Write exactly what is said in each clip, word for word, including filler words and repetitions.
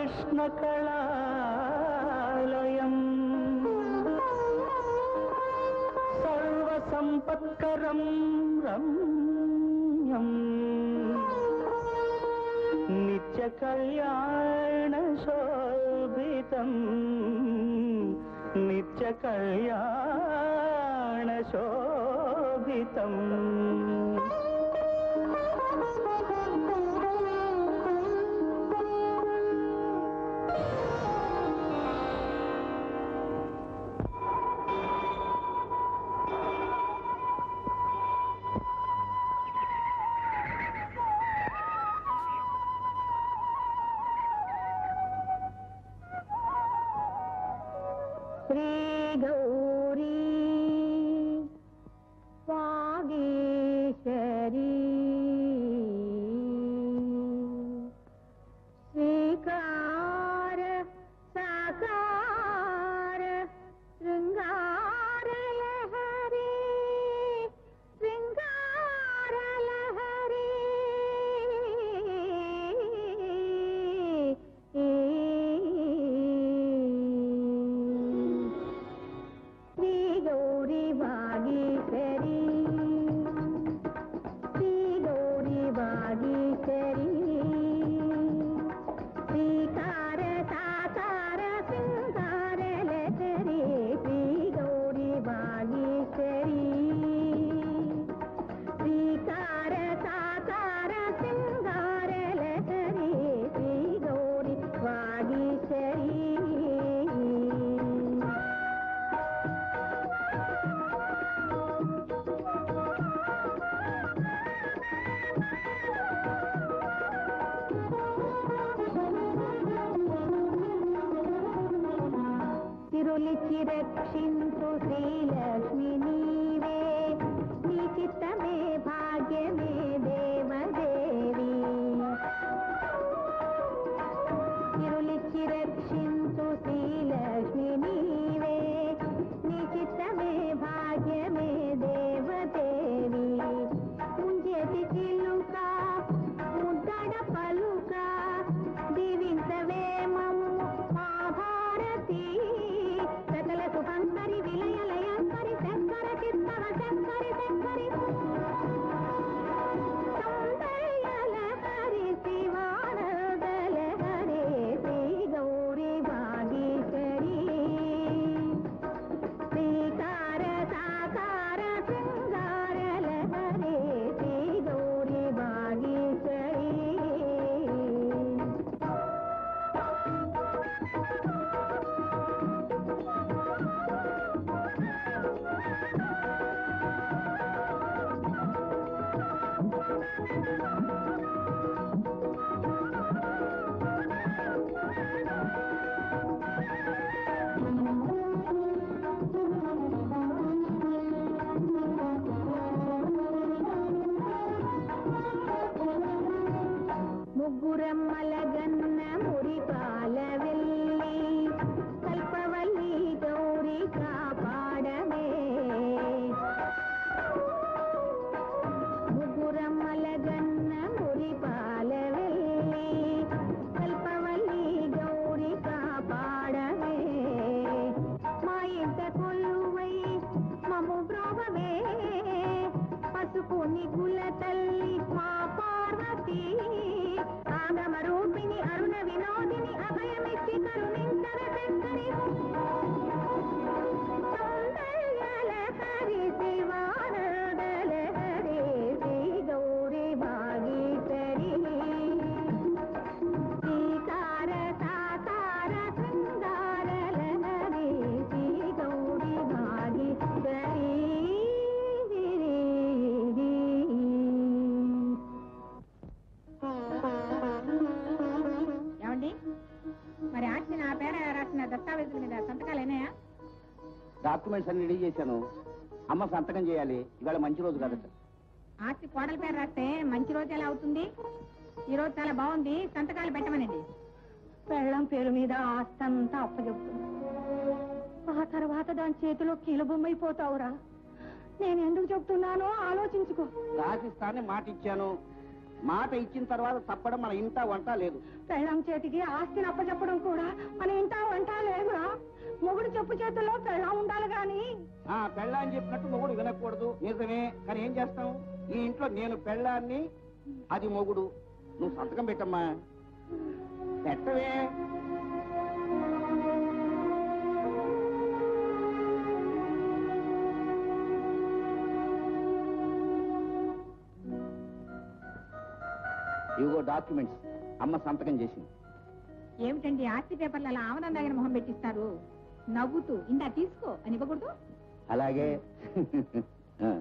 కృష్ణ కళాలయం సర్వ సంపత్కరం రమ్యం నిత్య కళ్యాణ శోభితం నిత్య కళ్యాణ శోభితం రక్షించు శ్రీలక్ష్మి నీవే నీ చిత్తమే భాగ్యమే దేవదేవి తిరులిచ్చి రక్షించు శ్రీలక్ష్మి నీవే నీ చిత్తమే భాగ్యమే దేవదేవి ముంజేతి చిలుక ముద్దడ పలుక దీవించవే మమ్ము మా భారతి సకల సుభంకరి విలయలయంకరి శంకర చిత్తవ శంకరి శంకరి సౌందర్యల హరి శివానదల హరే శ్రీ గౌరీ భాగీశ్వరి శ్రీకార సాకార శృంగారల హరే శ్రీ గౌరీ భాగీశ్వరి ముగ్గురమ్మలగన్న మురిపాల వెళ్ళి కల్పవల్లి గౌరీ కాపాడమే ముగ్గురమ్మలగన్న మురిపాల వెళ్ళి కల్పవల్లి గౌరీ కాపాడమే మా ఇంట కొలువై మము బ్రోవమే పసుపుని కుల తల్లి మా పార్వతి ఆగమ రూపిణి అరుణ వినోదిని అభయమిచ్చి కరుణించర శంకరి సౌందర్యాల హరి శివానదల హరే శ్రీ గౌరీ భాగీశ్వరి శ్రీకార సాకార శృంగారల హరే శ్రీ గౌరీ భాగీశ్వరి మరి ఆస్తి నా పేర రాసిన దస్తావేజుల మీద సంతకాలేనాయా? డాక్యుమెంట్స్ అన్ని రెడీ చేశాను. అమ్మ సంతకం చేయాలి. ఇవాళ మంచి రోజు కాదట. ఆస్తి కోడల పేరు రాస్తే మంచి రోజు ఎలా అవుతుంది? ఈ రోజు చాలా బాగుంది, సంతకాలు పెట్టమనండి. పెళ్ళం పేరు మీద ఆస్తి అంతా అప్పచెప్తుంది. ఆ తర్వాత దాని చేతిలో కీలుబొమ్మైపోతావురా. నేను ఎందుకు చెప్తున్నానో ఆలోచించుకో. రాసిస్తానని మాట ఇచ్చాను. మాట ఇచ్చిన తర్వాత తప్పడం మన ఇంట వంట లేదు. పెళ్ళం చేతికి ఆస్తిని అప్పచెప్పడం కూడా మన ఇంట వంట లేదురా. మొగుడు చెప్పు చేతుల్లో పెళ్ళం ఉండాలి గాని. ఆ పెళ్ళ అని చెప్పినట్టు మొగుడు వినకూడదు, నిజమే. కానీ ఏం చేస్తాం, ఈ ఇంట్లో నేను పెళ్ళాన్ని, అది మొగుడు. నువ్వు సంతకం పెట్టమ్మా. పెట్టవే. ఇవిగో డాక్యుమెంట్స్, అమ్మ సంతకం చేసింది. ఏమిటండి ఆస్తి పేపర్లు అలా ఆవనందాగిన మొహం పెట్టిస్తారు? నవ్వుతూ ఇందా తీసుకో అని ఇవ్వకూడదు? అలాగే. ఆ.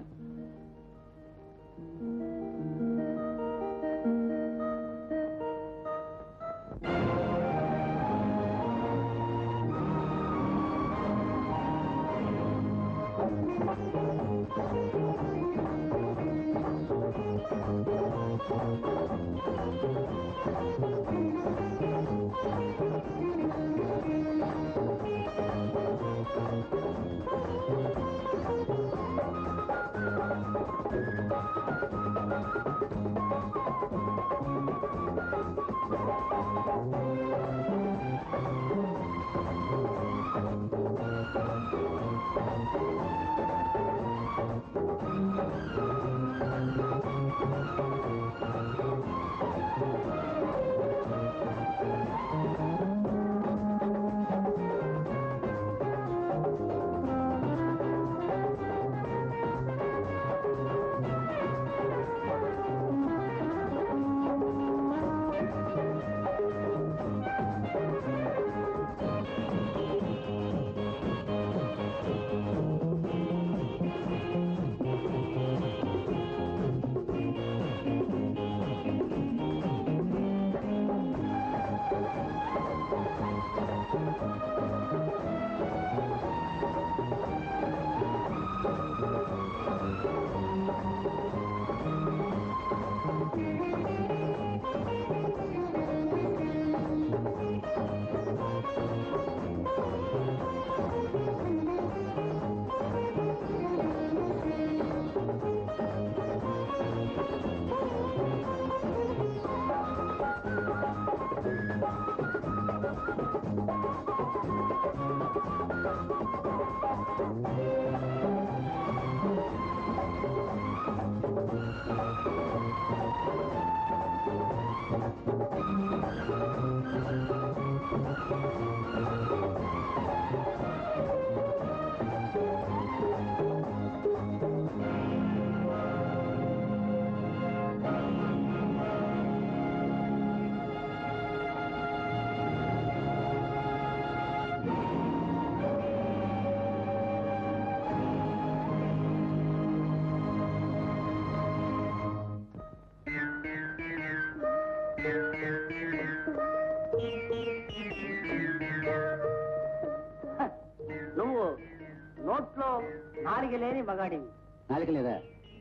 నువ్వు నోట్లో నాలుగు లేని మగాడివి. నాలుగు లేదా?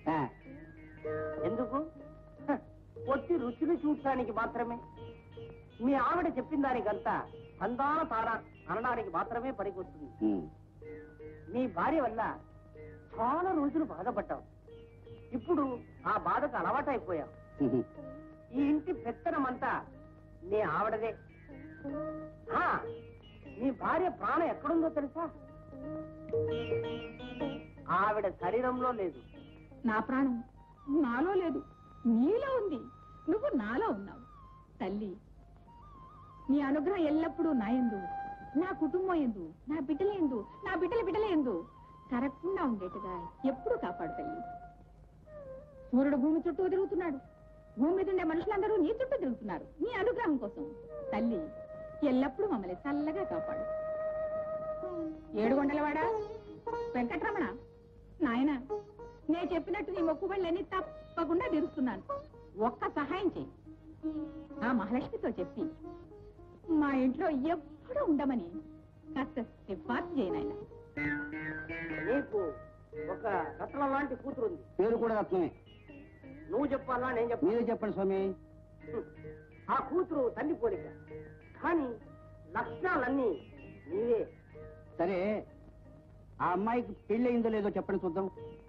ఎందుకు? పొట్టి రుచిని చూడటానికి మాత్రమే. మీ ఆవిడ చెప్పిన దానికంతా అందాల తార అనడానికి మాత్రమే పనికొస్తుంది. మీ భార్య వల్ల చాలా రోజులు బాధపడ్డావు. ఇప్పుడు ఆ బాధకు అలవాటైపోయావు. ఈ ఇంటి పెత్తనమంతా నీ ఆవిడదే. నీ భార్య ప్రాణం ఎక్కడుందో తెలుసా? ఆవిడ శరీరంలో లేదు. నా ప్రాణం నాలో లేదు, నీలో ఉంది. నువ్వు నాలో ఉన్నావు. తల్లి, నీ అనుగ్రహం ఎల్లప్పుడూ నా యందు, నా కుటుంబం యందు, నా బిడ్డల యందు, నా బిడ్డల బిడ్డల యందు కరగకుండా ఉండేట్టుగా ఎప్పుడు కాపాడు తల్లి. సూర్యుడు భూమి చుట్టూ తిరుగుతున్నాడు. భూమి మీద ఉండే మనుషులందరూ నీ చుట్టూ తిరుగుతున్నారు నీ అనుగ్రహం కోసం. తల్లి, ఎల్లప్పుడూ మమ్మల్ని చల్లగా కాపాడు. ఏడుగొండలవాడా, వెంకటరమణ, నాయన, నేను చెప్పినట్టు నీ మొక్కుబళ్ళని తప్పకుండా తీరుస్తున్నాను. ఒక్క సహాయం చెయ్యి. ఆ మహాలక్ష్మితో చెప్పి మా ఇంట్లో ఎప్పుడూ ఉండమని కాస్త సిఫార్సు చేయనాయన. నీకు ఒక రత్నం లాంటి కూతురు ఉంది. పేరు కూడా రత్నమే. నువ్వు చెప్పాలా నేను చెప్ప మీరే చెప్పండి స్వామి. ఆ కూతురు తల్లి పోలిక, కానీ లక్షణాలన్నీ నీవే. సరే, ఆ అమ్మాయికి పెళ్లి అయిందో లేదో చెప్పండి చూద్దాం.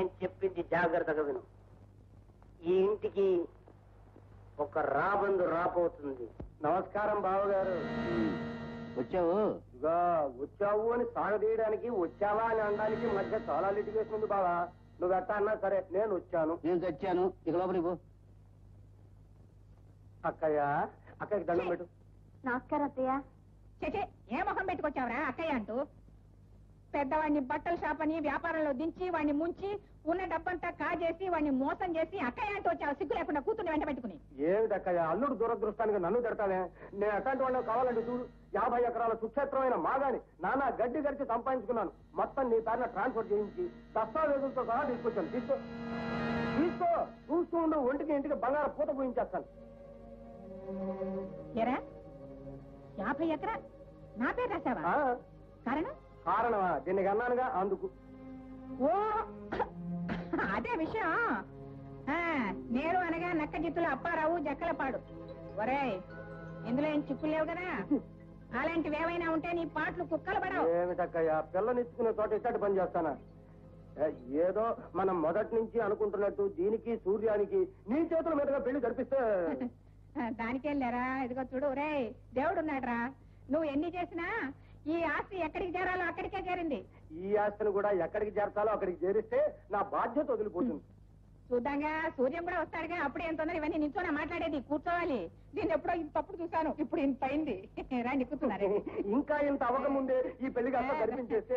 నేను చెప్పింది జాగ్రత్తగా విను. ఈ ఇంటికి ఒక రాబందు రాబోతుంది. నమస్కారం బావగారు. వచ్చావు ఇగా వచ్చావు అని సాగదీయడానికి వచ్చావా అని అనడానికి మధ్య చాలా లిటిగేషన్ ఉంది బావా. నువ్వు ఎట్టా అన్నా సరే నేను వచ్చాను. నేను తెచ్చాను ఇక లోపలికి పో. అక్కయ్య అక్కడికి దండం పెట్టు. నమస్కారం అత్తయ్య. చెచే ఏ మొహం పెట్టుకొచ్చావురా అక్కయ్య అంటూ? పెద్దవాడిని బట్టల షాప్ అని వ్యాపారంలో దించి వాడిని ముంచి ఉన్న డబ్బంతా కాజేసి వాడిని మోసం చేసి అక్కయ్య అంటూ వచ్చావు సిగ్గు లేకుండా కూతుర్ని వెంట పెట్టుకుని. ఏమిటి అక్కయ్య అల్లుడు దురదృష్టానికి నన్ను తిడతానే? నేను అట్లాంటి వాళ్ళకి కావాలంటే చూడు, యాభై ఎకరాల సుక్షేత్రమైన మాగాని నానా గడ్డి గడిచి సంపాదించుకున్నాను. మొత్తం నీ పేరున ట్రాన్స్ఫర్ చేయించి దస్తావేజులతో సహా తీసుకొచ్చాను. తీసుకో తీసుకో చూస్తూ ఉండు, ఒంటికి ఇంటికి బంగారం పూత పూయించేస్తాను. ఎరా యాభై ఎకరా నా పేరు రాశావా? ఆ, కారణం కారణమా? దీనికి అన్నానుగా అందుకు. ఓ అదే విషయం. ఆ, నేను అనగా నక్క జిత్తులు అప్పారావు జక్కలపాడు. ఒరేయ్ ఇందులో ఏం చిక్కులు లేవు కదా? అలాంటివి ఏమైనా ఉంటే నీ పాటలు కుక్కలు పడవు. ఏమిటక్కయ్య పిల్లనిచ్చుకునే చోట ఇచ్చటి పని చేస్తానా? ఏ, ఏదో మనం మొదటి నుంచి అనుకుంటున్నట్టు దీనికి సూర్యానికి నీ చేతుల మీదుగా పెళ్లి జరిపిస్తే దానికేం లేరా. ఇదిగో చూడు రే, దేవుడున్నాడ్రా. నువ్వు ఎన్ని చేసినా ఈ ఆస్తి ఎక్కడికి చేరాలో అక్కడికే చేరింది. ఈ ఆస్తిని కూడా ఎక్కడికి చేర్చాలో అక్కడికి చేరిస్తే నా బాధ్యత వదిలిపోతుంది. చూద్దాంగా సూర్యం కూడా వస్తాడుగా, అప్పుడు ఏం తొందర ఇవన్నీ నించోనే మాట్లాడేది. కూర్చోవాలి. నేను ఎప్పుడో ఇంతప్పుడు చూశాను, ఇప్పుడు ఇంత అయింది. రాండి కూర్చున్నారు. ఇంకా ఇంత అవ్వకముందే ఈ పెళ్లికి అంతా కనిపించేస్తే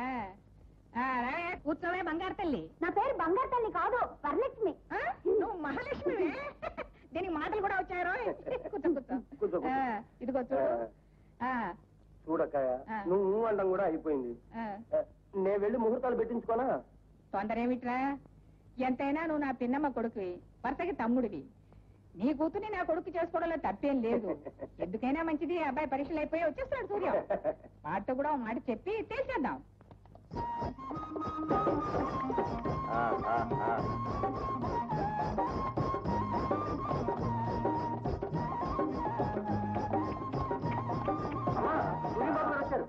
కూర్చోవే బంగారు తల్లి. నా పేరు బంగారు తల్లి కాదు, వరలక్ష్మి. ఆ, నువ్వు మహాలక్ష్మి. దీనికి మాటలు కూడా వచ్చారో. కూర్చో కూర్చో. కూర్చో, కూర్చో. ఆ, ఇదిగో చూడు. ఆ, చూడక్కయ్య ఆ. నువ్వు అండం కూడా అయిపోయింది. ఆ. నేను వెళ్ళి ముహూర్తాలు పెట్టించుకోనా? తొందర ఏమిట్రా? ఎంతైనా నువ్వు నా పిన్నమ్మ కొడుకువి, వరుసకి తమ్ముడివి. నీ కూతుర్ని నా కొడుకు చేసుకోవడంలో తప్పేం లేదు. ఎందుకైనా మంచిది. అబ్బాయి పరీక్షలు అయిపోయి వచ్చేస్తాడు సూర్యం. వాటితో కూడా ఒక మాట చెప్పి తెలిసేద్దాం. ఆ, ఆ, ఆ. అమ్మా, సూర్యబాబు గారు వచ్చారు.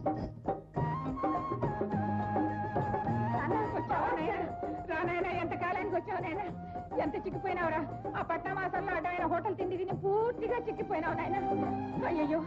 రానాయనా ఎంత కాలానికి వచ్చావు నాయన? ఎంత చిక్కిపోయినావురా? ఆ పట్ట మాసంలో అడ్డమైన హోటల్ తిండి తిని పూర్తిగా చిక్కిపోయినావు నాయన. అయ్యయ్యో.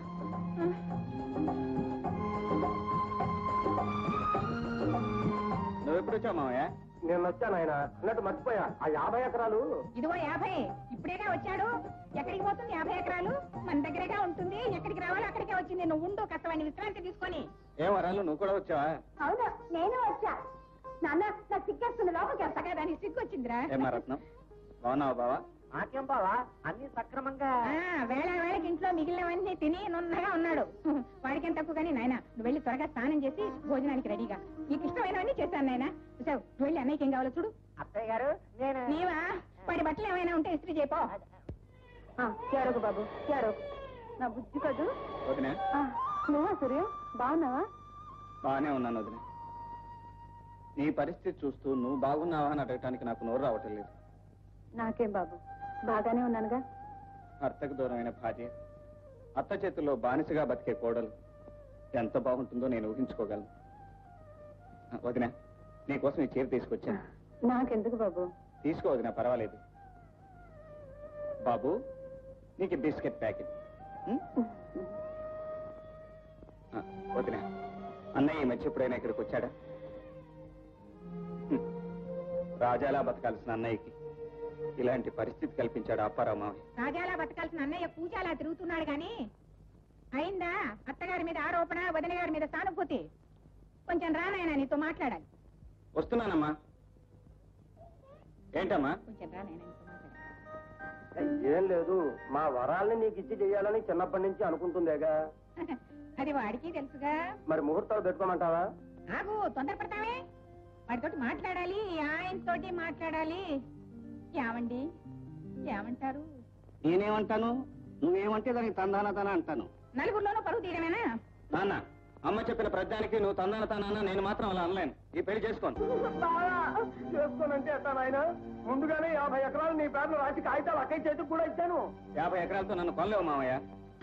నువ్వు ఎప్పుడు వచ్చావు మామయ్య? నేను వచ్చాను ఆయన అన్నట్టు మర్చిపోయా. ఆ యాభై ఎకరాలు ఇదిగో యాభై ఇప్పుడేగా వచ్చాడు. ఎక్కడికి పోతుంది యాభై ఎకరాలు? మన దగ్గరగా ఉంటుంది. ఎక్కడికి రావాలో అక్కడికే వచ్చింది. నువ్వు ఉండు కష్టమైన విశ్రాంతి తీసుకొని. ఏం వరాలు నువ్వు కూడా వచ్చావా? అవును, నేను వచ్చా. నాన్న నాకు సిగ్గేస్తుంది, లోపలికి వెళ్తా. సగా దానికి సిగ్గు వచ్చిందిరా. ఏమా రత్నం, బాగున్నావా బావా? నాకేం బావా అన్ని సక్రమంగా. ఆ, వేళ వేళకి ఇంట్లో మిగిలినవన్నీ తిని నున్నగా ఉన్నాడు. వాడికేం తక్కువ కానీ నాయన నువ్వు వెళ్ళి త్వరగా స్నానం చేసి భోజనానికి రెడీగా. నీకు ఇష్టమైనవన్నీ చేశాను నాయన. చూసావు, నువ్వు వెళ్ళి అన్నయ్యకి ఏం కావాలో చూడు. అత్తయ్య గారు నేను నీవా? వాడి బట్టలు ఏమైనా ఉంటే ఇస్త్రీ చేయపో. చేరకు బాబు, చేరకు. నా బుద్ధి కదూ. వదినా నువ్వా సూర్యం? బాగున్నావా? బాగానే ఉన్నాను వదిన. నీ పరిస్థితి చూస్తూ నువ్వు బాగున్నావా అని అడగటానికి నాకు నోరు రావటం లేదు. నాకేం బాబు, బాగానే ఉన్నానుగా. భర్తకు దూరమైన భార్య, అత్త చేతుల్లో బానిసగా బతికే కోడలు ఎంత బాగుంటుందో నేను ఊహించుకోగలను. వదిన, నీకోసం ఈ చీర తీసుకొచ్చాను. నాకెందుకు బాబు? తీసుకో వదిన, పర్వాలేదు. బాబు, నీకు బిస్కెట్ ప్యాకెట్. ఉం? ఆ, వదిన, అన్నయ్య ఈ మధ్య ఎప్పుడైనా ఇక్కడికి వచ్చాడా? హ్మ్. రాజాలా బతకాల్సిన అన్నయ్యకి ఇలాంటి పరిస్థితి కల్పించాడు అప్పారావు మావయ్య. రాజాలా బతకాల్సిన అన్నయ్య పూజాలా తిరుగుతున్నాడు గాని అయిందా అత్తగారి మీద ఆరోపణ, వదిన గారి మీద సానుభూతి? కొంచెం రానాయనా నీతో మాట్లాడాలి. వస్తున్నానమ్మా. ఏంటమ్మా? కొంచెం రానాయనా నీతో మాట్లాడాలి. ఏం లేదు, మా వరాల్ని నీకు ఇచ్చి చెయ్యాలని చిన్నప్పటి నుంచి అనుకుంటుందేగా. అది వాడికి తెలుసుగా. మరి ముహూర్తాలు పెట్టుకోమంటావా? ఆగు, తొందరపడతావే. వాడితోటి మాట్లాడాలి, ఆయనతోటి మాట్లాడాలి. ఏమండి, ఏమంటారు? నేనేమంటాను, నువ్వేమంటే దానికి తందాన తన అంటాను. నలుగురిలోనూ పరుగు తీయడమేనా? నాన్న, అమ్మ చెప్పిన ప్రతిదానికి నువ్వు తందాన తానా, నేను మాత్రం అలా అనలేను. ఈ పెళ్లి చేసుకోను. చేసుకోనంటే ఎట్టా నాయన? ముందుగానే యాభై ఎకరాలు నీ పేర్లు రాసి కాగితాలు అక్కడి చేతికి కూడా ఇచ్చాను. యాభై ఎకరాలతో నన్ను కొనలేవు మావయ్య.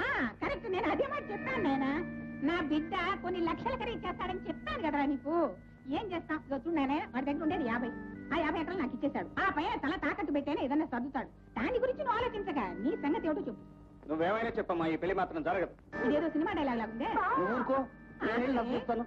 కరెక్ట్, నేను అదే మాట చెప్పాను నాయన. నా బిడ్డ కొన్ని లక్షల ఖరీదు చేస్తాడని చెప్తాను కదరా నీకు. ఏం చేస్తాం ఇదో చూడనే వాడి దగ్గర ఉండేది యాభై ఆ యాభై ఎకరాలు నాకు ఇచ్చేశాడు ఆ పైన తల తాకట్టు పెట్టేనే ఏదన్నా సర్దుతాడు దాని గురించి నువ్వు ఆలోచించగా నీ సంగతి ఏమిటో చెప్పు. నువ్వేమైనా చెప్పమ్మా, ఈ పెళ్లి మాత్రం జరగదు. ఇదేదో సినిమా డైలాగ్ లాగుందే. ఊరుకో, చూస్తాను.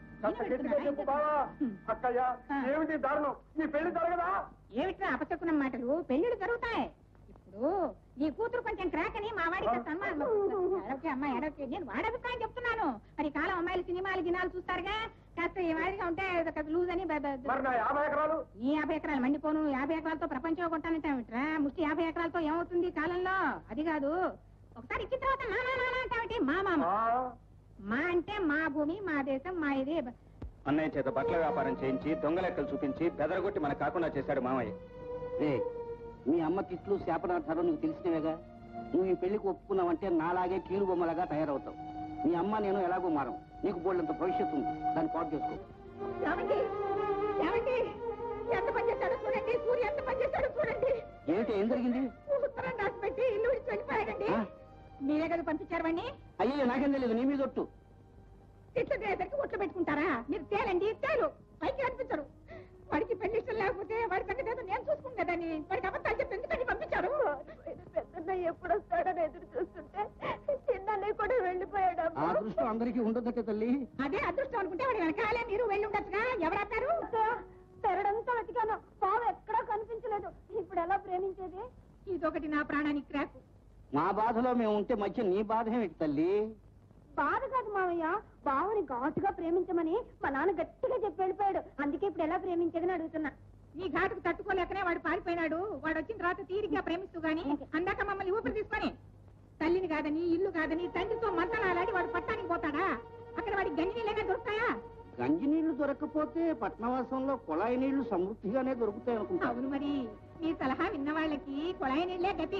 అక్కయ్య, ఏమిటి దారుణం? నీ పెళ్లి జరగదా? ఏమిట్రా అపశకునం మాటలు? పెళ్లిళ్ళు జరుగుతాయి. ఇప్పుడు నీ కూతురు కొంచెం క్రాక్ అని మా వాడికి సన్మానం. ఎడవకే అమ్మా, ఎడవకే. నేను వాడి అభిప్రాయం చెప్తున్నాను. మరి ఈ కాలం అమ్మాయిలు సినిమాలు గినాలు చూస్తారుగా, కాస్త ఈ వాడిగా ఉంటే లూజ్ అని. యాభై ఎకరాలు ఈ యాభై ఎకరాలు మండిపోను. యాభై ఎకరాలతో ప్రపంచం కొట్టానంటావిట్రా? ముష్టి యాభై ఎకరాలతో ఏమవుతుంది కాలంలో? అది కాదు, ఒకసారి ఇచ్చిన తర్వాత మా మా అంటావిటి? మా మామ మా అంటే మా భూమి, మా దేశం, మా ఇది. అన్నయ్య చేత బట్టల వ్యాపారం చేయించి దొంగ లెక్కలు చూపించి బెదరగొట్టి మనకు కాకుండా చేశాడు మామయ్య. మీ అమ్మ తిట్లు శాపనార్థాలు నీకు తెలిసినవేగా. నువ్వు ఈ పెళ్లికి ఒప్పుకున్నావంటే నాలాగే కీలు బొమ్మలాగా తయారవుతావు. మీ అమ్మ నేను ఎలాగో మారం. నీకు బోళ్ళంత భవిష్యత్తు ఉంది, దాన్ని పాటు చేసుకో. ఏమండి ఏమండి ఎంత పని చేశాడో చూడండి. సూర్య ఎంత పని చేశాడో చూడండి. ఏంటి, ఏం జరిగింది? ఉత్తరం రాసి పెట్టి ఇల్లు విడిచి వెళ్ళిపోయాడండి. మీరే కదా పంపించారు వాడిని? అయ్యో, నాకేం తెలియదు. నీ మీద ఒట్టు. ఇట్లా దగ్గరికి ఒట్లు పెట్టుకుంటారా మీరు? తేలండి తేలు, పైకి అనిపించరు. వాడికి పెళ్లి ఇష్టం లేకపోతే వాడి సంగతి ఏదో నేను చూసుకుంటుందని వాడికి అబద్ధాలు చెప్పి ఎందుకని పంపించారు? పెద్దన్నయ్య ఎప్పుడు వస్తాడని ఎదురు చూస్తుంటే చిన్నన్నయ్య కూడా వెళ్ళిపోయాడు. ఆ అదృష్టం అందరికీ ఉండదట తల్లి. అదే అదృష్టం అనుకుంటే వాడి వెనకాలే మీరు వెళ్ళి ఉండొచ్చుగా. ఎవరాపారు? పెరడంతా వెతికాను, పాము ఎక్కడా కనిపించలేదు. ఇప్పుడు ఎలా ప్రేమించేది? ఇదొకటి నా ప్రాణానికి క్రాకు. మా బాధలో మేము ఉంటే మధ్య నీ బాధ ఏమిటి తల్లి? బాధ కాదు మావయ్య, బావని ఘాటుగా ప్రేమించమని మా నాన్న గట్టిగా చెప్పి వెళ్ళిపోయాడు. అందుకే ఇప్పుడు ఎలా ప్రేమించేదని అడుగుతున్నా. నీ ఘాటుకు తట్టుకోలేకనే వాడు పారిపోయినాడు. వాడు వచ్చిన తర్వాత తీరిగ్గా ప్రేమిస్తూ గాని అందాక మమ్మల్ని ఊపిరి తీసుకొని తల్లిని కాదని ఇల్లు కాదని తండ్రితో మంతనాలాడి వాడు పట్టానికి పోతాడా? అక్కడ వాడికి గంజి నీళ్ళగా దొరుకుతాయా? గంజి నీళ్లు దొరకకపోతే పట్నవాసంలో కుళాయి నీళ్లు సమృద్ధిగానే దొరుకుతాయి అనుకుంటా. అవును, మరి నీ సలహా విన్న వాళ్ళకి కుళాయి నీళ్లే గతి.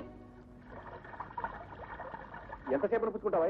ఎంతసేపు పుచ్చుకుంటావా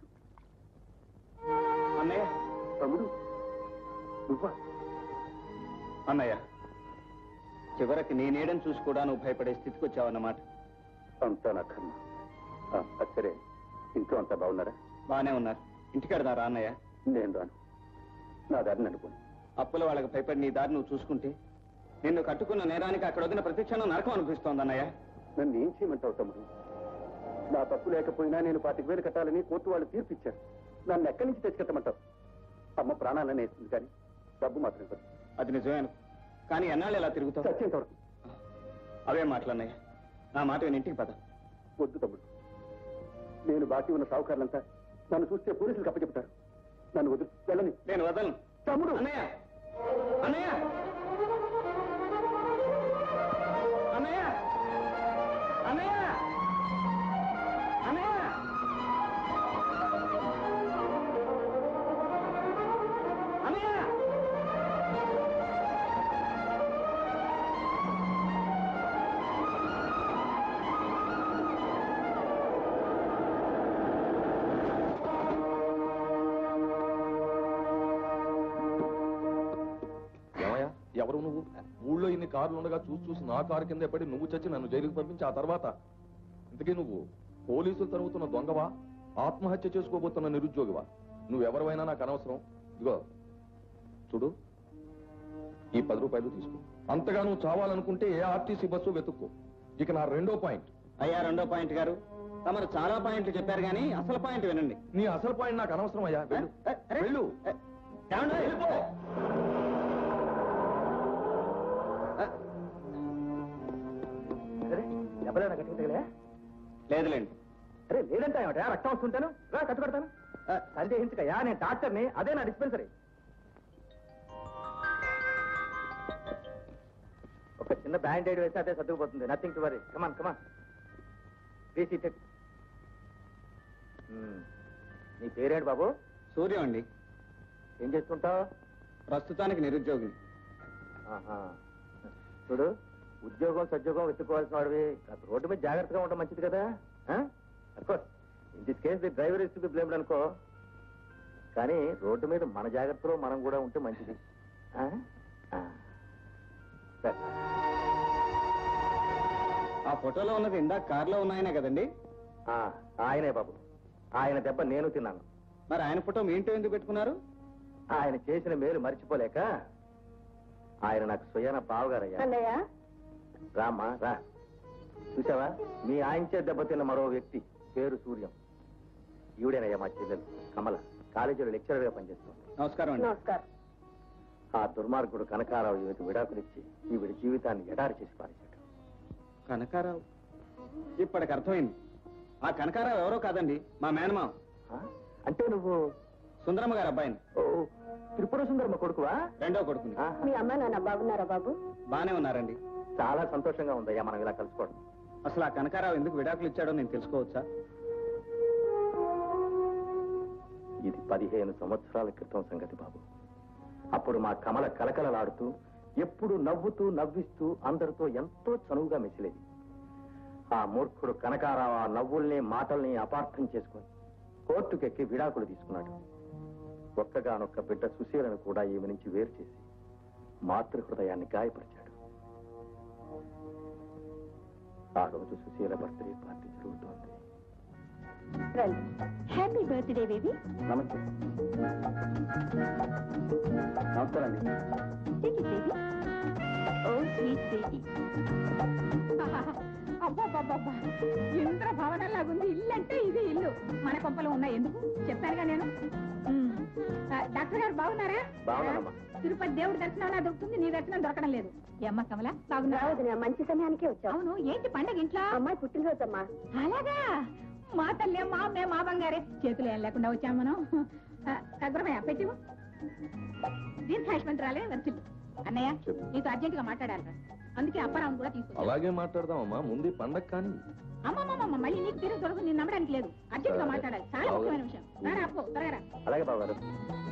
అన్నయ్య? తమ్ముడు నువ్వా? అన్నయ్య, చివరికి నీ నీడని చూసి కూడా నువ్వు భయపడే స్థితికి వచ్చావన్నమాట. అంతా నా కర్మ. సరే, ఇంట్లో అంతా బాగున్నారా? బాగానే ఉన్నారు. ఇంటికాడదారా అన్నయ్య? నేను రాను, నా దారిని అనుకోను. అప్పుల వాళ్ళకి భయపడి నీ దారి నువ్వు చూసుకుంటే నిన్ను కట్టుకున్న నేరానికి అక్కడ వదిన ప్రతిక్షణం నరకం అనిపిస్తోంది అన్నయ్య. నన్ను ఏం చేయమంటావు తమ్ముడు? నా తప్పు లేకపోయినా నేను పాతిక వేలు కట్టాలని కోర్టు వాళ్ళు తీర్పిచ్చారు. నన్ను ఎక్కడి నుంచి తెచ్చుకెట్టమంటావు? అమ్మ ప్రాణాలనే వేస్తుంది, కానీ డబ్బు మాత్రం ఇవ్వదు. అది నిజమే, కానీ ఎన్నాళ్ళు ఎలా తిరుగుతావు? సత్యంత వరకు. అవే మాటలన్నయ్య, నా మాట విని ఇంటికి పద. వద్దు తమ్ముడు, నేను బాకీ ఉన్న సావుకారులంతా నన్ను చూస్తే పోలీసులకు అప్పచెప్తారు. నన్ను వదులు, వెళ్ళని. నేను వదలను తమ్ముడు. అన్నయ్య అన్నయ్య అన్నయ్య అన్నయ్య అన్నయ్య అన్నయ్య ఎవరు నువ్వు? ఊళ్ళో ఇన్ని కార్లు ఉండగా చూసి చూసి నా కారు కింద పడి నువ్వు చచ్చి నన్ను జైలుకి పంపించి ఆ తర్వాత ఇంతకీ నువ్వు పోలీసులు తరుగుతున్న దొంగవా, ఆత్మహత్య చేసుకోబోతున్న నిరుద్యోగివా? నువ్వెవరైనా నాకు అనవసరం. ఇదిగో చూడు, ఈ పది రూపాయలు తీసుకో. అంతగా నువ్వు చావాలనుకుంటే ఏ ఆర్టీసీ బస్సు వెతుక్కో. ఇక నా రెండో పాయింట్. అయ్యా, రెండో పాయింట్ గారు, తమరు చాలా పాయింట్లు చెప్పారు కానీ అసలు పాయింట్ వినండి. నీ అసలు పాయింట్ నాకు అనవసరం అయ్యా. వెళ్ళు వెళ్ళు. వెళ్ళిపో. ఎవరైనా కట్టుకుంటే లేదులేండి. అరే లేదంటే ఏమిటా? రక్తం వస్తుంటాను, రా కట్టు కడతాను. సందేహించకయ్యా, నేను డాక్టర్ని, అదే నా డిస్పెన్సరీ. ఒక చిన్న బ్యాండేడ్ వేస్తే అదే సర్దుకుపోతుంది. Nothing to worry. Come on come on, please seated. నీ పేరేంటి బాబు? సూర్యం అండి. ఏం చేస్తుంటావు? ప్రస్తుతానికి నిరుద్యోగిని. చూడు, ఉద్యోగం సద్యోగం వెతుక్కోవాల్సిన వాడివి. రోడ్డు మీద జాగ్రత్తగా ఉండడం మంచిది కదా. Of course in this case the driver is to be blamed అనుకో, కానీ రోడ్డు మీద మన జాగ్రత్తలో మనం కూడా ఉంటే మంచిది. ఆ ఫోటోలో ఉన్నది ఇందాక కారులో ఉన్నాయనే కదండి? ఆయనే బాబు. ఆయన దెబ్బ నేను తిన్నాను. మరి ఆయన ఫోటో మీ ఇంట్లో ఎందుకు పెట్టుకున్నారు? ఆయన చేసిన మేలు మర్చిపోలేక ఆయన నాకు స్వయాన బావగారయ్యా. అన్నయ్య రామ్మా రా. చూసావా, మీ ఆయనచే దెబ్బతిన్న మరో వ్యక్తి, పేరు సూర్యం. ఈవిడేనయ్యా మా చెల్లెలు కమల, కాలేజీలో లెక్చరర్ గా పనిచేస్తుంది. నమస్కారం అండి. నమస్కారం. ఆ దుర్మార్గుడు కనకారావు ఈవికి విడాకులిచ్చి ఈవిడి జీవితాన్ని ఎడారి చేసి పారేశాడు. కనకారావు ఇప్పటికి అర్థమైంది. ఆ కనకారావు ఎవరో కాదండి, మా మేనమా. ఆ? అంటే నువ్వు సుందరమ్మ గారు అబ్బాయిని. ఓ, త్రిపుర సుందరమ్మ కొడుకువా? రెండో కొడుకుని. ఆ, మీ అమ్మ నాన్న బాగున్నారా బాబు? బానే ఉన్నారండి. చాలా సంతోషంగా ఉందయ్యా మనం ఇలా కలుసుకోవడం. అసలు ఆ కనకారావు ఎందుకు విడాకులు ఇచ్చాడో నేను తెలుసుకోవచ్చా? ఇది పదిహేను సంవత్సరాల క్రితం సంగతి బాబు. అప్పుడు మా కమల కలకలలాడుతూ ఎప్పుడు నవ్వుతూ నవ్విస్తూ అందరితో ఎంతో చనువుగా మెసిలేది. ఆ మూర్ఖుడు కనకారావు ఆ నవ్వుల్ని మాటల్ని అపార్థం చేసుకుని కోర్టుకెక్కి విడాకులు తీసుకున్నాడు. ఒక్కగానొక్క బిడ్డ సుశీలను కూడా ఈమె నుంచి వేరు చేసి మాతృహృదయాన్ని గాయపరిచాడు. ఆ రోజు సుశీల బర్త్డే పార్టీ జరుగుతోంది. Happy birthday baby. నమస్తే. నమస్కారం అండి. Baby oh sweet baby. అబ్బాబ్బాబ్బా, ఇంద్ర భవనంలాగుంది. ఇల్లు అంటే ఇది ఇల్లు. మన కొంపలో ఉన్నాయి. ఎందుకు చెప్పానుగా నేను. ఉమ్. ఆ, డాక్టర్ గారు బాగున్నారా? బాగున్నానమ్మా. తిరుపతి దేవుడి దర్శనం దొరుకుతుంది, నీ దర్శనం దొరకడం లేదు. ఏ అమ్మ కమల, బాగున్నారా? రావద్దు, మంచి సమయానికే వచ్చావు. అవును, ఏంటి పండగ ఇంట్లో? అమ్మాయి పుట్టినరోజమ్మా. అలాగా, మా తల్లి మా అమ్మే మా బంగారే. చేతులు ఏం లేకుండా వచ్చాం మనం. గురమయ్య పెట్టివు. దీర్ఘాయుష్మంతురాలే వర్తిల్లు. అన్నయ్య, చెప్పు. నీతో అర్జెంట్ గా మాట్లాడాలి. అందుకే అప్పారావు కూడా తీసుకొచ్చా. అలాగే మాట్లాడదామమ్మా, ముందు పండగ కానీ. అమ్మమ్మమ్మ, మళ్ళీ నీకు తిరిగి దొరకు నేను నమ్మడానికి లేదు. అర్జెంట్ గా మాట్లాడాలి, చాలా ముఖ్యమైన విషయం. రారా అప్పు, త్వరగా రా. అలాగే బాబు గారు.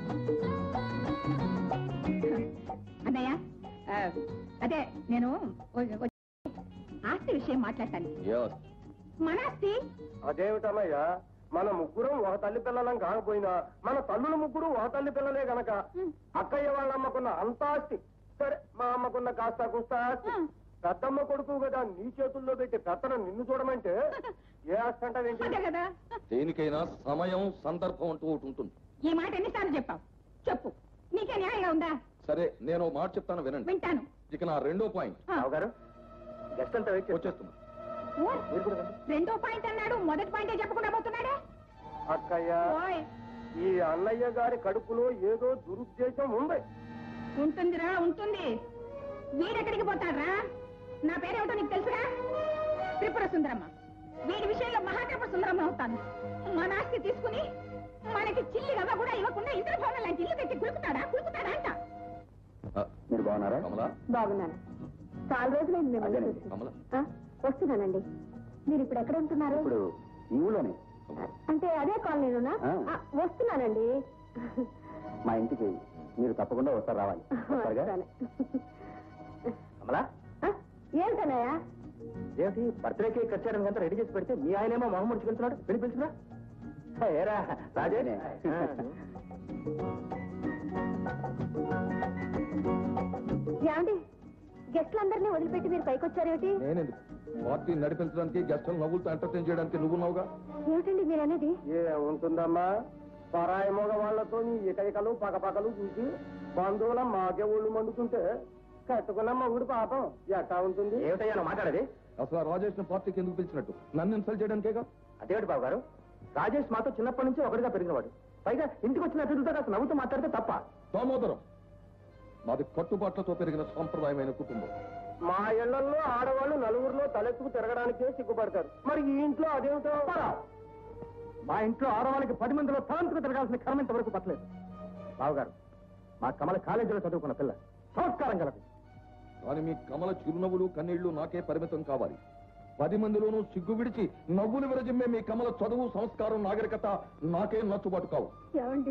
అన్నయ్య, ఆ, అదే నేను ఓ- ఓ- ఆస్తి విషయం మాట్లాడతాను. Yes. మన ఆస్తి అదేమిటమ్మయ్యా, మన ముగ్గురం ఒక తల్లి పిల్లలం కాకపోయినా మన తల్లుల ముగ్గురు ఒక తల్లి పిల్లలే గనక అక్కయ్య వాళ్ళ అమ్మకున్న అంత ఆస్తి, సరే మా అమ్మకున్న కాస్త కుస్త ఆస్తి, పెద్దమ్మ కొడుకు కదా నీ చేతుల్లో పెట్టి పెత్తనం నిన్ను చూడమంటే ఏ ఆస్తి అంటావేంటి? అదే కదా. దేనికైనా సమయం సందర్భం అంటూ ఒకటి ఉంటుంది. ఈ మాట ఎన్నిసార్లు చెప్పావు? చెప్పు, నీకే న్యాయంగా ఉందా? సరే, నేను ఓ మాట చెప్తాను వినండి. వింటాను. ఇక నా రెండో పాయింట్ ఆ. బాబు గారు, గెస్ట్ అంతా వెయిట్ చేస్తారు. వచ్చేస్తున్నా. ఓ, మీరు కూడా రండి. రెండో పాయింట్ అన్నాడు, మొదటి పాయింటే చెప్పకుండా పోతున్నాడే. అక్కయ్య, ఓయ్, ఈ అన్నయ్య గారి కడుపులో ఏదో దురుద్దేశం ఉంది. ఉంటుందిరా, ఉంటుంది. వీడెక్కడికి పోతాడ్రా? నా పేరేమిటో నీకు తెలుసురా? త్రిపుర సుందరమ్మ. వీడి విషయంలో మహాత్రిపుర సుందరమ్మ అవుతాను. మన ఆస్తి తీసుకుని మనకి చిల్లి గవ్వ కూడా ఇవ్వకుండా ఇంద్రభవనం లాంటి ఇల్లు కట్టి కులుకుతాడా కులుకుతాడా అంట. ఆ, మీరు బాగున్నారా? కమలా, బాగున్నాను. చాలా రోజులైంది మిమ్మల్ని అదేనండి, చూసి. కమలా. ఆ, వస్తున్నానండి. మీరు ఇప్పుడు ఎక్కడ ఉంటున్నారు? ఇప్పుడు ఈ ఊళ్ళోనే అంటే అదే కాలనీలోనా? ఆ. ఆ, వస్తున్నానండి. మా ఇంటికి మీరు తప్పకుండా వస్తారు, రావాలి. వస్తారుగా? వస్తాను. కమలా, ఆ, ఏంటన్నయ్య? ఏమిటి బర్త్డే కేక్ కట్ చేయడానికి అంతా రెడీ చేసి పెడితే మీ ఆయనేమో మొహం ముడుచుకెళ్తున్నాడు, వెళ్ళి పిలుచురా. ఏరా రాజే. ఏమండి, గెస్ట్లందరినీ వదిలిపెట్టి మీరు పైకి వచ్చారేమిటి? నేనెందుకు? పార్టీ నడిపించడానికి గెస్టులు నవ్వులతో ఎంటర్టైన్ చేయడానికి నువ్వున్నావుగా. ఏమిటండి మీరు అనేది? ఏ ఉంటుందమ్మా, పరాయి మగ వాళ్లతో నీ ఇకైకలు పకపకలు చూసి బంధువుల మాకే ఒళ్ళు మండుతుంటే కట్టుకున్న మగుడు పాపం ఎట్టా ఉంటుంది? ఏమిటయ్యా మాట్లాడేది? అసలు ఆ రాజేష్ పార్టీకి ఎందుకు పిలిచినట్టు? నన్ను ఇన్సల్ట్ చేయడానికేగా. అదేమిటి బాబు గారు, రాజేష్ మాతో చిన్నప్పటి నుంచి ఒకటిగా పెరిగినవాడు. పైగా ఇంటికి వచ్చిన అతిథులతో కాస్త నవ్వుతూ మాట్లాడితే తప్ప? దామోదరం, మాది కట్టుబాట్లతో పెరిగిన సాంప్రదాయమైన కుటుంబం. మా ఇళ్లలో ఆడవాళ్ళు నలుగురిలో తలెత్తుకు తిరగడానికే సిగ్గుపడతారు, మరి ఈ ఇంట్లో అదేమిటో? మా ఇంట్లో ఆడవాళ్ళకి పది మందిలో తలంతుకు తిరగాల్సిన కర్మ ఇంతవరకు పట్టలేదు. బావగారు, మా కమల కాలేజీలో చదువుకున్న పిల్ల, సంస్కారం కలదు. కానీ మీ కమల చిరునవ్వులు కన్నీళ్లు నాకే పరిమితం కావాలి. పది మందిలోనూ సిగ్గు విడిచి నవ్వులు విరజిమ్మే మీ కమల చదువు, సంస్కారం, నాగరికత నాకే నచ్చుబాటు కావు. ఏమండి,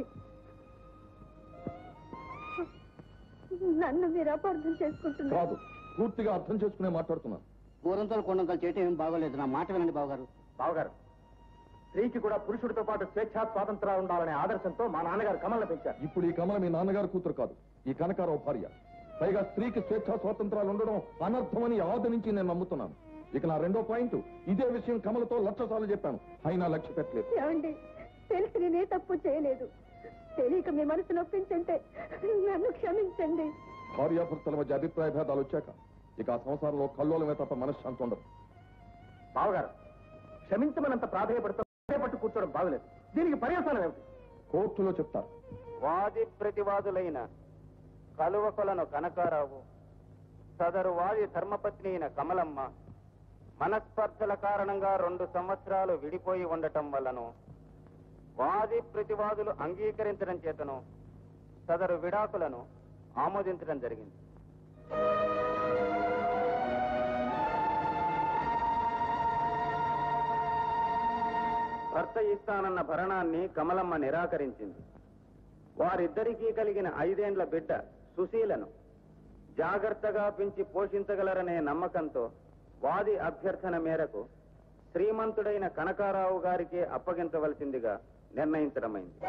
నన్ను మీరు అపార్థం చేసుకుంటున్నారు. కాదు, పూర్తిగా అర్థం చేసుకునే మాట్లాడుతున్నాను. కూరంతలు కొండంతలు చేయటం ఏం బాగోలేదు. నా మాట వినండి బావగారు. బావగారు, స్త్రీకి కూడా పురుషుడితో పాటు స్వేచ్ఛా స్వాతంత్రాలు ఉండాలనే ఆదర్శంతో మా నాన్నగారు కమలను పెంచారు. ఇప్పుడు ఈ కమల మీ నాన్నగారు కూతురు కాదు, ఈ కనకారావు భార్య. పైగా స్త్రీకి స్వేచ్ఛా స్వాతంత్రాలు ఉండడం అనర్థమని ఆది నుంచి నేను నమ్ముతున్నాను. ఇక నా రెండో పాయింట్, ఇదే విషయం కమలతో లక్ష సార్లు చెప్పాను, అయినా లక్ష్య పెట్టలేదు. ఏమండి, తెలిసి నేనే తప్పు చేయలేదు. తెలియక మీ మనసు నొప్పించంటే నన్ను క్షమించండి. భార్యాభర్తల మధ్య అభిప్రాయ భేదాలు వచ్చాక ఇక ఆ సంసారంలో కల్లోలమే తప్ప మనశ్శాంతి ఉండదు. బావగారు, క్షమించమనంత ప్రాధాన్యపడుతూ పట్టు కూర్చోవడం బాగలేదు. దీనికి పర్యవసానం ఏమిటి? కోర్టులో చెప్తారు. వాది ప్రతివాదులైన కలువకొలను కనకారావు, సదరు వాది ధర్మపత్ని అయిన కమలమ్మ మనస్పర్ధల కారణంగా రెండు సంవత్సరాలు విడిపోయి ఉండటం వల్లను వాది ప్రతివాదులు అంగీకరించడం చేతను సదరు విడాకులను ఆమోదించడం జరిగింది. భర్త ఇస్తానన్న భరణాన్ని కమలమ్మ నిరాకరించింది. వారిద్దరికీ కలిగిన ఐదేండ్ల బిడ్డ సుశీలను జాగ్రత్తగా పెంచి పోషించగలరనే నమ్మకంతో వాది అభ్యర్థన మేరకు శ్రీమంతుడైన కనకారావు గారికే అప్పగించవలసిందిగా నిర్ణయించడమైంది.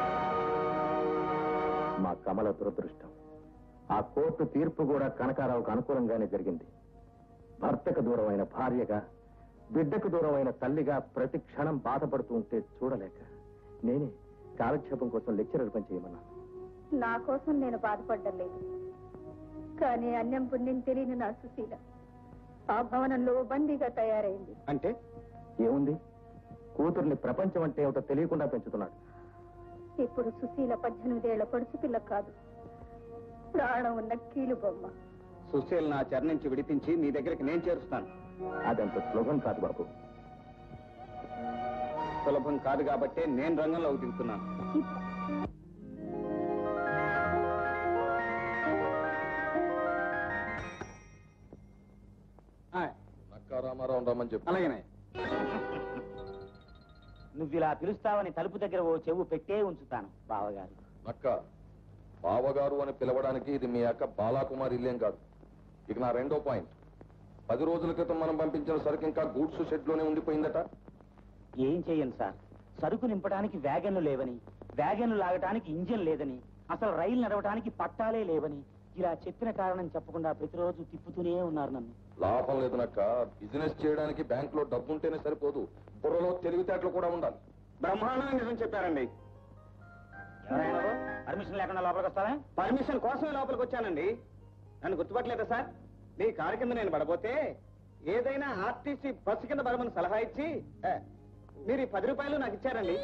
మా కమల దురదృష్టం, ఆ కోర్టు తీర్పు కూడా కనకారావుకు అనుకూలంగానే జరిగింది. భర్తకు దూరమైన భార్యగా, బిడ్డకు దూరమైన తల్లిగా ప్రతి క్షణం బాధపడుతూ ఉంటే చూడలేక నేనే కాలక్షేపం కోసం లెక్చరర్ పని చేయమన్నాను. నా కోసం నేను బాధపడ్డం లేదు, కానీ అన్యం పుణ్యం తెలియని నా సుశీల ఆ భవనంలో బందీగా తయారైంది. అంటే ఏముంది, కూతుర్ని ప్రపంచం అంటే ఏమిటో తెలియకుండా పెంచుతున్నాడు. ఇప్పుడు సుశీల పద్దెనిమిదేళ్ల పడుచు పిల్ల కాదు, ప్రాణం ఉన్న కీలు బొమ్మ. సుశీల్ నా చెర నుంచి విడిపించి మీ దగ్గరికి నేను చేరుస్తాను. అదంత సులభం కాదు బాబు. సులభం కాదు కాబట్టే నేను రంగంలోకి దిగుతున్నాను. నక్కా రామారావు రమ్మని చెప్పు. అలాగేనే. నువ్వు ఇలా పిలుస్తావని తలుపు దగ్గర ఓ చెవు పెట్టే ఉంచుతాను బావగారు. నక్క బావగారు అని పిలవడానికి ఇది మీ అక్క బాలాకుమార్ ఇల్లేం కాదు. ఇక నా రెండో పాయింట్, పది రోజుల క్రితం మనం పంపించిన సరుకు ఇంకా గూడ్స్ షెడ్ లోనే ఉండిపోయిందట. ఏం చెయ్యను సార్, సరుకు నింపడానికి వ్యాగన్లు లేవని, వ్యాగన్లు లాగటానికి ఇంజిన్ లేదని, అసలు రైలు నడవటానికి పట్టాలే లేవని ఇలా చెప్పిన కారణం చెప్పకుండా ప్రతిరోజు తిప్పుతూనే ఉన్నారు నన్ను. లాభం లేదు నక్క. బిజినెస్ చేయడానికి బ్యాంక్ లో డబ్బు ఉంటేనే సరిపోదు, బుర్రలో తెలివితేటలు కూడా ఉండాలి. బ్రహ్మాండంగా నిజం చెప్పారండి. ఎవరైనా పర్మిషన్ లేకుండా లోపలికి వస్తావా? పర్మిషన్ కోసమే లోపలికి వచ్చానండి. నన్ను గుర్తుపట్టలేదా సార్? మీ కారు కింద నేను పడబోతే ఏదైనా ఆర్టీసీ బస్సు కింద పడమని సలహా ఇచ్చి ఏ, మీరు ఈ పది రూపాయలు నాకు ఇచ్చారండి.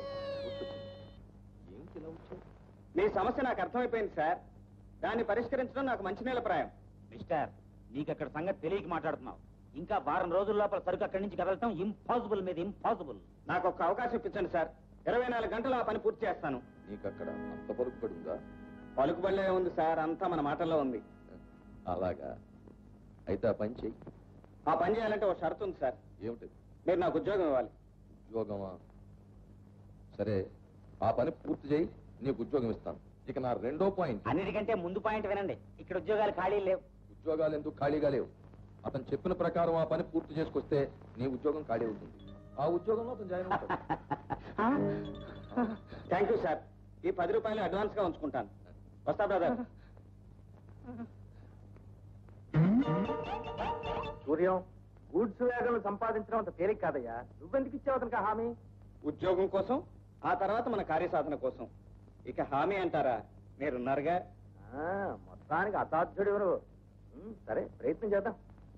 మీ సమస్య నాకు అర్థమైపోయింది సార్. దాన్ని పరిష్కరించడం నాకు మంచి నీళ్ళ ప్రాయం. మిస్టర్, నీకు అక్కడ సంగతి తెలియక మాట్లాడుతున్నావు. ఇంకా వారం రోజుల లోపల సరుకు అక్కడి నుంచి కదలటం ఇంపాసిబుల్ మీద ఇంపాసిబుల్. నాకు ఒక అవకాశం ఇప్పించండి సార్. ఇరవై నాలుగు గంటలు ఆ పని పూర్తి చేస్తాను. నీకు అక్కడ అంత పలుకుబడి ఉందా? పలుకుబడిలే ఉంది సార్, అంతా మన మాటల్లో ఉంది. అలాగా, అయితే ఆ పని చెయ్యి. ఆ పని చేయాలంటే ఒక షరతు ఉంది సార్. ఏమిటి? మీరు నాకు ఉద్యోగం ఇవ్వాలి. ఉద్యోగమా? సరే, ఆ పని పూర్తి చేయి, నీకు ఉద్యోగం ఇస్తాను. ఇక నా రెండో పాయింట్, అన్నిటికంటే ముందు పాయింట్ వినండి. ఇక్కడ ఉద్యోగాలు ఖాళీ లేవు. ఉద్యోగాలు ఎందుకు ఖాళీగా లేవు? అతను చెప్పిన ప్రకారం ఆ పని పూర్తి చేసుకొస్తే నీ ఉద్యోగం ఖాళీ అవుతుంది. ఆ ఉద్యోగంలో అతను జాయిన్ అవుతాడు. Thank you sir. ఈ పది రూపాయలు అడ్వాన్స్ గా ఉంచుకుంటాను. వస్తా బ్రదర్. సూర్యం, గూడ్స్ వేగంలో సంపాదించడం అంత తేలిక కాదయ్యా. నువ్వెందుకు ఇచ్చావు అతనికి ఆ హామీ? ఉద్యోగం కోసం, ఆ తర్వాత మన కార్యసాధన కోసం. ఇక హామీ అంటారా? మీరున్నారుగా. ఆ, మొత్తానికి అసాధ్యుడు ఎవరు? ఉమ్, సరే, ప్రయత్నం చేద్దాం.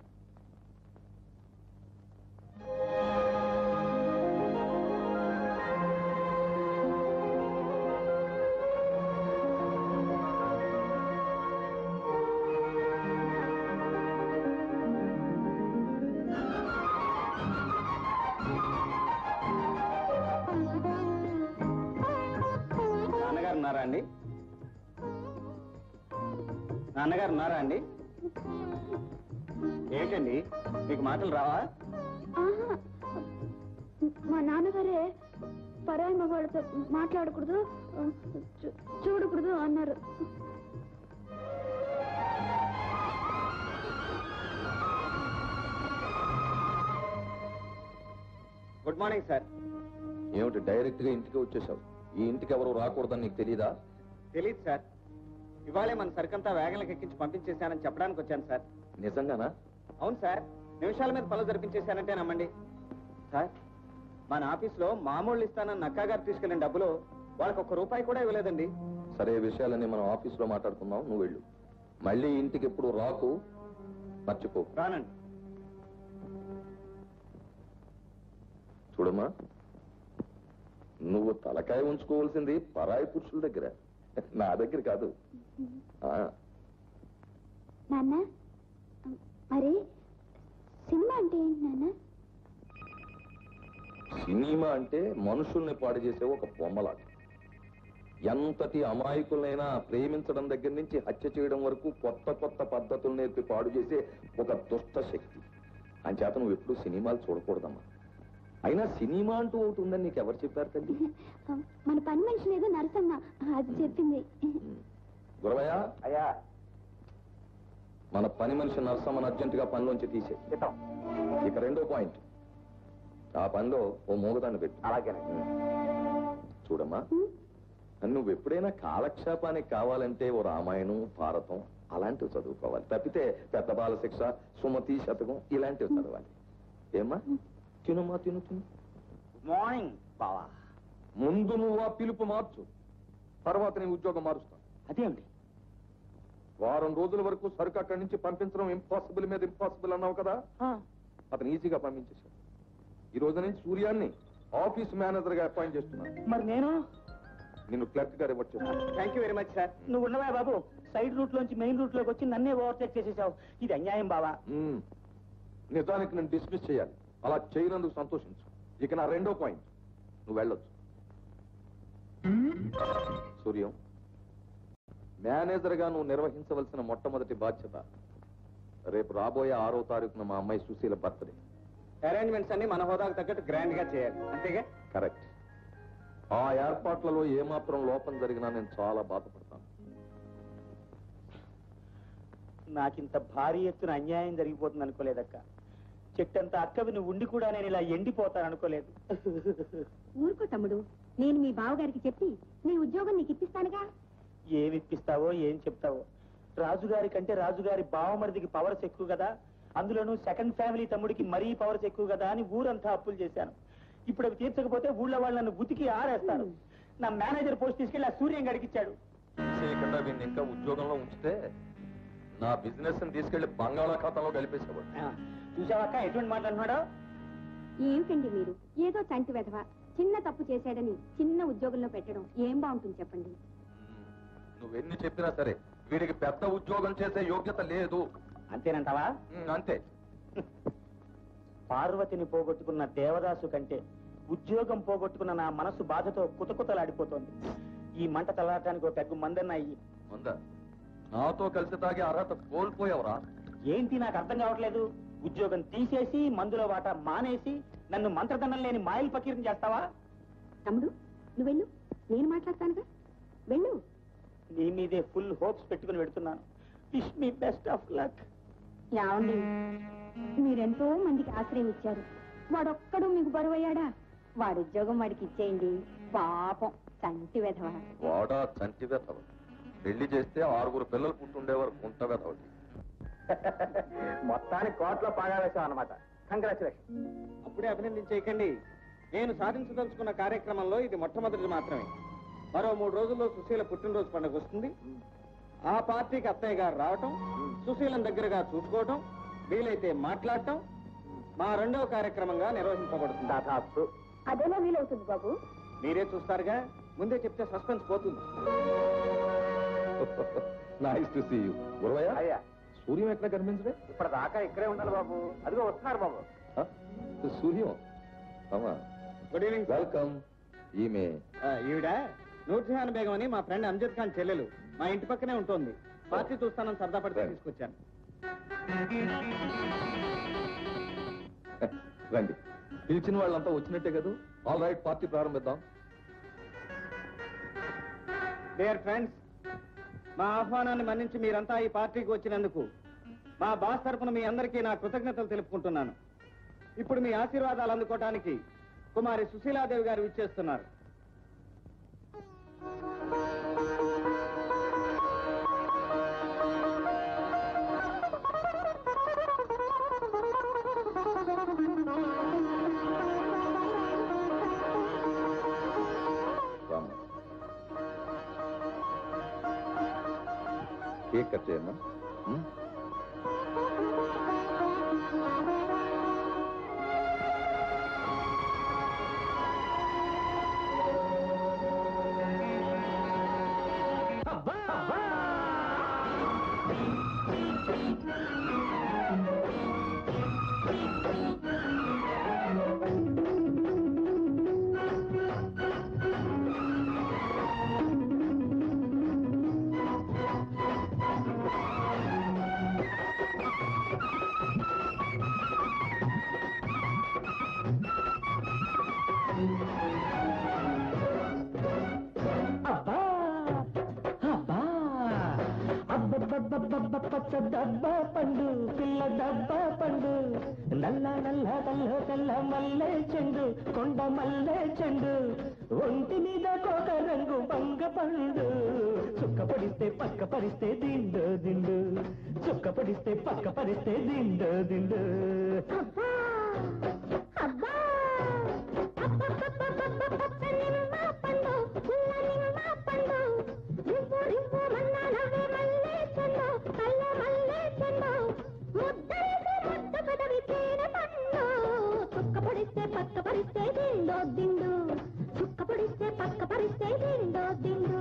నాన్నగారు ఉన్నారా అండి? నాన్నగారు ఉన్నారా అండి? ఏంటండి, మీకు మాటలు రావా? ఆహా, మా నాన్నగారే పరాయి మగవాళ్ళతో మాట్లాడకూడదు, చూ- చూడకూడదు అన్నారు. Good morning sir. ఏమిటి డైరెక్ట్ గా ఇంటికి వచ్చేసావు? ఈ ఇంటికి ఎవరు రాకూడదని నీకు తెలీదా? తెలియదు సార్. ఇవాళే మన సరికంతా వేగంలకు ఎక్కించి పంపించేశానని చెప్పడానికి వచ్చాను సార్. నిజంగానా? అవును సార్, నిమిషాల మీద పనులు జరిపించేశానంటే నమ్మండి. సార్, మన ఆఫీస్లో మామూలు ఇస్తానన్న నక్కా గారు తీసుకెళ్లిన డబ్బులో వాళ్ళకి ఒక్క రూపాయి కూడా ఇవ్వలేదండి. సరే విషయాలన్నీ మనం ఆఫీసులో మాట్లాడుకుందాం, నువ్వు వెళ్ళు. మళ్ళీ ఇంటికి ఎప్పుడు రాకు, మర్చిపో. రానండి. చూడమ్మా, నువ్వు తలకాయ ఉంచుకోవాల్సింది పరాయి పురుషుల దగ్గర, నా దగ్గర కాదు. ఆ, నాన్న మరి సినిమా అంటే ఏంటి నాన్న? సినిమా అంటే మనుషుల్ని పాడు చేసే ఒక బొమ్మలాట. ఎంతటి అమాయకులైనా ప్రేమించడం దగ్గర నుంచి హత్య చేయడం వరకు కొత్త కొత్త పద్ధతులు నేర్పి పాడు చేసే ఒక దుష్ట శక్తి. అంచేత నువ్వు ఎప్పుడు సినిమాలు చూడకూడదమ్మా. అయినా సినిమా అంటూ ఒకటి ఉందని నీకు ఎవరు చెప్పారు తల్లి? మన పని మనిషి ఏదో నరసమ్మ అది చెప్పింది. గురవయ్య, అయ్యా మన పని మనిషి నరసమ్మను అర్జెంటుగా పనిలోంచి తీసే. ఇక రెండో పాయింట్, ఆ పనిలో ఓ మూగదాన్ని పెట్టు. అలాగేనండి. చూడమ్మా, నువ్వు ఎప్పుడైనా కాలక్షేపానికి కావాలంటే ఓ రామాయణం, భారతం అలాంటివి చదువుకోవాలి. తప్పితే పెద్ద బాల శిక్ష, సుమతి శతకం ఇలాంటివి చదవాలి. ఏమ్మా, తినుమా, తిను తిను. మార్నింగ్ బావా. ముందు నువ్వు ఆ పిలుపు మార్చు, తర్వాత నీ ఉద్యోగం మారుస్తాను. అదేంటి? వారం రోజుల వరకు సరుకు అక్కడి నుంచి పంపించడం ఇంపాసిబుల్ మీద ఇంపాసిబుల్ అన్నావు కదా, అతను ఈజీగా పంపించేశాడు. ఈ రోజు నుంచి సూర్యాన్ని ఆఫీస్ మేనేజర్ గా అపాయింట్ చేస్తున్నాను. మరి నేను నిన్ను క్లర్క్ గా రివర్ట్ చేస్తాను. Thank you very much sir. నువ్వు ఉన్నవా బాబు? సైడ్ రూట్ లోంచి మెయిన్ రూట్ లోకి వచ్చి నన్నే ఓవర్టేక్ చేసేసావు. ఇది అన్యాయం బావా. మ్మ్. నిజానికి నేను డిస్మిస్ చేయాలి. అలా చేయనందుకు సంతోషించు. ఇక నా రెండో పాయింట్, నువ్వు వెళ్ళొచ్చు. సూర్యం, మేనేజర్ గా నువ్వు నిర్వహించవలసిన మొట్టమొదటి బాధ్యత రేపు రాబోయే ఆరో తారీఖున మా అమ్మాయి సుశీల బర్త్డే. అరేంజ్మెంట్స్ అన్ని మన హోదాకు తగ్గట్టు గ్రాండ్ గా చేయాలి, అంతేగా? కరెక్ట్. ఆ ఏర్పాట్లలో ఏమాత్రం లోపం జరిగినా నేను చాలా బాధపడతాను. నాకింత భారీ ఎత్తున అన్యాయం జరిగిపోతుంది అనుకోలేదక్క. చెట్టంత అక్కవి నువ్వు ఉండి కూడా నేను ఇలా ఎండిపోతాను అనుకోలేదు. ఊరుకో తమ్ముడు, నేను మీ బావగారికి చెప్పి నీ ఉద్యోగం నీకు ఇప్పిస్తానుగా. ఏమి ఇప్పిస్తావో ఏం చెప్తావో. రాజుగారి కంటే రాజుగారి బావమరిదికి పవర్స్ ఎక్కువ కదా, అందులోనూ సెకండ్ ఫ్యామిలీ తమ్ముడికి మరీ పవర్స్ ఎక్కువ కదా అని ఊరంతా అప్పులు చేశాను. ఇప్పుడు అవి తీర్చకపోతే ఊళ్ళో వాళ్ళు నన్ను ఉతికి ఆరేస్తారు. నా మేనేజర్ పోస్ట్ తీసుకెళ్లి ఆ సూర్యం గడికిచ్చాడు. చేయకుండా వీడిని ఇంకా ఉద్యోగంలో ఉంచితే నా బిజినెస్ ని తీసుకెళ్లి బంగాళాఖాతంలో కలిపేసేవాడు. చూసావక్క ఎటువంటి మాట్లాడుతున్నాడో? ఏమిటండి మీరు, ఏదో చంటి వెధవ చిన్న తప్పు చేశాడని చిన్న ఉద్యోగంలో పెట్టడం ఏం బాగుంటుంది చెప్పండి. నువ్వెన్ని చెప్పినా సరే వీడికి పెద్ద ఉద్యోగం చేసే యోగ్యత లేదు. అంతేనంటావా? ఉమ్, అంతే. పార్వతిని పోగొట్టుకున్న దేవదాసు కంటే ఉద్యోగం పోగొట్టుకున్న నా మనసు బాధతో కుతకుతలాడిపోతోంది. ఈ మంట తలాటానికి ఒక పెగ్గు మందన్న అయ్యి. ఉందా? నాతో కలిసి తాగే అర్హత కోల్పోయావరా? ఏంటి నాకు అర్థం కావట్లేదు. ఉద్యోగం తీసేసి మందులో వాటా మానేసి నన్ను మంత్రదండం లేని మాయలు పకీరం చేస్తావా? తమ్ముడు నువ్వు వెళ్ళు, నేను మాట్లాడతానుగా, వెళ్ళు. నీ మీదే ఫుల్ హోప్స్ పెట్టుకుని పెడుతున్నాను. Wish me best of luck. ఏమండి, మీరెంతో మందికి ఆశ్రయం ఇచ్చారు, వాడొక్కడు మీకు బరువయ్యాడా? వాడి ఉద్యోగం వాడికి ఇచ్చేయండి. పాపం చంటి వెధవ. వాడా చంటి వెధవ. పెళ్లి చేస్తే ఆరుగురు పిల్లలు పుట్టుండేవారు కుంట వెధవటి. మొత్తానికి కోట్లో పాగా వేశాం అన్నమాట. కంగ్రాచులేషన్. అప్పుడే అభినందించేయకండి. నేను సాధించదలుచుకున్న కార్యక్రమంలో ఇది మొట్టమొదటిది మాత్రమే. మరో మూడు రోజుల్లో సుశీల పుట్టినరోజు పండుగ వస్తుంది. ఆ పార్టీకి అత్తయ్య గారు రావటం, సుశీలను దగ్గరగా చూసుకోవటం, వీలైతే మాట్లాడటం మా రెండవ కార్యక్రమంగా నిర్వహింపబడుతుంది. అదేలా వీలవుతుంది బాబు? మీరే చూస్తారుగా, ముందే చెప్తే సస్పెన్స్ పోతుంది. Nice to see you. Guravayya, అయ్యా, సూర్యం ఎక్కడ కనిపించడే? ఇప్పటిదాకా ఇక్కడే ఉండాలి బాబు. అదిగో వస్తున్నారు బాబు. ఆ? సూర్యం, అమ్మా గుడ్ ఈవినింగ్. వెల్కమ్. ఈమె ఈవిడ నూర్జహాన్ బేగం అని మా ఫ్రెండ్ అంజద్ ఖాన్ చెల్లెలు. మా ఇంటి పక్కనే ఉంటుంది. పార్టీ చూస్తానని సరదా పడితే తీసుకొచ్చాను. రండి. పిలిచిన వాళ్ళంతా వచ్చినట్టే కదా. ఆల్ రైట్, పార్టీ ప్రారంభిద్దాం. డియర్ ఫ్రెండ్స్, మా ఆహ్వానాన్ని మన్నించి మీరంతా ఈ పార్టీకి వచ్చినందుకు మా బాస్ తరపున మీ అందరికీ నా కృతజ్ఞతలు తెలుపుకుంటున్నాను. ఇప్పుడు మీ ఆశీర్వాదాలు అందుకోవడానికి కుమారి సుశీలాదేవి గారు విచ్చేస్తున్నారు. కేక్ కట్ చేయమ్మా. పచ్చ డబ్బా పండు పిల్ల డబ్బా పండు నల్ల నల్ల తెల్ల తెల్ల మల్లె చెండు కొండ మల్లె చెండు ఒంటి మీద కోక రంగు బంగ పండు చుక్క పడిస్తే పక్క పరిస్తే దిండు దిండు చుక్క పడిస్తే పక్క పరిస్తే దిండు దిండు పక్క పరిస్తే దిండో దిండు చుక్క పడిస్తే పక్క పరిస్తే దిండో దిండు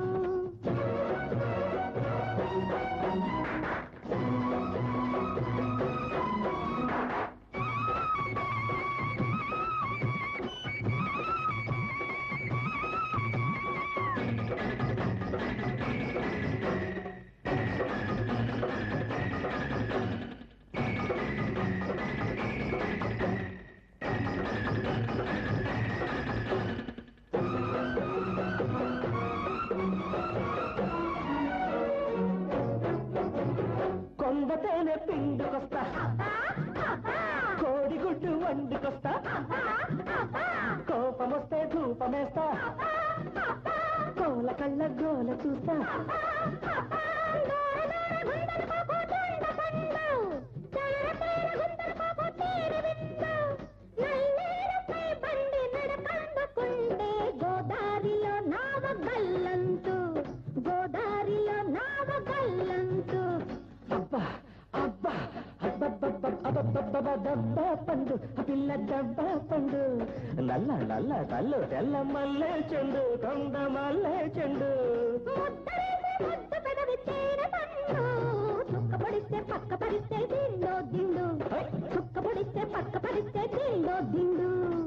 కొండతేనే పిండుకొస్తా కోడిగుడ్డు వండుకొస్తా కోపమొస్తే ధూపమేస్తా కోల కళ్ళ గోల చూస్తా గోదారిలో నావ గల్లంతు గోదారిలో నావ గల్లంతు అబ్బా అబ్బా డబ్బా పండు పిల్ల డబ్బా పండు నల్ల నల్ల కళ్ళు తెల్ల మల్లె చెండు కొండ మల్లె చెండు చుక్క పడిస్తే పక్క పరిస్తే దిండో దిండు చుక్క పడిస్తే పక్క పరిస్తే దిండో దిండు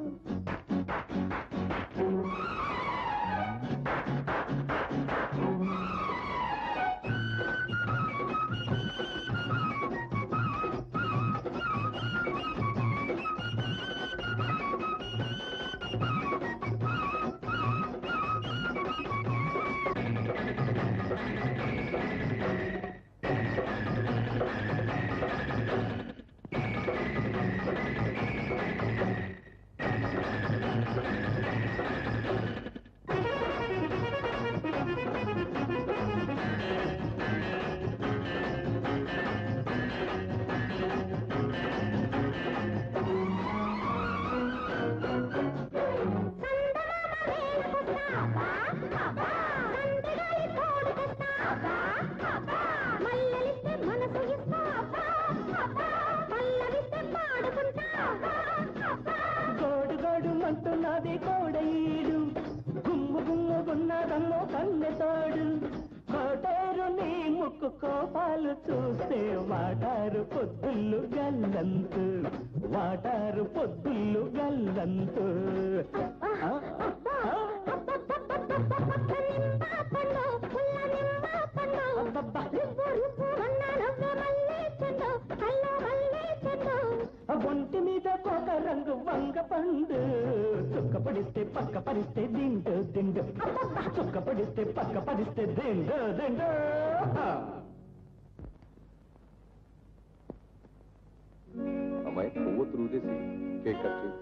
గోడు గోడు మంటున్నది కోడీడు గుమ్ము గుమ్ముగున్నదమ్మో కన్నెతోడు కోటేరు నీ ముక్కు కోపాలు చూస్తే వాటారు పొద్దుళ్ళు గల్లంతు వాటారు పొద్దుళ్ళు గల్లంతు ఒంటి మీద ఒక రంగు వంగ పండు చుక్క పడిస్తే పక్క పరిస్తే దిండు దిండు చుక్క పడిస్తే పక్క పరిస్తే దిండు దిండు అమ్మాయి పువ్వు తురుదేసి కేక్ కట్ చేయి.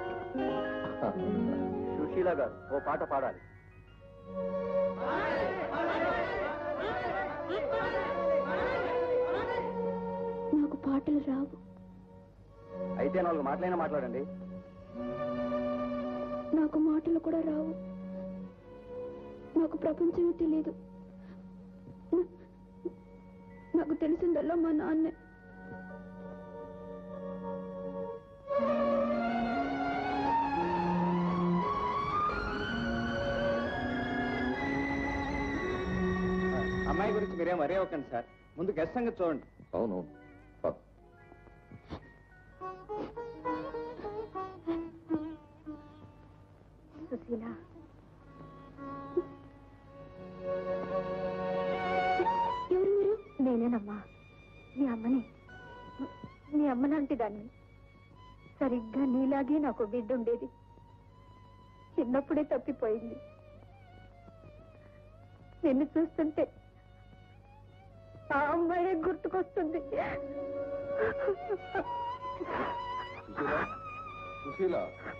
సుశీల గారు ఓ పాట పాడాలి. పాటలు రావు. అయితే నాలుగు మాటలైనా మాట్లాడండి. నాకు మాటలు కూడా రావు. నాకు ప్రపంచమే తెలియదు. నాకు తెలిసిందల్లా మా నాన్నే. అమ్మాయి గురించి మీరేం వరే అవ్వకండి సార్. ముందు గెస్ట్ సంగతి చూడండి. అవును. సుశీల, ఎవరు మీరు? నేనేనమ్మా, మీ అమ్మని. మీ అమ్మ లాంటి దాన్ని. సరిగ్గా నీలాగే నాకు బిడ్డ ఉండేది. చిన్నప్పుడే తప్పిపోయింది. నిన్ను చూస్తుంటే ఆ అమ్మాయి గుర్తుకొస్తుంది. సుశీల,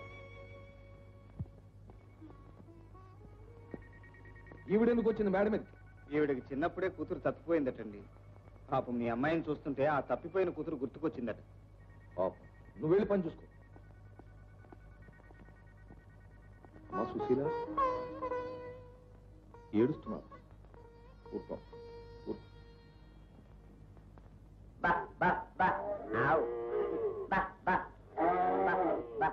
ఈవిడెందుకు వచ్చింది మేడం మీదకి? ఈవిడికి చిన్నప్పుడే కూతురు తప్పిపోయిందటండి. పాపం మీ అమ్మాయిని చూస్తుంటే ఆ తప్పిపోయిన కూతురు గుర్తుకొచ్చిందట. పాపం, నువ్వు వెళ్ళి పని చూసుకో. మా సుశీల ఏడుస్తున్నా. ఊరుకో, ఊరుకో. బా బా బా ఆవ్ బా బా బా బా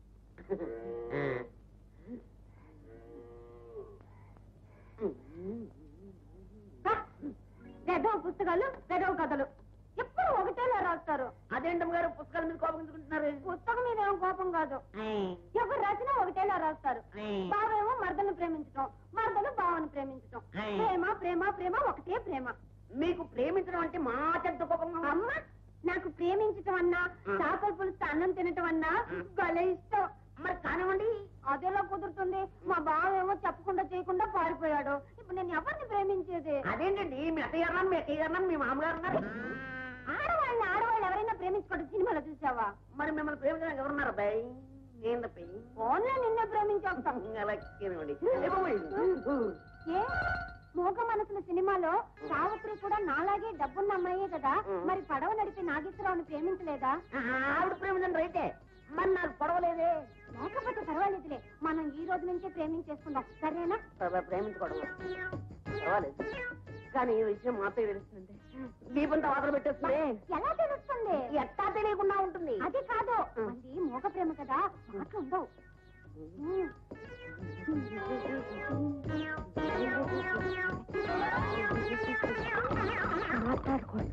వెధవ పుస్తకాలు, వెధవ కథలు ఎప్పుడు ఒకటేలా రాస్తారు. అదేంటమ్మ గారు పుస్తకాల మీద కోపగించుకుంటున్నారు? పుస్తకం మీద ఏం కోపం కాదు. ఎవరు రాసినా ఒకటేలా రాస్తారు. బావేమో మరదను ప్రేమించటం, మరదలు బావను ప్రేమించటం. ప్రేమ ప్రేమ ప్రేమ ఒకటే ప్రేమ. మీకు ప్రేమించడం అంటే మా చెడ్డ కోపంగా. అమ్మ, నాకు ప్రేమించటం అన్నా, చేపల పులుసు అన్నం తినటం అన్నా భలే ఇష్టం. మరి కానివ్వండి. అదేలా కుదురుతుంది? మా బావేమో చెప్పకుండా చేయకుండా పారిపోయాడు. ఇప్పుడు నేను ఎవరిని ప్రేమించేది? అదేంటండి, మీ అత్తయ్య గారు మీ అత్తయ్య గారు మీ మామగారు ఉన్నారు. ఆడవాళ్ళని ఆడవాళ్ళు ఎవరైనా ప్రేమించుకోవడం సినిమాలో చూసావా? మరి మిమ్మల్ని ప్రేమించడానికి ఎవరున్నారు అబ్బాయి? నేను తప్పి ఫోన్లో నిన్నే ప్రేమించేస్తాం. అలాగేనండి. ఏ మూగ మనసుల సినిమాలో సావిత్రి కూడా నాలాగే డబ్బున్న అమ్మాయే కదా, మరి పడవ నడిపి నాగేశ్వరరావుని ప్రేమించలేదా? ఆవిడ ప్రేమించండి రైతే, మరి నాకు పొడవలేదే. లేకపోతే పర్వాలేదులే, మనం ఈ రోజు నుంచే ప్రేమించేసుకుందాం, సరేనా? ప్రేమించుకోవడం పర్వాలేదు, కానీ ఈ విషయం మాతో తెలుస్తుంది. దీపంతో వాతలు పెట్టేస్తుంది. ఎలా తెలుస్తుంది? ఎట్టా తెలియకుండా ఉంటుంది. అది కాదు, అది మూగ ప్రేమ కదా, మాటలు ఉండవు. మాట్లాడుకోండి.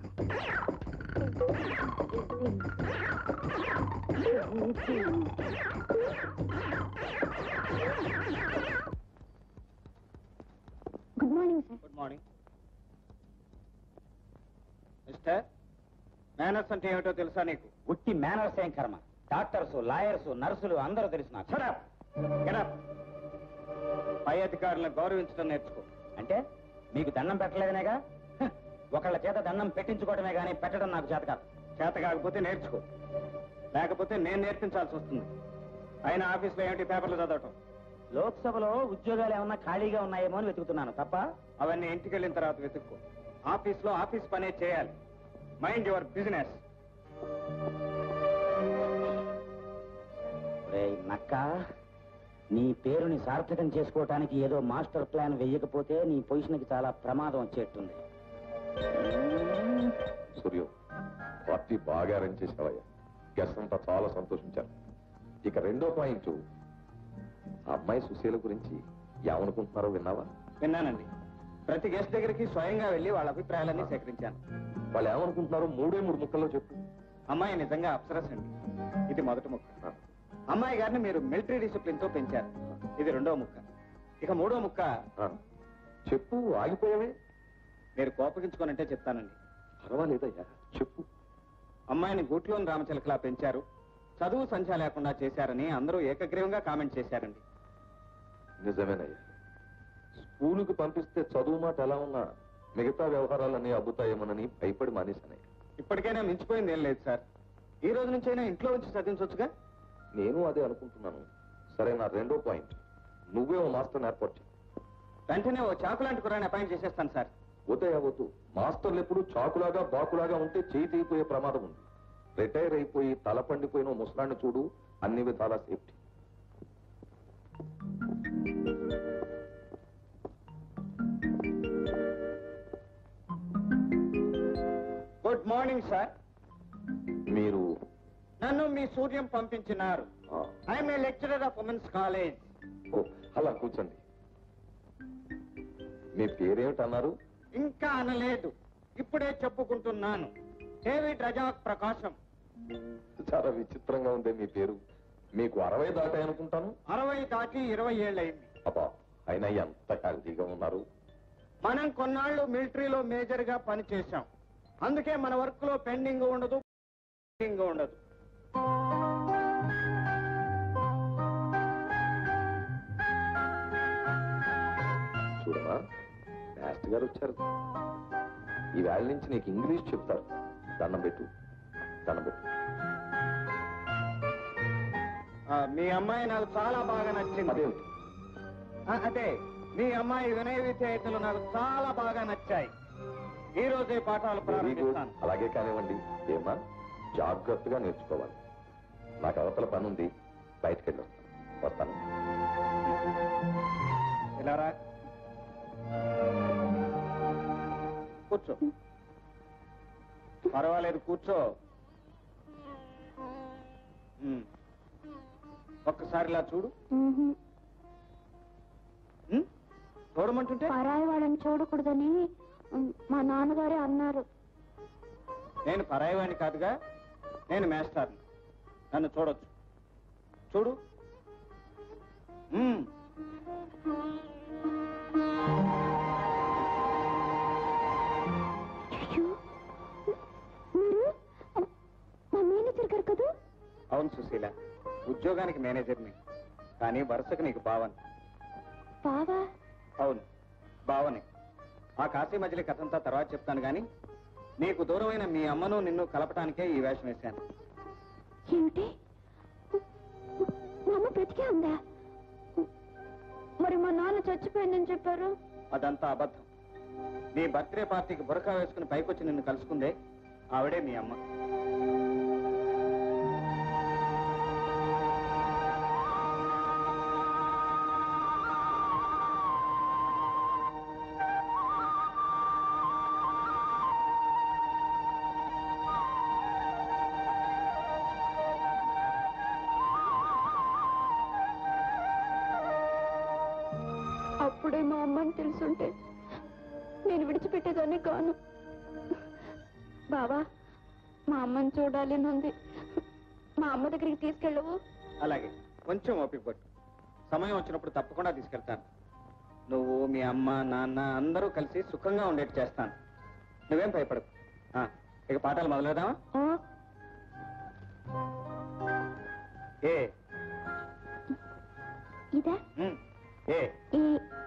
Good morning sir. Good morning mister. Manners అంటే ఏమిటో తెలుసా నీకు? ఉట్టి మేనర్స్ ఏం కర్మ. డాక్టర్స్, లాయర్స్, నర్సులు అందరూ తెలుసు నాకు. Shut up. Get up. పై అధికారులను గౌరవించడం నేర్చుకో. అంటే మీకు దండం పెట్టలేదనేగా? హ, ఒకళ్ళ చేత దండం పెట్టించుకోవడమే గానీ పెట్టడం నాకు చేత కాదు. చేత కాకపోతే నేర్చుకో, లేకపోతే నేను నేర్పించాల్సి వస్తుంది. అయినా ఆఫీస్లో ఏమిటి పేపర్లు చదవటం? లోక్సభలో ఉద్యోగాలు ఏమన్నా ఖాళీగా ఉన్నాయేమో అని వెతుకుతున్నాను తప్ప. అవన్నీ ఇంటికి వెళ్ళిన తర్వాత వెతుక్కో. ఆఫీస్లో ఆఫీస్ పనే చేయాలి. Mind your business. నక్క, నీ పేరుని సార్థకం చేసుకోవటానికి ఏదో మాస్టర్ ప్లాన్ వెయ్యకపోతే నీ పొజిషన్కి చాలా ప్రమాదం వచ్చేట్టుంది. సూర్యు, పార్టీ బాగా అరేంజ్ చేసావయ్యా. గెస్ట్ అంతా చాలా సంతోషించారు. ఇక రెండో పాయింట్, ఆ అమ్మాయి సుశీల గురించి ఏమనుకుంటున్నారో విన్నావా? విన్నానండి. ప్రతి గెస్ట్ దగ్గరికి స్వయంగా వెళ్ళి వాళ్ళ అభిప్రాయాలన్నీ సేకరించాను. వాళ్ళు ఏమనుకుంటున్నారో మూడే మూడు ముక్కల్లో చెప్పు. అమ్మాయి నిజంగా అప్సరస్ అండి. ఇది మొదటి ముక్క. అమ్మాయి గారిని మీరు మిలిటరీ డిసిప్లిన్ తో పెంచారు. ఇది రెండో ముక్క. ఇక మూడో ముక్క. చెప్పు, ఆగిపోయావే. మీరు కోపగించుకోనంటే చెప్తానండి. పర్వాలేదయ్యా, చెప్పు. అమ్మాయిని గూట్లోని రామచిలకలా పెంచారు, చదువు సంధ్య లేకుండా చేశారని అందరూ ఏకగ్రీవంగా కామెంట్ చేశారండి. నిజమేనయ్యా. స్కూలుకు పంపిస్తే చదువు మాట ఎలా ఉన్నా మిగతా వ్యవహారాలన్నీ అబ్బుతాయేమోనని భయపడి మానేశానయ్యా. ఇప్పటికైనా మించిపోయింది ఏం లేదు సార్. ఈ రోజు నుంచి అయినా ఇంట్లో ఉంచి చదివించవచ్చుగా. నేను అదే అనుకుంటున్నాను. సరే, నా రెండో పాయింట్, నువ్వే ఓ మాస్టర్ ఏర్పాటు చేయి. వెంటనే ఓ చాకు లాంటి కురాన్ని అపాయింట్ చేసేస్తాను సార్. వద్దయా వద్దు. మాస్టర్లు ఎప్పుడు చాకులాగా బాకులాగా ఉంటే చేయి తీయిపోయే ప్రమాదం ఉంది. రిటైర్ అయిపోయి తల పండిపోయిన ముసలాన్ని చూడు, అన్ని విధాల సేఫ్టీ. Good morning sir. మీరు నన్ను మీ సూర్యం పంపించినారు. I'm a lecturer of women's college. ఓ, అలా కూర్చోండి. మీ పేరేమిటన్నారు? ఇంకా అనలేదు, ఇప్పుడే చెప్పుకుంటున్నాను. డేవిడ్ రజాక్ ప్రకాశం. చాలా విచిత్రంగా ఉంది మీ పేరు. మీకు అరవై దాటాయి అనుకుంటాను. అరవై దాటి ఇరవై ఏళ్ళయింది. అబ్బా, అయినా ఎంత హెల్తీగా ఉన్నారు. మనం కొన్నాళ్ళు మిలిటరీలో మేజర్ గా పనిచేశాం. అందుకే మన వర్క్ లో పెండింగ్ ఉండదు, పెండింగ్ ఉండదు. చూడమా, మాస్టర్ గారు వచ్చారు. ఈ వేళ నుంచి నీకు ఇంగ్లీష్ చెప్తారు. దండం పెట్టు, దండం పెట్టు. ఆ, మీ అమ్మాయి నాకు చాలా బాగా నచ్చింది. అదేమిటి? ఆ, అదే మీ అమ్మాయి వినయ విధేయతలు నాకు చాలా బాగా నచ్చాయి. ఈ రోజే పాఠాలు వెరీ గుడ్. ప్రారంభిస్తాను. అలాగే కానివ్వండి. ఏమా, జాగ్రత్తగా నేర్చుకోవాలి. నాకు అవతల పని ఉంది, బయటకు వెళ్ళి వస్తాను. ఇలా రా, కూర్చో. పర్వాలేదు, కూర్చో. ఉమ్. ఒక్కసారి ఇలా చూడు. ఉమ్? చూడమంటుంటే పరాయి వాళ్ళని చూడకూడదని మా నాన్నగారే అన్నారు. నేను పరాయివాణ్ణి కాదుగా, నేను మేస్టార్ని. నన్ను చూడొచ్చు. చూడు. ఉమ్. మా మేనేజర్ గారు కదా? అవును సుశీల, ఉద్యోగానికి మేనేజర్ని, కానీ వరుసకు నీకు బావని. బావా? అవును, బావని. ఆ కాశీ మజిలీ కథంతా తర్వాత చెప్తాను గాని, నీకు దూరమైన మీ అమ్మను నిన్ను కలపటానికే ఈ వేషం వేశాను. ఏమిటి? మా అమ్మ బ్రతికే ఉందా? మరి మా నాన్న చచ్చిపోయిందని చెప్పారు. అదంతా అబద్ధం. నీ బర్త్డే పార్టీకి బురకా వేసుకుని పైకొచ్చి నిన్ను కలుసుకుందే ఆవిడే మీ అమ్మ. అప్పుడే మా అమ్మని తెలుసుంటే నేను విడిచిపెట్టేదాన్ని కాను. బావా, మా అమ్మని చూడాలి నుంది. మా అమ్మ దగ్గరికి తీసుకెళ్ళవు? అలాగే, కొంచెం ఓపిక పట్టు. సమయం వచ్చినప్పుడు తప్పకుండా తీసుకెళ్తాను. నువ్వు, మీ అమ్మ, నాన్న అందరూ కలిసి సుఖంగా ఉండేట్టు చేస్తాను. నువ్వేం భయపడకు. ఆ, ఇక పాఠాలు మొదలెడదామా? ఏ ఇదా? ఉమ్, ఏ ఈ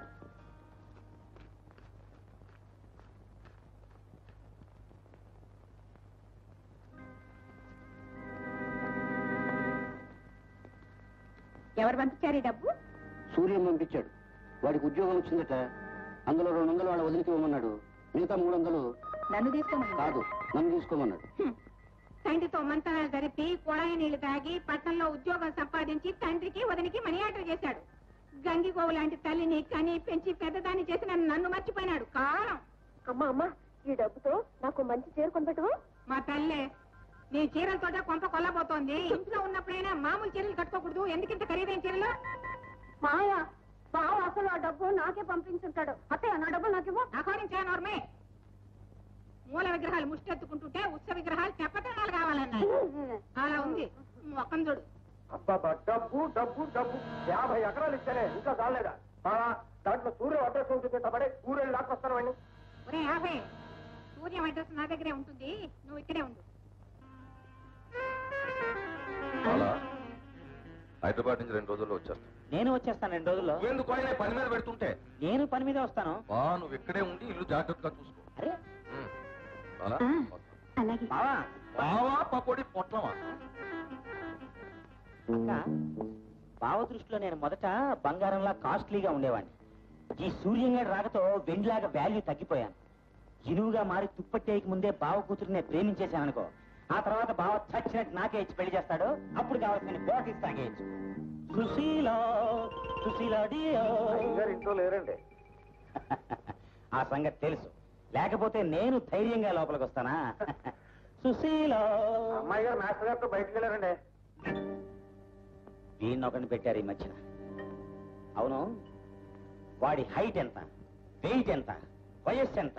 ఎవరు పంపించారు ఈ డబ్బు? సూర్యం పంపించాడు. వాడికి ఉద్యోగం వచ్చిందట. అందులో రెండు వందలు వాళ్ళ వదిలికి ఇవ్వమన్నాడు. మిగతా మూడు వందలు నన్ను తీసుకోమని కాదు, నన్ను తీసుకోమన్నాడు. తండ్రితో మంతనాలు జరిపి కుళాయి నీళ్లు తాగి పట్టణంలో ఉద్యోగం సంపాదించి తండ్రికి వదినికి మనీ ఆర్డర్ చేశాడు. గంగిగోవు లాంటి తల్లిని కని పెంచి పెద్దదాన్ని చేసిన నన్ను మర్చిపోయినాడు. కాలం. అమ్మా అమ్మా, ఈ డబ్బుతో నాకు మంచి చీర కొనబెట్టవా? మా తల్లే నీ చీరలతోట కొంప కొల్లబోతోంది. ఇంట్లో ఉన్నప్పుడైనా మామూలు చీరలు కట్టుకోకూడదు. ఎందుకింత ఖరీదైన చీరలు? మాయా, బావ అసలు ఆ డబ్బు నాకే పంపించుంటాడు. అత్తయ్య, నా డబ్బు నాకేమో. అకార్డింగ్ నోర్మే. మూల విగ్రహాలు ముష్టెత్తుకుంటుంటే ఉత్సవ విగ్రహాలు చెప్పటనాలు కావాలన్నాయి. అలా ఉంది మొక్కం చూడు. అబ్బాబా, డబ్బు డబ్బు డబ్బు. యాభై ఎకరాలు ఇచ్చానే, ఇంకా కాలేదా? బావా, దాంట్లో సూర్యం అడ్రస్ ఉంటుంది తబడే ఊరేళ్ళు లాక్కొస్తాను. ఒరే యాభై, సూర్యం అడ్రస్ నా దగ్గరే ఉంటుంది, నువ్వు ఇక్కడే ఉండు. అలా హైదరాబాద్ నుంచి రెండు రోజుల్లో వచ్చేస్తాను. నేను వచ్చేస్తాను రెండు రోజుల్లో. ఎందుకు ఆయన పని మీద పెడుతుంటే? నేను పని మీద వస్తాను. బా, నువ్వు ఇక్కడే ఉండి ఇల్లు జాగ్రత్తగా చూసుకో. అరే ఉమ్. అలా అలాగే. బావా, బావా పకోడి పొట్లమా? అక్క, బావ దృష్టిలో నేను మొదట బంగారంలా కాస్ట్లీగా ఉండేవాడిని. ఈ సూర్యంగాడి రాకతో వెండిలాగా వాల్యూ తగ్గిపోయాను. ఇనువుగా మారి తుప్పట్టేయక ముందే బావ కూతురునే ప్రేమించేశాననుకో, ఆ తర్వాత బావ చచ్చినట్టు నాకే ఇచ్చి పెళ్లి చేస్తాడు. అప్పుడు కావాల్సిన బాటిల్స్ తాగేయచ్చు. సుశీల సుశీల ఇంట్లో లేరండి. ఆ సంగతి తెలుసు, లేకపోతే నేను ధైర్యంగా లోపలికి వస్తానా? సుశీల అమ్మాయి గారు మాస్టర్ గారితో బయటకు వెళ్ళారండి. వీడిని ఒకరిని పెట్టారు ఈ మధ్యన. అవును, వాడి హైట్ ఎంత, వెయిట్ ఎంత, వయస్సు ఎంత?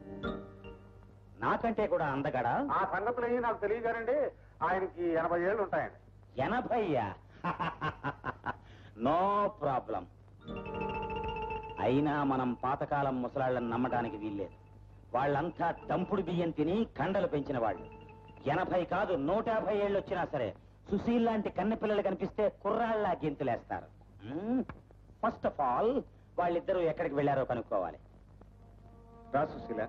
నాకంటే కూడా అందగాడా? ఆ సంగతులు ఏమి నాకు తెలియగానండి. ఆయనకి ఎనభై ఏళ్ళు ఉంటాయండి. ఎనభయ్యా? No problem. అయినా మనం పాతకాలం ముసలాళ్ళని నమ్మడానికి వీల్లేదు. వాళ్ళంతా తంపుడు బియ్యం తిని కండలు పెంచిన వాళ్ళు. ఎనభై కాదు, నూట యాభై ఏళ్ళు వచ్చినా సరే సుశీల్ లాంటి కన్నె పిల్లలు కనిపిస్తే కుర్రాళ్ళ గెంతులేస్తారు. ఫస్ట్ ఆఫ్ ఆల్ వాళ్ళిద్దరూ ఎక్కడికి వెళ్ళారో కనుక్కోవాలి. రా సుశీల.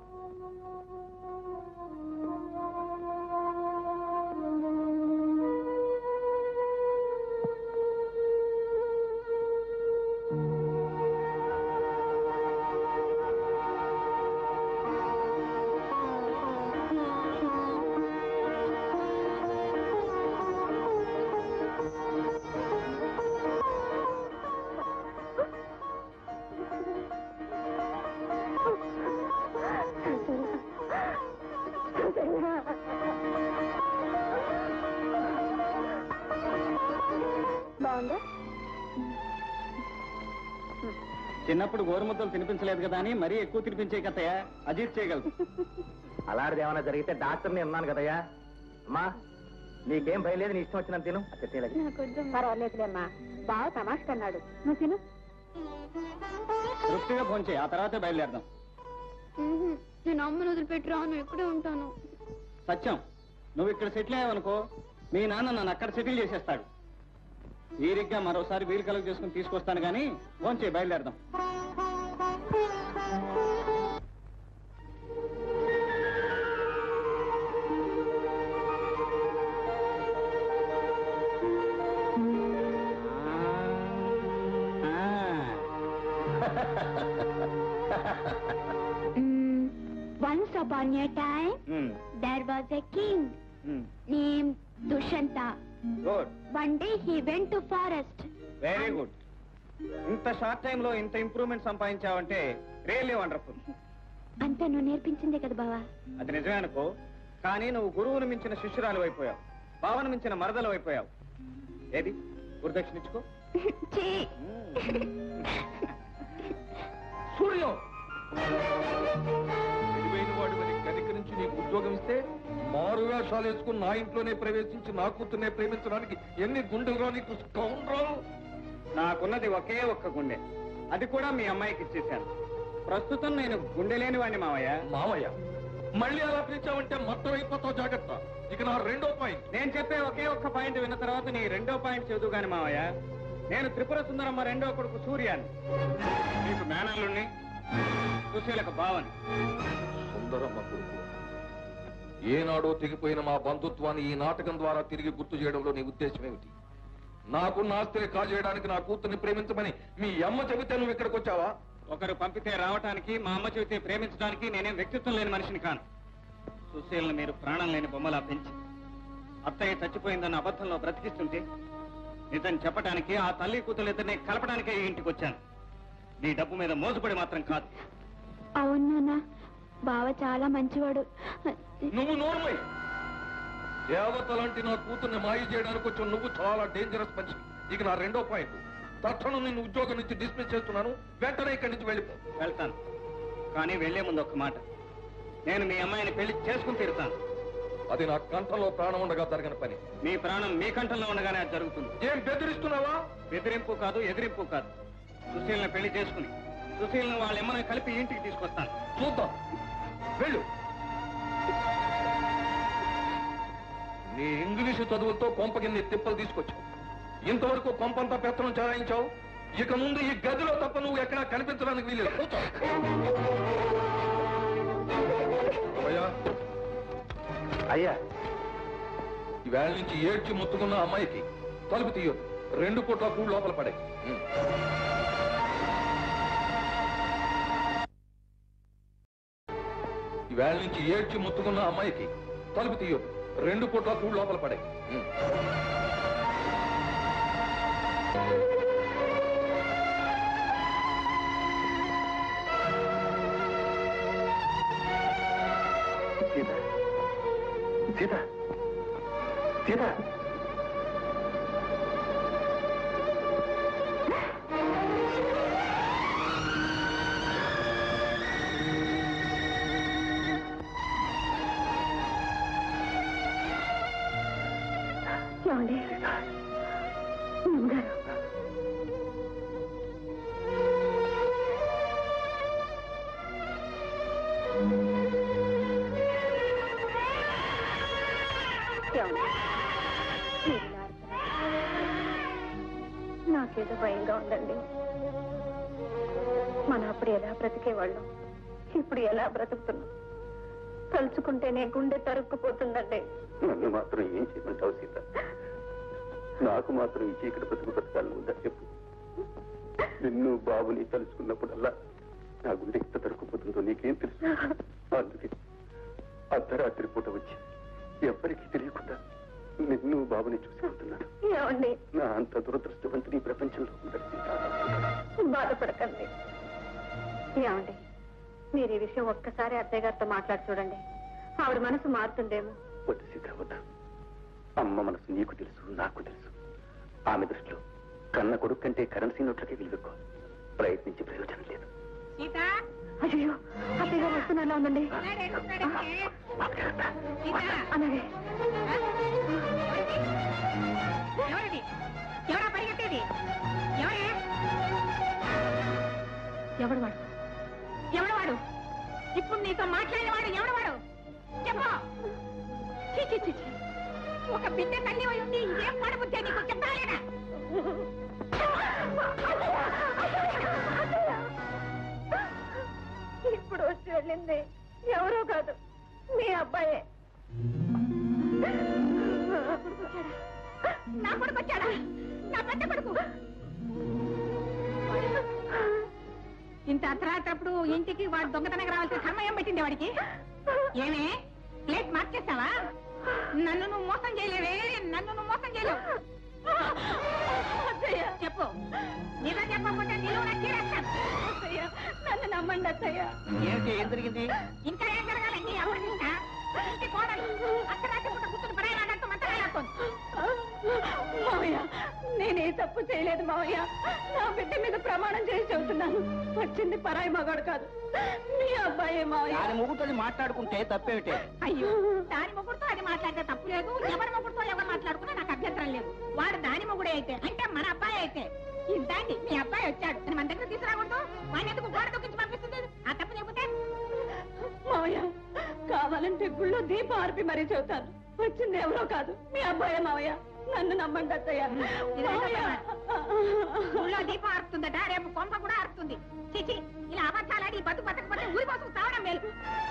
బాగుందా? చిన్నప్పుడు గోరుముద్దలు తినిపించలేదు కదా అని మరీ ఎక్కువ తినిపించే కదయ్యా, అజీత్ చేయగలదు. అలాంటిది ఏమైనా జరిగితే డాక్టర్ని ఉన్నాను కదయ్యా. అమ్మా నీకేం భయం లేదు, నీ ఇష్టం వచ్చినంత తిను. కొంచెం పర్వాలేదులేమ్మా, బాగా తమాష్ కన్నాడు. నువ్వు తిను. తృప్తిగా ఫోన్ చేయి, ఆ తర్వాతే బయలుదేరదాం. నేను అమ్మను వదిలిపెట్టి రాను, ఇక్కడే ఉంటాను. సత్యం, నువ్వు ఇక్కడ సెటిల్ అయ్యావనుకో, మీ నాన్న నన్ను అక్కడ సెటిల్ చేసేస్తాడు. వీరిగ్గా మరోసారి వీలు కలుగు చేసుకుని తీసుకొస్తాను కానీ ఫోన్ చేయి, బయలుదేరదాం. Once upon a time, there was a king named Dushanta. Good, One day he went to forest. Very good. ఇంత షార్ట్ టైమ్ లో ఇంత ఇంప్రూవ్మెంట్ సంపాదించావంటే రియల్లీ వండర్ఫుల్. అంతా నువ్వు నేర్పించిందే కదా బావా. అది నిజమే అనుకో, కానీ నువ్వు గురువును మించిన శిష్యురాలు అయిపోయావు, భావన మించిన మరదలు అయిపోయావు. ఏది గురుదక్షిణ ఇచ్చుకో. ఛీ! సూర్యం విలువైన వాడి మరి కనిక నుంచి నీకు ఉద్యోగం ఇస్తే మారువేషాలు వేసుకుని నా ఇంట్లోనే ప్రవేశించి నా కూతుర్నే ప్రేమించడానికి ఎన్ని గుండెలుగా నీకు స్కౌండ్రల్. నాకున్నది ఒకే ఒక్క గుండె, అది కూడా మీ అమ్మాయికి ఇచ్చేశాను. ప్రస్తుతం నేను గుండె లేని వాడిని మావయ్య. మావయ్య మళ్ళీ అలా పిలిచావంటే మొత్తం అయిపోతావు, జాగ్రత్త. ఇక నా రెండో పాయింట్. నేను చెప్పే ఒకే ఒక్క పాయింట్ విన్న తర్వాత నీ రెండో పాయింట్ చదువు గాని మావయ్య. నేను త్రిపుర సుందరమ్మ రెండో కొడుకు సూర్యాన్ని, నీకు మేనల్లుణ్ణి, సుశీలకు బావని. సుందరమ్మ కొడుకు ఏనాడో తెగిపోయిన మా బంధుత్వాన్ని ఈ నాటకం ద్వారా తిరిగి గుర్తు చేయడంలో నీ ఉద్దేశం ఏమిటి? నాకున్న ఆస్తిని కాజేయడానికి నా కూతుర్ని ప్రేమించమని మీ అమ్మ చెబితే నువ్వు ఇక్కడికి వచ్చావా? ఒకరు పంపితే రావటానికి, మా అమ్మ చెబితే ప్రేమించడానికి నేనేం వ్యక్తిత్వం లేని మనిషిని కాను. సుశీలను మీరు ప్రాణం లేని బొమ్మలా పెంచి అత్తయ్య చచ్చిపోయిందన్న అబద్ధంలో బ్రతికిస్తుంటే నిజం చెప్పడానికి, ఆ తల్లి కూతురు ఇద్దరిని కలపడానికే ఈ ఇంటికి వచ్చాను. నీ డబ్బు మీద మోసపడి మాత్రం కాదు. అవును నాన్న, బావ చాలా మంచివాడు. నువ్వు నోర్మై. దేవత లాంటి నా కూతుర్ని మాయ చేయడానికి వచ్చి నువ్వు చాలా డేంజరస్ మనిషి. ఇక నా రెండో పాయింట్, తక్షణం నిన్ను ఉద్యోగం నుంచి డిస్మిస్ చేస్తున్నాను. వెంటనే ఇక్కడి నుంచి వెళ్ళిపో. వెళ్తాను, కానీ వెళ్లే ముందు ఒక్క మాట. నేను మీ అమ్మాయిని పెళ్లి చేసుకుని తీరుతాను. అది నా కంఠంలో ప్రాణం ఉండగా జరిగిన పని. మీ ప్రాణం మీ కంఠంలో ఉండగానే అది జరుగుతుంది. ఏం బెదిరిస్తున్నావా? బెదిరింపు కాదు, ఎదిరింపు కాదు. సుశీల్ని పెళ్లి చేసుకుని సుశీల్ని వాళ్ళ ఎమ్మని కలిపి ఇంటికి తీసుకొస్తాను. చూద్దాం, వెళ్ళు. నీ ఇంగ్లీషు చదువులతో కొంపకిన్ని తిప్పలు తీసుకొచ్చావు. ఇంతవరకు కొంపంతా పెత్తనం చెలాయించావు. ఇక ముందు ఈ గదిలో తప్ప నువ్వు ఎక్కడా కనిపించడానికి వీలేదు. అయ్యా, ఈవేళ నుంచి ఏడ్చి ముత్తుకున్న అమ్మాయికి తలుపు తీయొద్దు. రెండు పూట్ల కూడు లోపల పడే. ఈవేళ నుంచి ఏడ్చి ముత్తుకున్న అమ్మాయికి తలుపు తీయొద్దు. రెండు పూట్ల కూడు లోపల పడే. సీత సీత సీత ఏమండి గారు నాకేదో భయంగా ఉందండి. మనం అప్పుడు ఎలా బ్రతికేవాళ్ళం, ఇప్పుడు ఎలా బ్రతుకుతున్నాం తలుచుకుంటేనే గుండె తరుక్కుపోతుందండి. నన్ను మాత్రం ఏం చేయమంటావు సీత? నాకు మాత్రం ఈ చీకటి బతుకు బ్రతకాలని ఉందా చెప్పు? నిన్ను బాబుని తలుచుకున్నప్పుడల్లా నా గుండె ఎంత తరుక్కుపోతుందో నీకేం తెలుసు? అందుకే అర్ధరాత్రి పూట వచ్చి ఎవ్వరికీ తెలియకుండా నిన్ను బాబుని చూసుకుంటున్నాను. ఏమండి నా అంత దురదృష్టవంతుని ఈ ప్రపంచంలో ఉండదు సీత. బాధపడకండి. ఏమండి మీరు ఈ విషయం ఒక్కసారి అత్తయ్య గారితో మాట్లాడి చూడండి, ఆవిడ మనసు మారుతుందేమో. వద్దు సీత వద్దు. అమ్మ మనసు నీకు తెలుసు, నాకు తెలుసు. ఆమె దృష్టిలో కన్న కొడుకు కంటే కరెన్సీ నోట్లకే విలువెక్కువ. ప్రయత్నించి ప్రయోజనం లేదు. అయ్యో అత్తయ్య గారు వస్తున్నా ఉందండి. అలాగే ఎవరా పరిగెత్తేది? ఎవరే? ఎవడు వాడు? ఎవడు వాడు? ఇప్పుడు నీతో మాట్లాడేవాడు ఎవడు వాడు? చెప్పు. చీ చీ చీ. ఒక బిడ్డ తల్లి అయి ఉండి ఏం పడబుద్దే నీకు చెప్పాలేనా? ఇప్పుడు వచ్చి వెళ్ళింది ఎవరో కాదు, మీ అబ్బాయే. నా కొడుకు వచ్చాడా? నా పెద్ద కొడుకు. ఇంత అర్ధరాత్రప్పుడు ఇంటికి వాడు దొంగతనకు రావాల్సిన సమయం పెట్టింది వాడికి. ఏమే ప్లేట్ మార్చేస్తావా? నన్ను నువ్వు మోసం చేయలేవే, నన్ను నువ్వు మోసం చేయలేవు. చెప్పు. నిజం చెప్పకుండా నిలువు నచ్చేస్తాను. నన్ను నమ్మండి అత్తయ్య. ఏంటి ఏం జరిగింది? ఇంకా ఏం జరగాలండి? అప్పటికింకా ఇంటి కోడలు అర్ధరాత్రి పూట కూర్చుని పడేలాగంటూ మంత్రాలాడుతోంది. మావయ్య నేనే తప్పు చేయలేదు మావయ్య. నా బిడ్డ మీద ప్రమాణం చేసి చెబుతున్నాను, వచ్చింది పరాయి మగాడు కాదు, మీ అబ్బాయే మావయ్య. దాని ముగ్గుతో మాట్లాడుకుంటే తప్పేమిటే? అయ్యో దాని మొగుడుతో అది మాట్లాడితే తప్పు లేదు, ఎవరి మొగుడుతో ఎవరు మాట్లాడుకున్నా నాకు అభ్యంతరం లేదు. వాడు దాని మొగుడే అయితే అంటే మన అబ్బాయి అయితే ఇంతాండి మీ అబ్బాయి వచ్చాడు అని మన దగ్గర తీసుకురాకూడదు. వాడిని ఎందుకు గోడ దొక్కించి పంపిస్తుంది? ఆ తప్పు చెబితే మావయ్య కావాలంటే గుళ్ళో దీపం ఆర్పి మరీ చెబుతాను, వచ్చింది ఎవరో కాదు, మీ అబ్బాయే మావయ్య. నన్ను నమ్మండి అత్తయ్య. ఊళ్ళో దీపం ఆరుతుందట, రేపు కొంప కూడా ఆరుతుంది. చిచి ఇలా అబద్ధాలాడి బతుకు బతకపోతే ఊరి కోసం తావడం మేలు.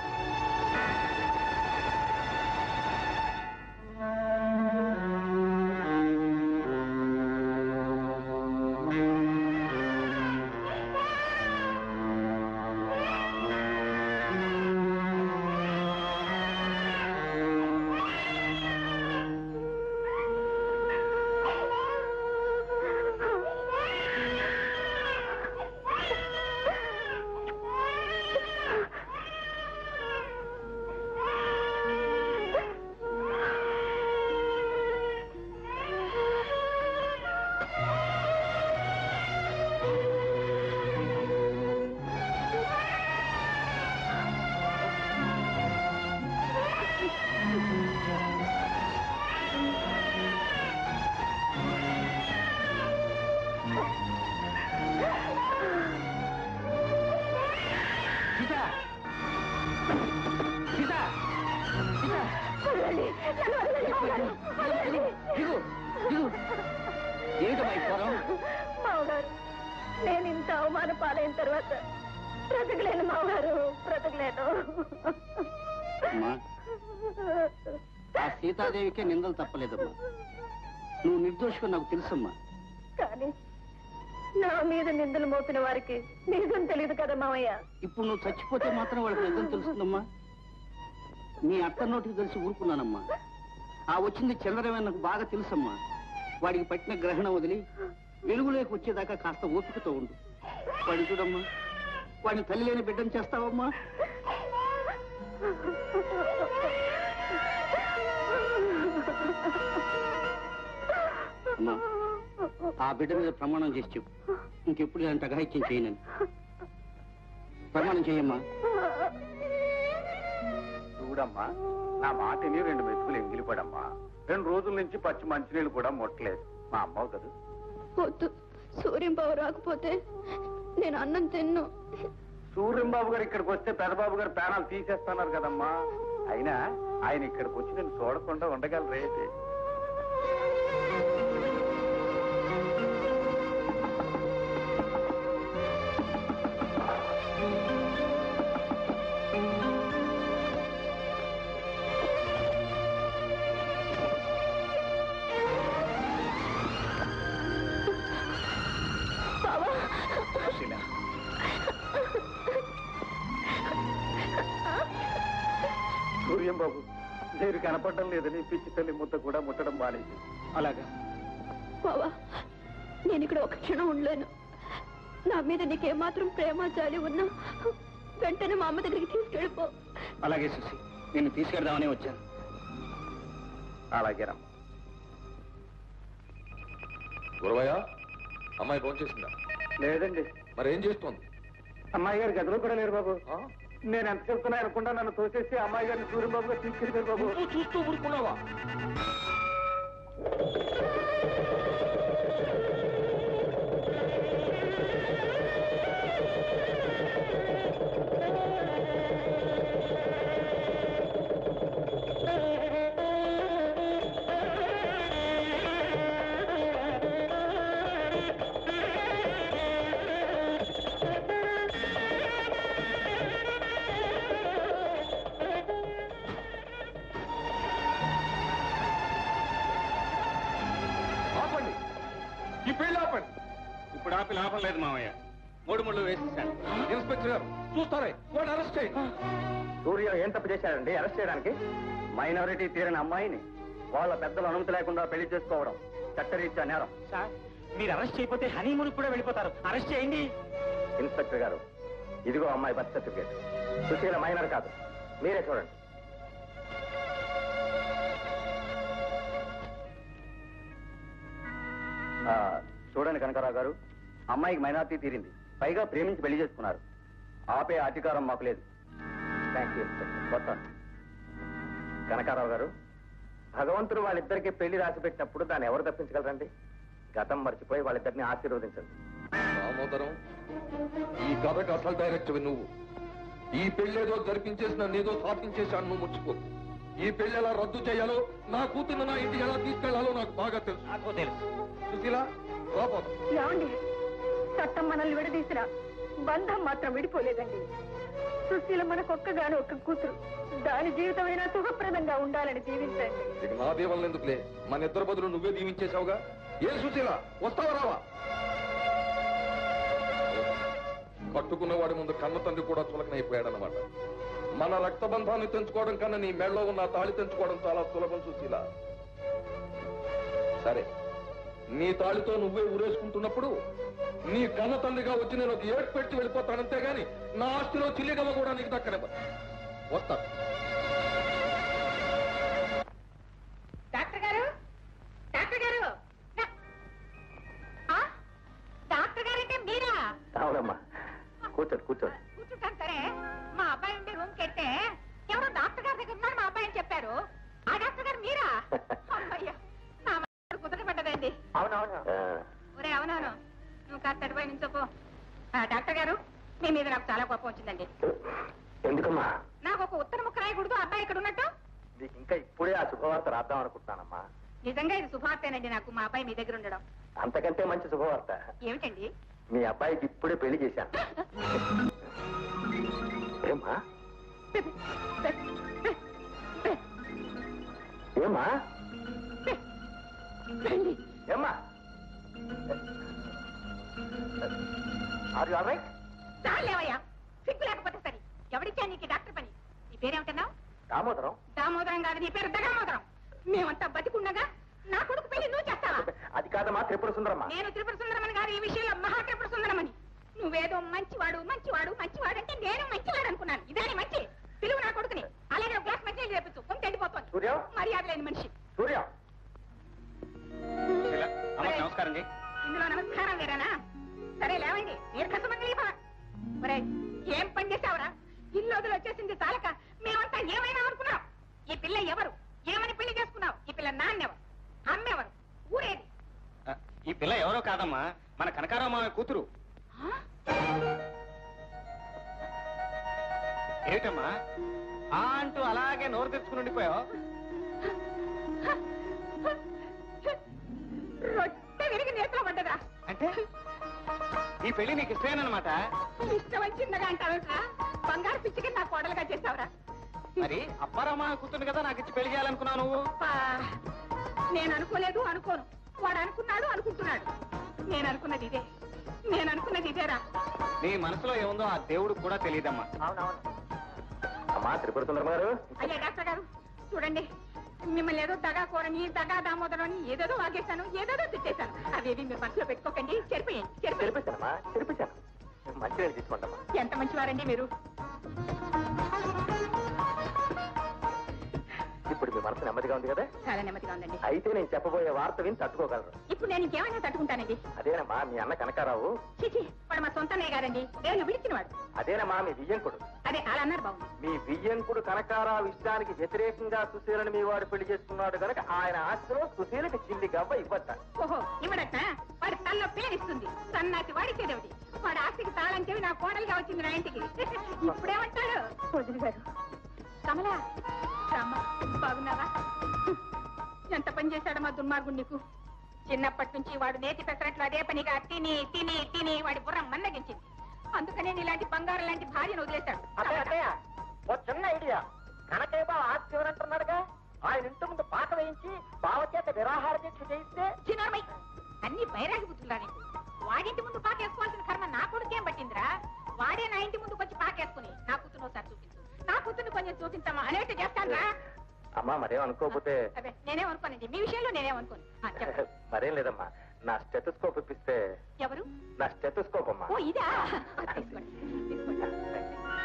మావగారు నేను ఇంత అవమాన పాలైన తర్వాత బ్రతకలేను మావగారు, బ్రతకలేను. ఆ సీతాదేవికే నిందలు తప్పలేదమ్మా. నువ్వు నిర్దోషిగా నాకు తెలుసమ్మా. కానీ నా మీద నిందలు మోపిన వారికి నిజం తెలియదు కదా మావయ్య. ఇప్పుడు నువ్వు చచ్చిపోతే మాత్రం వాళ్ళకి నిజం తెలుస్తుందమ్మా. నీ అత్త నోటికి తెలిసి ఊరుకున్నానమ్మా. ఆ వచ్చింది చంద్రమే నాకు బాగా తెలుసమ్మా. వాడికి పట్టిన గ్రహణం వదిలి వెలుగులోకి వచ్చేదాకా కాస్త ఓపికతో ఉండు. వాడిని చూడమ్మా, వాడిని తల్లి లేని బిడ్డను చేస్తావమ్మా. అమ్మా, ఆ బిడ్డ మీద ప్రమాణం చేసి చెప్పు, ఇంకెప్పుడు ఇలాంటి అఘాయిత్యం చేయనని. ప్రమాణం చేయమ్మా. చూడమ్మా, నా మాటని రెండు మెతుకులు ఎంగిలిపడమ్మా. రెండు రోజుల నుంచి పచ్చి మంచినీళ్ళు కూడా ముట్టలేదు. మా అమ్మవు కదా. వద్దు, సూర్యంబాబు రాకపోతే నేను అన్నం తిన్ను. సూర్యంబాబు గారు ఇక్కడికి వస్తే పెదబాబు గారు ప్రాణాలు తీసేస్తున్నారు కదమ్మా. అయినా ఆయన ఇక్కడికి వచ్చి నేను చూడకుండా ఉండగలరే? సూర్యంబాబు నేను కనపడడం లేదని పిచ్చి తల్లి ముద్ద కూడా ముట్టడం మానేది. అలాగా బావా, నేను ఇక్కడ ఒక క్షణం ఉండలేను. నా మీద నీకేమాత్రం ప్రేమ జాలి ఉన్నా వెంటనే మా అమ్మ దగ్గరికి తీసుకెళ్ళిపో. అలాగే సుశీ, నిన్ను తీసుకెళ్దామని వచ్చాను. అలాగే రా. గురవయ్య, అమ్మాయి ఫోన్ చేసిందా? లేదండి. మరి ఏం చేస్తోంది? అమ్మాయి గారు గదిలో కూడా లేరు బాబు. ఆ? నేను ఎంత చెప్తున్నా అనుకుంటా నన్ను తోసేసి అమ్మాయి గారిని సూర్యబాబు గారు తీసుకెళ్ళారు బాబు. నువ్వు చూస్తూ ఊరుకున్నావా? ఇప్పుడు ఆపి లాభం లేదు మామయ్య. మూడు ముళ్ళు వేసేసాను. ఇన్స్పెక్టర్ గారు చూస్తారే, వాడు అరెస్ట్ చేయండి. సూర్య ఏం తప్పు చేశాడండి అరెస్ట్ చేయడానికి? మైనారిటీ తీరిన అమ్మాయిని వాళ్ళ పెద్దల అనుమతి లేకుండా పెళ్లి చేసుకోవడం చట్టరీత్యా నేరం. సార్, మీరు అరెస్ట్ చేయకపోతే హనీమూన్ కూడా వెళ్ళిపోతారు. అరెస్ట్ చేయండి. ఇన్స్పెక్టర్ గారు, ఇదిగో అమ్మాయి బర్త్ సర్టిఫికేట్. సుశీల మైనర్ కాదు, మీరే చూడండి. చూడండి కనకరావు గారు, అమ్మాయికి మైనారిటీ తీరింది, పైగా ప్రేమించి పెళ్లి చేసుకున్నారు. ఆపే అధికారం మాకు లేదు. థ్యాంక్ యూ వస్తాను. కనకారావు గారు, భగవంతుడు వాళ్ళిద్దరికి పెళ్లి రాసి పెట్టినప్పుడు దాన్ని ఎవరు తప్పించగలరండి? గతం మర్చిపోయి వాళ్ళిద్దరిని ఆశీర్వదించండి. దామోదరం, ఈ కథకు అసలు డైరెక్టర్ నువ్వు. ఈ పెళ్ళేదో జరిపించేసి నన్ను ఏదో స్థాపించేశాను, నువ్వు ముచ్చిపో. ఈ పెళ్లి ఎలా రద్దు చేయాలో, నా కూతురు నా ఇంటికి ఎలా తీసుకెళ్లాలో నాకు బాగా తెలుసు. నాకు తెలుసు. సుశీల, రాపోదు. ఏమండి, చట్టం మనల్ని విడదీసినా బంధం మాత్రం విడిపోలేదండి. సుశీల మనకొక్కగాను ఒక్క కూతురు, దాని జీవితమైనా సుఖప్రదంగా ఉండాలని దీవించండి. ఇక నా దీవెనలు ఎందుకులే, మన ఇద్దరు బదులు నువ్వే దీవించేశావుగా. ఏ సుశీల, వస్తావా రావా? కట్టుకున్నవాడి ముందు కన్న తండ్రి కూడా చులకనైపోయాడనమాట. మన రక్త బంధాన్ని తెంచుకోవడం కన్నా నీ మెడలో ఉన్న తాళి తెంచుకోవడం చాలా సులభం సుశీల. సరే, నీ తాళితో నువ్వే ఊరేసుకుంటున్నప్పుడు నీ కన్న తండ్రిగా వచ్చి నేను ఒక ఏడు పెట్టి వెళ్ళిపోతానంతే గాని నా ఆస్తిలో చిల్లిగమ్మ కూడా నీకు దక్కనివ్వదు. వస్తా. డాక్టర్ గారు, డాక్టర్ గారు, డాక్టర్ గారంటే మీరా? అవునమ్మా, కూర్చోండి కూర్చోండి. కూర్చుంటాను సరే. మా అబ్బాయి ఉండే రూమ్ కెళ్తే ఎవరో డాక్టర్ గారి దగ్గర ఉన్నారు మా అబ్బాయి అని చెప్పారు. ఆ డాక్టర్ గారు మీరా? అయ్యా, నా కుదరబడ్డదండి. అవునవును. ఒరే అవునవును, నువ్వు కాస్త అటుపై నుంచోపో. డాక్టర్ గారు, మీ మీద నాకు చాలా కోపం వచ్చిందండి. ఎందుకమ్మా? నాకు ఒక ఉత్తర ముక్క రాయకూడదు అబ్బాయి ఇక్కడ ఉన్నట్టు? నీకు ఇంకా ఇప్పుడే ఆ శుభవార్త రాద్దాం అనుకుంటున్నానమ్మా. నిజంగా ఇది శుభార్తేనండి నాకు, మా అబ్బాయి మీ దగ్గర ఉండడం. అంతకంటే మంచి శుభవార్త. ఏమిటండి? మీ అబ్బాయికి ఇప్పుడే పెళ్లి చేశాను. ఏమ్మా ఏమ్మా ఏమ్మా ఆర్ యు ఆల్ రైట్? చాలేవయ్యా, సిగ్గు లేకపోతే సరే. ఎవడిచ్చా నీకు డాక్టర్ పని? నీ పేరేమిటన్నావు? దామోదరం దామోదరం కాదు, నీ పేరు దగామోదరం. మేమంతా బతికుండగా నా కొడుకు పెళ్లి నువ్వు చేస్తావా? అది కాదమ్మా త్రిపుర సుందరమ్మా. నేను త్రిపుర సుందరమని కాదు, ఈ విషయంలో మహా త్రిపుర సుందరమని. నువ్వేదో మంచివాడు మంచివాడు మంచివాడు అంటే నేను మంచివాడు అనుకున్నాను. ఇదాని మంచి పిలువు నా కొడుకుని. అలాగే ఒక గ్లాస్ మంచి చేపించు, కొంత ఎండిపోతుంది. సూర్య మర్యాద లేని మనిషి. సూర్య నమస్కారం. ఇందులో నమస్కారం లేరానా? సరే లేవండి, దీర్ఘసుమంగళీ భవ. ఒరే ఏం పని చేసావురా? ఇల్లు వదిలి వచ్చేసింది చాలక మేమంతా ఏమైనా అనుకున్నాం. ఈ పిల్ల ఎవరు? ఏమని పెళ్లి చేసుకున్నావు? ఈ పిల్ల నాన్నెవరు? అమ్మెవరు? ఊరేది? ఈ పిల్ల ఎవరో కాదమ్మా, మన కనకారావు మామ కూతురు. ఏమిటమ్మా ఆ అంటూ అలాగే నోరు తెచ్చుకుని ఉండిపోయావు? రొట్టె విరిగి నేతలో పడ్డదా? అంటే ఈ పెళ్లి నీకు ఇష్టమేనమాట? ఇష్టమని చిన్నగా అంటావురా? బంగారు పిచ్చికి నా కోడలుగా చేసావురా? మరి అప్పారావు మామ కూతురు కదా నాకు ఇచ్చి పెళ్లి చేయాలనుకున్నావు నువ్వు? నేను అనుకోలేదు, అనుకోను. వాడు అనుకున్నాడు, అనుకుంటున్నాడు. నేను అనుకున్నది ఇదే, నేను అనుకున్నది ఇదేరా. నీ మనసులో ఏముందో ఆ దేవుడికి కూడా తెలియదమ్మా. అవునవును అమ్మా త్రిపుర సుందరమ్మ గారు. అయ్యా డాక్టర్ గారు చూడండి, మిమ్మల్ని ఏదో దగా కోరని దగా దామోదరం అని ఏదేదో వాగేశాను, ఏదేదో తిట్టేశాను. అవేవి మీరు మనసులో పెట్టుకోకండి. చెరిపోయండి, చెరిపోయి. తెరిపించానమ్మా తెరిపించాను. మంచి నీళ్ళు తీసుకోండమ్మా. ఎంత మంచివారండి మీరు. ఇప్పుడు మీ మనసు నెమ్మదిగా ఉంది కదా? చాలా నెమ్మదిగా ఉందండి. అయితే నేను చెప్పబోయే వార్త విని తట్టుకోగలరు. ఇప్పుడు నేను ఇంకేమైనా తట్టుకుంటానండి. అదేనమ్మా మీ అన్న కనకారావు. చిచి వాడు మా సొంతనే కాదండి, నేను విడిచినవాడు. అదేనమ్మా మీ వియ్యంకుడు. అదే అలా అన్నారు బాబు. మీ వియ్యంకుడు కనకారావు ఇష్టానికి వ్యతిరేకంగా సుశీలను మీ వాడు పెళ్లి చేసుకున్నాడు కనుక ఆయన ఆస్తిలో సుశీలకి చిల్లి గవ్వ ఇవ్వట. ఓహో ఇవ్వడట? వాడి తల్లో పేరిస్తుంది. సన్నాసి వాడికేదేవిటి? వాడి ఆస్తికి తాళం చెవి నా కోడలుగా వచ్చింది నా ఇంటికి. ఇప్పుడేమంటాడు? వదిలి గారు కమలా రామ్మ, బాగున్నావా? ఎంత పని చేశాడు మా దుర్మార్గుడు నీకు. చిన్నప్పటి నుంచి వాడు నేతి పెసరట్లు అదే పనిగా తిని తిని తిని వాడి బుర్ర మన్నగించింది. అందుకనే ఇలాంటి బంగారం లాంటి భార్యను వదిలేశాడు. ఓ చిన్న ఐడియా. కనకే బావ ఆస్తి ఎవరంటున్నాడుగా, ఆయన ఇంటి ముందు పాక వేయించి బావ చేత నిరాహార దీక్ష చేయిస్తే. చిన్నమ్మాయి అన్ని బైరాగి బుద్ధులా నీకు. వాడింటి ముందు పాకేసుకోవాల్సిన కర్మ నా కొడుకేం పట్టిందిరా? వాడే నా ఇంటి ముందుకు వచ్చి పాకేసుకుని నా కూతురు ఒకసారి చూపించు, నా కూతుర్ని కొంచెం చూపించమ్మా అనేట్టు చేస్తాను రా. అమ్మా మరేం అనుకోకపోతే. అదే నేనేం అనుకోనండి, మీ విషయంలో నేనేం అనుకోను. మరేం లేదమ్మా, నా స్టెటోస్కోప్ ఇప్పిస్తే. ఎవరు? నా స్టెటోస్కోప్ అమ్మా. ఓ ఇదా, తీసుకోండి తీసుకోండి.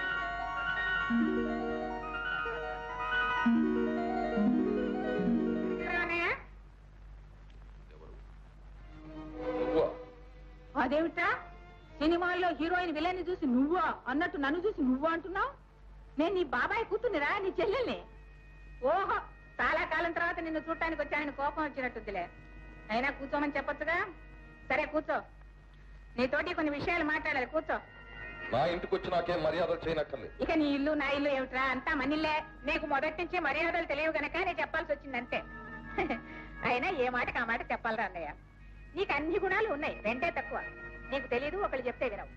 అదేమిటా సినిమాల్లో హీరోయిన్ విలన్ చూసి నువ్వా అన్నట్టు నన్ను చూసి నువ్వా అంటున్నావు? నేను నీ బాబాయ్ కూతుర్నిరా, నీ చెల్లెల్ని. ఓహో చాలా కాలం తర్వాత నిన్ను చూడటానికి వచ్చానని కోపం వచ్చినట్టుందిలే. అయినా కూర్చోమని చెప్పొచ్చుగా. సరే కూర్చో, నీతోటి కొన్ని విషయాలు మాట్లాడాలి. కూర్చో. నా ఇంటికి వచ్చి నాకేం మర్యాదలు చేయనక్కర్లేదు. ఇక నీ ఇల్లు నా ఇల్లు ఏమిట్రా? అంతా మనిల్లే. నీకు మొదటి నుంచి మర్యాదలు తెలియవు గనక నేను చెప్పాల్సి వచ్చింది అంతే. అయినా ఏ మాటకి ఆ మాట చెప్పాలరా అన్నయ్య. నీకు అన్ని గుణాలు ఉన్నాయి, రెండే తక్కువ. నీకు తెలీదు, ఒకళ్ళు చెప్తే వినవు.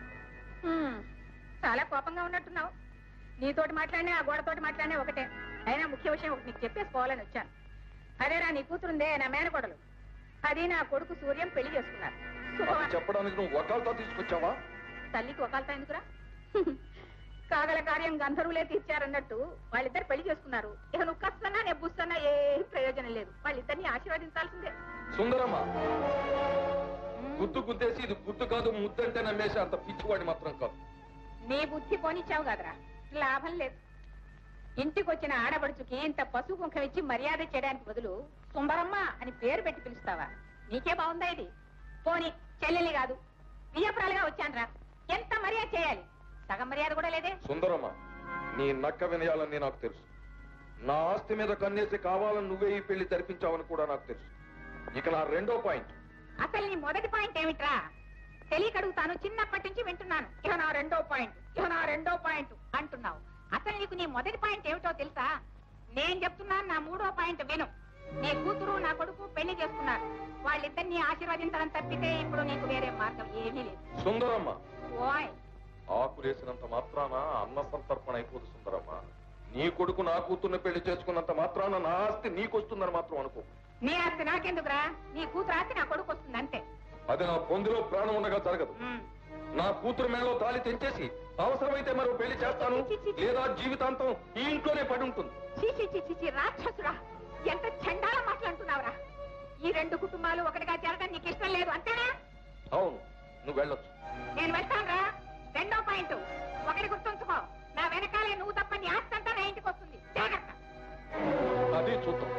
చాలా కోపంగా ఉన్నట్టున్నావు. నీతోటి మాట్లాడినా ఆ గోడతోటి మాట్లాడినా ఒకటే. అయినా ముఖ్య విషయం ఒకటి నీకు చెప్పేసుకోవాలని వచ్చాను. అదేరా నీ కూతురుందే నా మేనకోడలు, అది నా కొడుకు సూర్యం పెళ్లి చేసుకున్నారు. చెప్పడానికి నువ్వు వకాల్తో తీసుకొచ్చావా? తల్లికి వకాల్తా ఎందుకురా? కాగల కార్యం గంధర్వులే తీర్చారన్నట్టు వాళ్ళిద్దరు పెళ్లి చేసుకున్నారు. ఇక నువ్వు కస్తున్నా నేను బుస్తున్నా ఏం ప్రయోజనం లేదు. వాళ్ళిద్దరిని ఆశీర్వదించాల్సిందే. సుందరమ్మ గుద్దు గుద్దేసి ఇది గుద్దు కాదు ముద్దంటే నమ్మేసి అంత పిచ్చివాడి మాత్రం కాదు. నీ బుద్ధి పోనిచ్చావు కదరా, లాభం లేదు. ఇంటికి వచ్చిన ఆడబడుచుకి ఇంత పశు కుంకం ఇచ్చి మర్యాద చేయడానికి బదులు సుందరమ్మ అని పేరు పెట్టి పిలుస్తావా? నీకే బాగుందా ఇది? పోని చెల్లెలి కాదు వియ్యపురాలుగా వచ్చానురా, ఎంత మర్యాద చేయాలి? సగం మర్యాద కూడా లేదే. సుందరమ్మ నీ నక్క వినయాలని నాకు తెలుసు. నా ఆస్తి మీద కన్నేసి కావాలని నువ్వే ఈ పెళ్లి జరిపించావని కూడా నాకు తెలుసు. ఇక నా రెండో పాయింట్. అసలు నీ మొదటి పాయింట్ ఏమిట్రా? తెలియకడుగుతాను, చిన్నప్పటి నుంచి వింటున్నాను. ఇక నా రెండో పాయింట్, ఇక నా రెండో పాయింట్ అంటున్నావు. అసలు నీకు నీ మొదటి పాయింట్ ఏమిటో తెలుసా? నేను చెప్తున్నాను, నా మూడో పాయింట్ విను. నీ కూతురు నా కొడుకు పెళ్లి చేసుకున్నారు. వాళ్ళిద్దరిని ఆశీర్వదించడం తప్పితే ఇప్పుడు నీకు వేరే మార్గం ఏమీ లేదు. సుందరమ్మ ఓయ్ ఆకులేసినంత మాత్రాన అన్న సంతర్పణ అయిపోదు సుందరమ్మ. నీ కొడుకు నా కూతుర్ని పెళ్లి చేసుకున్నంత మాత్రాన నా ఆస్తి నీకొస్తుందని మాత్రం అనుకో. నీ ఆస్తి నాకెందుకురా? నీ కూతురు ఆస్తి నా కొడుకు వస్తుంది అంతే. అది నా పొందిలో ప్రాణం ఉండగా జరగదు. నా కూతురు మేళలో తాళి తెంచేసి అవసరమైతే మరో పెళ్లి చేస్తాను, లేదా జీవితాంతం ఈ ఇంట్లోనే పడి ఉంటుంది. చీచి చీచి రాక్షసురా, ఎంత చండాల మాట్లాడుతున్నావురా. ఈ రెండు కుటుంబాలు ఒకటిగా చేరడం నీకు ఇష్టం లేదు అంతేనా? అవును, నువ్వు వెళ్ళొచ్చు. నేను వెళ్తానురా. రెండో పాయింట్, ఒకటి గుర్తుంచుకో, నా వెనకాలే నువ్వు తప్ప నీ ఆస్తి అంతా నా ఇంటికి వస్తుంది. జాగ్రత్త. అది చూద్దాం.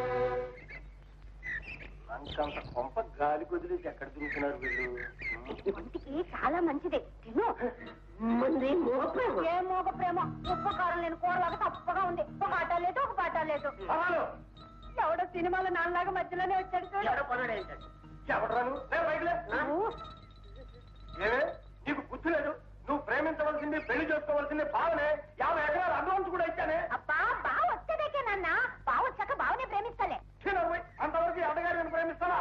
అంత కొంప గాలి కొదిలేసి ఎక్కడ తిరుగుతున్నారు వీళ్ళు? ఒంటికి చాలా మంచిది తిను. ఏ మోగ ప్రేమ, ఉప్పు కారం లేని కూరలాగా తప్పగా ఉంది. ఒక ఆట లేదు, ఒక పాట లేదు. ఎవడో సినిమాలో నాన్నలాగా మధ్యలోనే వచ్చాడు. ఎవడరాను? ఏమే నీకు బుద్ధి లేదు? నువ్వు ప్రేమించవలసింది, పెళ్లి చేసుకోవాల్సింది బావనే. యాభై ఎకరాలు అడ్వాన్స్ కూడా ఇచ్చానే. అబ్బా, బావ వచ్చేదేకే నాన్న. బావ వచ్చాక బావనే ప్రేమిస్తాలే. అంతవరకు అడ్డగారిని ప్రేమిస్తావా?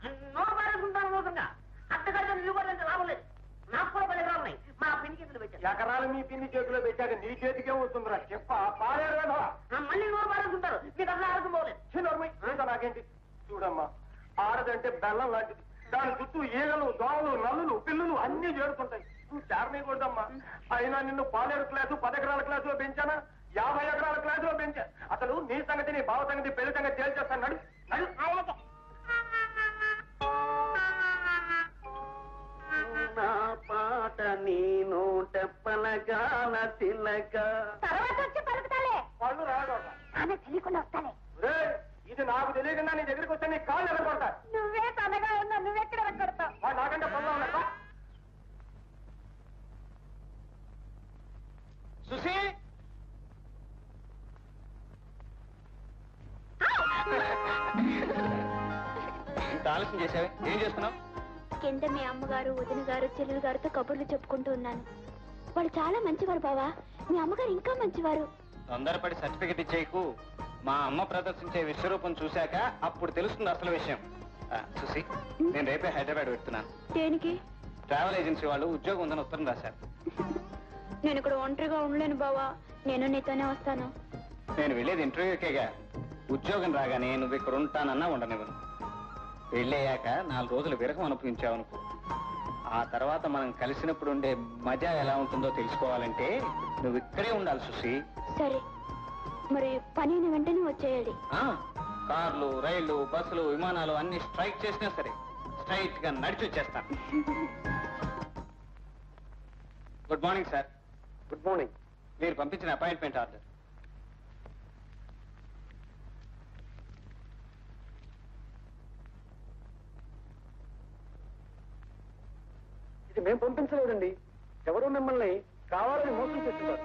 ఎకరాలు మీ పిన్ని చేతిలో పెట్టాక నీ చేతికే వస్తుందిరా చెప్ప. పాలేరు మళ్ళీ నోరుంటారు. నాకేంటి? చూడమ్మా, ఆడదంటే బెల్లం లాంటిది. దాని చుట్టూ ఈగలు, దోమలు, నల్లులు, పిల్లులు అన్ని చేరుతుంటాయి. నువ్వు చేరనీయకూడదమ్మా. అయినా నిన్ను పాలేరు క్లాసు, పది ఎకరాల క్లాసులో పెంచానా, యాభై ఎకరాల క్లాసులో పెంచా. అసలు నీ సంగతి, నీ బావ సంగతి, పెళ్లి సంగతి తేల్చేస్తాను. నడు నడు. నా పాట నేను టెప్పనగాన తిలక. తర్వాత వచ్చి పలుకుతాలే. వాళ్ళు రాడు. ఆమె తెలియకుండా వస్తాలే. ఇది నాకు తెలియకుండా నీ దగ్గరికి వస్తే నీ కాళ్ళు ఎలగొడతా. నువ్వే తనగా ఉన్నా, నువ్వెక్కడ ఎలగొడతావు? వాడు నాకంటే పనులు ఉన్నా. సుశీ, ఇంత ఆలస్యం చేసావే, ఏం చేస్తున్నావు? కింద మీ అమ్మగారు, వదిన గారు, చెల్లెలు గారితో కబుర్లు చెప్పుకుంటూ ఉన్నాను. వాళ్ళు చాలా మంచివారు బావా. మీ అమ్మగారు ఇంకా మంచివారు. తొందరపడి సర్టిఫికెట్ ఇచ్చేయకు. మా అమ్మ ప్రదర్శించే విశ్వరూపం చూశాక అప్పుడు తెలుస్తుంది అసలు విషయం. సుశీ, నేను రేపే హైదరాబాద్ పెడుతున్నాను. దేనికి? ట్రావెల్ ఏజెన్సీ వాళ్ళు ఉద్యోగం ఉందని ఉత్తరం రాశారు. నేను ఇక్కడ ఒంటరిగా ఉండలేను బావా. నేను నీతోనే వస్తాను. నేను వెళ్ళేది ఇంటర్వ్యూకేగా. ఉద్యోగం రాగానే నువ్వు ఇక్కడ ఉంటానన్నా ఉండనివ్వను. వెళ్ళయ్యాక నాలుగు రోజులు విరహం అనుభవించావనుకో. ఆ తర్వాత మనం కలిసినప్పుడు ఉండే మజా ఎలా ఉంటుందో తెలుసుకోవాలంటే నువ్వు ఇక్కడే ఉండాలి సుశీ. సరే, మరి పని వెంటనే వచ్చేయాలి. కార్లు, రైళ్లు, బస్సులు, విమానాలు అన్ని స్ట్రైక్ చేసినా సరే స్ట్రైట్ గా నడిచి వచ్చేస్తాను. Good morning sir. Good morning. మీరు పంపించిన అపాయింట్మెంట్ ఆర్డర్. ఇది మేము పంపించలేదండి. ఎవరో మిమ్మల్ని కావాలని మోసం చేస్తున్నారు.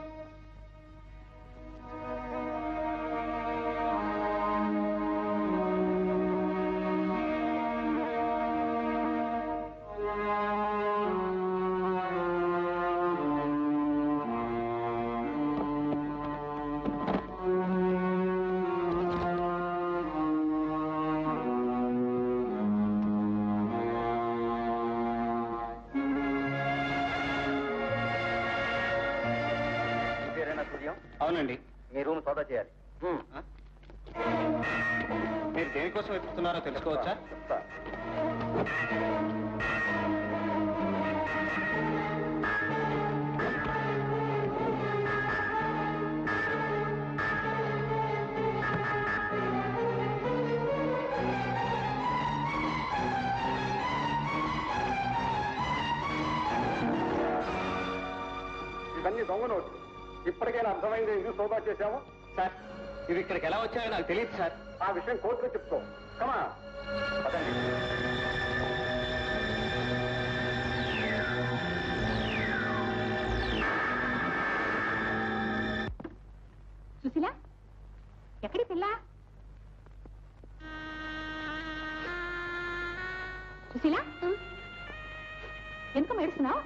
అవునండి. మీ రూమ్ సోదా చేయాలి. మీరు దేనికోసం వెతుకుతున్నారో తెలుసుకోవచ్చా? ఇవన్నీ దొంగ నోట్లు. ఇప్పటికైనా అర్థమైంది ఎందుకు సోదా చేశాము? సార్, ఇవి ఇక్కడికి ఎలా వచ్చాయో నాకు తెలియదు సార్. ఆ విషయం కోర్టులో చెప్తాం. కమా సుశీల, ఎక్కడి పిల్ల? సుశీల, ఎందుకు మేడుస్తున్నావు?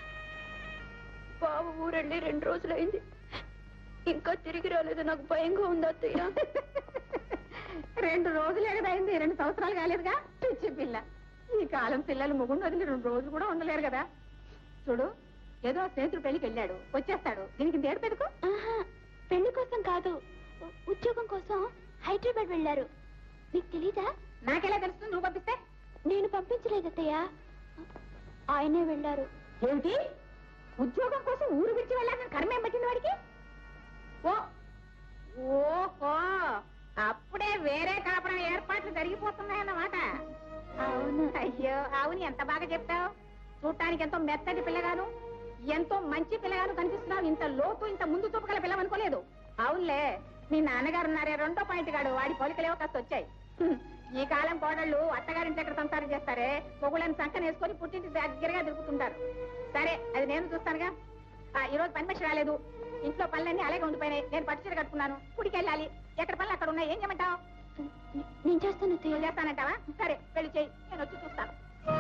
బావ ఊరండి రెండు రోజులైంది, ఇంకా తిరిగి రాలేదు. నాకు భయంగా ఉంది అత్తయ్య. రెండు రోజులే కదా అయింది, రెండు సంవత్సరాలు కాలేదుగా. పిచ్చి పిల్ల, ఈ కాలం పిల్లలు ముగ్గురు వదిలి రెండు రోజులు కూడా ఉండలేరు కదా. చూడు, ఏదో స్నేహితుడు పెళ్లికి వెళ్ళాడు, వచ్చేస్తాడు. దీనికి తేడు పెట్టుకో. పెళ్లి కోసం కాదు, ఉద్యోగం కోసం హైదరాబాద్ వెళ్ళారు. నీకు తెలీదా? నాకెలా తెలుస్తుంది? నువ్వు పంపిస్తే? నేను పంపించలేదు అత్తయ్య, ఆయనే వెళ్ళారు. ఏమిటి ఉద్యోగం కోసం ఊరు విడిచి వెళ్ళాలని కర్మేం పట్టింది వాడికి? ఓ ఓహో అప్పుడే వేరే కాపురం ఏర్పాట్లు జరిగిపోతున్నాయన్నమాట. అవును. అయ్యో అవును, ఎంత బాగా చెప్తావు. చూడటానికి ఎంతో మెత్తటి పిల్లగాను, ఎంతో మంచి పిల్లగాను కనిపిస్తున్నావు. ఇంత లోతు ఇంత ముందు చూపగల పిల్లవనుకోలేదు. అవునులే, మీ నాన్నగారు ఉన్నారే రెండో పాయింట్ గాడు, వాడి పోలికలేవో కాస్త వచ్చాయి. ఈ కాలం కోడళ్ళు అత్తగారింటి దగ్గర సంసారం చేస్తారే, మొగుళ్ళని సంకన వేసుకొని పుట్టింటి దగ్గరగా తిరుగుతుంటారు. సరే అది నేను చూస్తానుగా. ఈ రోజు పని మనిషి రాలేదు, ఇంట్లో పనులన్నీ అలాగే ఉండిపోయినాయి. నేను పట్టుచీర కట్టుకున్నాను, గుడికి వెళ్ళాలి. ఎక్కడ పనులు అక్కడ ఉన్నాయి. ఏం చేయమంటావు? నేను చేస్తాను. నువ్వు చేస్తానంటావా? సరే వెళ్ళి చెయ్యి, నేను వచ్చి చూస్తాను.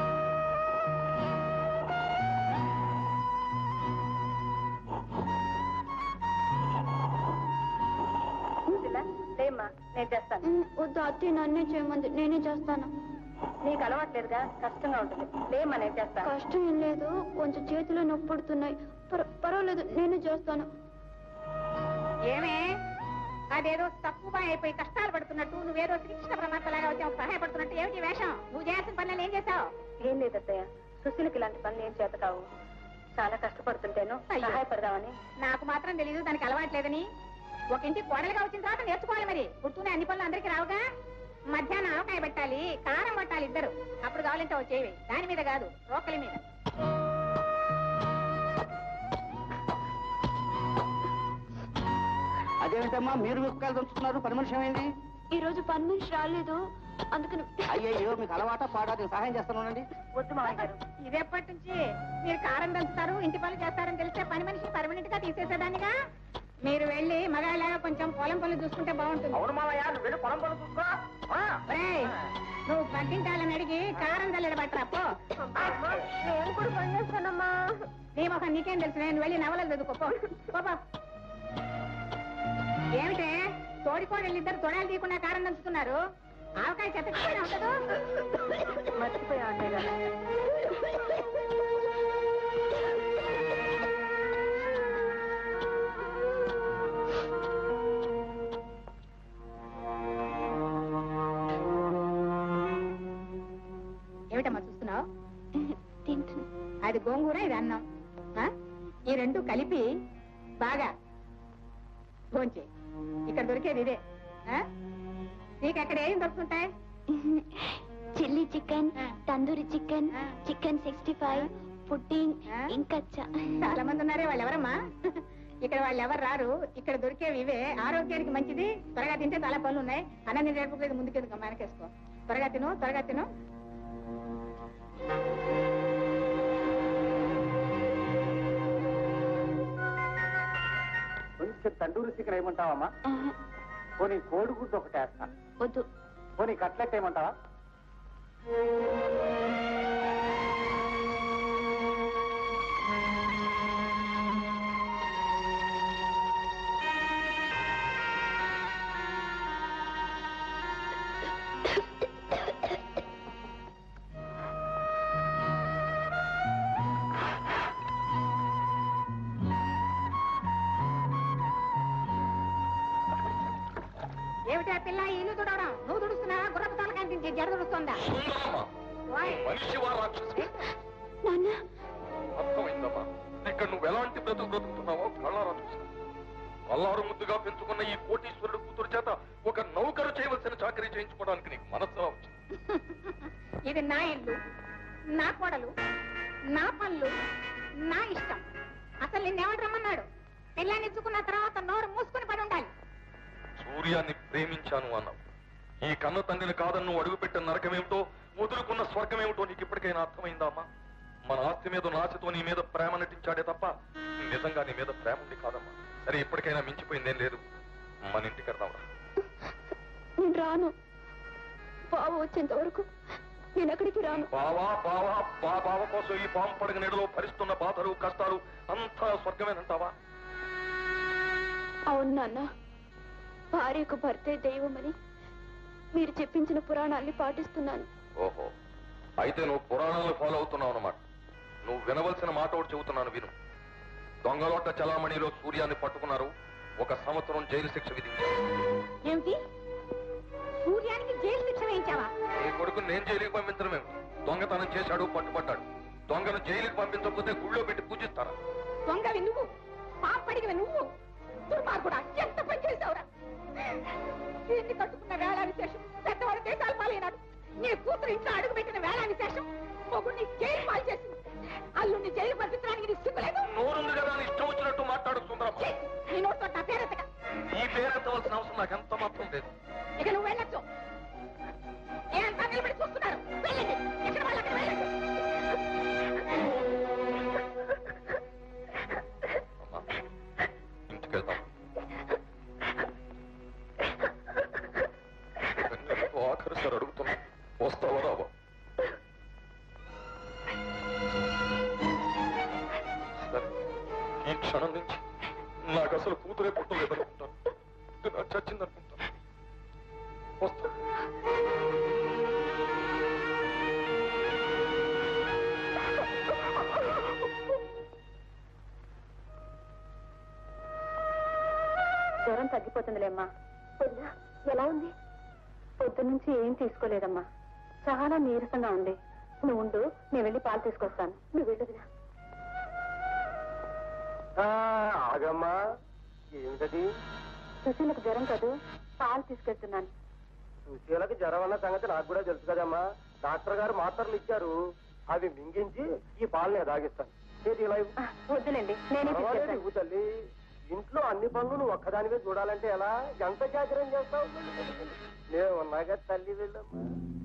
లేమ్మా, నేను చేస్తాను. వద్దు అత్తయ్య, నన్నే చేయమంది, నేనే చేస్తాను. నీకు అలవాట్లేదుగా, కష్టంగా ఉంటుంది. లేమ్మా, నేను చేస్తాను. కష్టం ఏం లేదు, కొంచెం చేతిలో నొప్పి పుడుతున్నాయి. పర్వాలేదు, నేనే చేస్తాను. ఏమే అదేదో తక్కువ అయిపోయి కష్టాలు పడుతున్నట్టు, నువ్వేదో శ్రీకృష్ణ పరమాత్మలాగా వచ్చి సహాయపడుతున్నట్టు ఏమిటి వేషం? నువ్వు చేయాల్సిన పనులు ఏం చేశావు? ఏం లేదు అత్తయ్య, సుశీలకి ఇలాంటి పనులు ఏం చేత కావు. చాలా కష్టపడుతుంటేను సహాయపడదామని. నాకు మాత్రం తెలీదు దానికి అలవాట్లేదని. ఒక ఇంటికి కోడలుగా వచ్చిన తర్వాత నేర్చుకోవాలి. మరి పుట్టునే అన్ని పనులు అందరికీ రావుగా. మధ్యాహ్నం ఆవకాయ పెట్టాలి, కారం పట్టాలి ఇద్దరు. అప్పుడు కావాలంటే వచ్చేవి, దాని మీద కాదు రోకలి మీద. అదేమిటమ్మా మీరు మిరపకాయలు దంచుతున్నారు? పని మనిషి ఏమైంది? ఈ రోజు పని మనిషి రాలేదు, అందుకని. అయ్యయ్యో, మీకు అలవాట పాడా? సహాయం చేస్తానండి. వద్దు మామయ్య గారు, ఇదెప్పటి నుంచి మీరు కారం దంచుతారు, ఇంటి పనులు చేస్తారని తెలిస్తే పని మనిషి పర్మనెంట్ గా తీసేసేదానిగా. మీరు వెళ్ళి మగాళ్ళగా కొంచెం పొలం పనులు చూసుకుంటే బాగుంటుంది. అవును మామయ్య, నువ్వు వెళ్ళి పొలం పనులు చూసుకో. నువ్వు పక్కింటాలని అడిగి కారం చల్లెడ పట్టరా పో. నేను కూడా పని చేస్తానమ్మా. నీ మొహం నీకేం తెలుసు, నేను వెళ్ళి నవలలు చదువుకో. పో ఏమిటే తోడికోడళ్ళు ఇద్దరు తొడాలు తీయకుండా కారం దంచుతున్నారు? ఆవకాయ చెత్తకపోయినా ఉండదు. మర్చిపోయా ఉంటాయి కదా. ఏమిటమ్మా చూస్తున్నావు? అది గోంగూర, ఇది అన్నం. ఈ రెండు కలిపి బాగా భోంచే. ఇక్కడ దొరికేది ఇదే. నీకు అక్కడ ఏం దొరుకుతుంటాయి? Chilli chicken, tandoori chicken, chicken sixty five, pudding, ఇంకా చాలా మంది ఉన్నారే. వాళ్ళు ఎవరమ్మా? ఇక్కడ వాళ్ళు ఎవరు రారు. ఇక్కడ దొరికేవి ఇవే, ఆరోగ్యానికి మంచిది. త్వరగా తింటే చాలా పనులు ఉన్నాయి. అన్న నేను రేపు ముందుకెందుకు మనకేసుకో. త్వరగా తిను, త్వరగా తిను. కొంచెం తండూరి చికెన్ ఏమంటావమ్మా? పోనీ కోడిగుడ్డు ఒకటి వేస్తా. వద్దు. పోనీ కట్లెట్ ఏమంటావా? ఏమిటా పిల్ల ఇల్లు తుడవడం? నువ్వు తుడుస్తున్నావా? గుర్రపు తల కనిపించి జడ తుడుస్తుందా? అర్థమైందమ్మా, ఇక్కడ నువ్వు ఎలాంటి బ్రతుకు బ్రతుకుతున్నావో కళ్ళారా చూసా. అల్లారు ముద్దుగా పెంచుకున్న ఈ కోటీశ్వరుడు కూతురు చేత ఒక నౌకరు చేయవలసిన చాకరీ చేయించుకోవడానికి నీకు మనసు వచ్చింది. ఇది నా ఇల్లు, నా కోడలు, నా పనులు, నా ఇష్టం. అసలు నిన్నేమని రమ్మన్నాడు? పిల్లాన్ని ఇచ్చుకున్న తర్వాత నోరు మూసుకుని పడి ఉండాలి. సూర్యాన్ని ప్రేమించాను అన్నావు. ఈ కన్న తండ్రిని కాదని నువ్వు అడుగుపెట్టిన నరకమేమిటో, ముదురుకున్న స్వర్గమేమిటో నీకు ఇప్పటికైనా అర్థమైందమ్మా? మన ఆస్తి మీద నాశతో నీ మీద ప్రేమ నటించాడే తప్ప నిజంగా నీ మీద ప్రేమ ఉంది కాదమ్మా. సరే, ఇప్పటికైనా మించిపోయిందేం లేదు. మన ఇంటికి వెళ్దాంరా. నేను రాను. బావ వచ్చేంత వరకు నేను ఎక్కడికి రాను. బావా బావా బా బావ కోసం ఈ పాము పడగ నీడలో భరిస్తున్న బాధలు కష్టాలు అంతా స్వర్గమేనంటావా? అవును నాన్న, భార్యకు భర్తే దైవమని మీరు చెప్పించిన పురాణాల్ని పాటిస్తున్నాను. ఓహో, అయితే నువ్వు పురాణాలను ఫాలో అవుతున్నావు అన్నమాట. నువ్వు వినవలసిన మాట ఒకటి చెబుతున్నాను విను. దొంగలోట చలామణిలో సూర్యాన్ని పట్టుకున్నారు. ఒక సంవత్సరం జైలు శిక్ష విధించారు. ఏమిటి? సూర్యానికి జైలు శిక్ష వేయించావా? నీ కొడుకు నేను జైలుకి పంపించడమే. దొంగతనం చేశాడు, పట్టుపడ్డాడు. దొంగను జైలుకి పంపించకపోతే గుళ్ళో పెట్టి పూజిస్తారా? దొంగవి నువ్వు, పాపడిగివి నువ్వు, దుర్మార్గుడా ఎంత పని చేశావురా? దీన్ని కట్టుకున్న వేళ విశేషం పెద్దవాడు దేశాలు పాలైనాడు. నీ కూతురు ఇంట్లో అడుగు పెట్టిన వేళ విశేషం మొగుడిని జైలు పాలు చేసింది. అల్లుడిని జైలు పంపించడానికి నీ సిగ్గులేదు? నోరుంది కదా అని ఇష్టం వచ్చినట్టు మాట్లాడు సుందరమ్మ. నీ నోటితో నా పేరెత్తగా. ఈ పేరెత్తవలసిన అవసరం నాకు ఎంత మాత్రం లేదు. ఇక నువ్వు వెళ్ళొచ్చు. ఏమంతా నిలబడి చూస్తున్నారు? వెళ్ళండి, ఎక్కడ వాళ్ళు అక్కడ వెళ్ళండి. ఇంటికి వెళ్తాం. ఆఖరి సార్ అడుగుతున్నా, వస్తావా రావా? సరే, ఈ క్షణం నుంచి నాకు అసలు కూతురే పుట్టలేదనుకుంటాను. ఇది నాకు చచ్చిందనుకుంటాను. వస్తా. జ్వరం తగ్గిపోతుందిలేమ్మా. వదినా ఎలా ఉంది? పొద్దు నుంచి ఏం తీసుకోలేదమ్మా, చాలా నీరసంగా ఉంది. నువ్వు ఉండు, నేను వెళ్ళి పాలు తీసుకొస్తాను. నువ్వు వెళ్ళదురా. ఆగమ్మా, ఏమిటది? సుశీలకు జ్వరం కదూ, పాలు తీసుకెళ్తున్నాను. సుశీలకి జ్వరం అన్న సంగతి నాకు కూడా తెలుసు కదమ్మా. డాక్టర్ గారు మాత్రలు ఇచ్చారు, అవి మింగించి ఈ పాలు నేను తాగిస్తాను. వద్దులేండి, నేనే తీసుకెళ్తాను. ఇవ్వు తల్లి. ఇంట్లో అన్ని పనులు నువ్వు ఒక్కదానివే చూడాలంటే ఎలా? ఎంత జాగ్రత్త చేస్తావు? నేను ఉన్నాగా తల్లి. వెళ్ళమ్మా.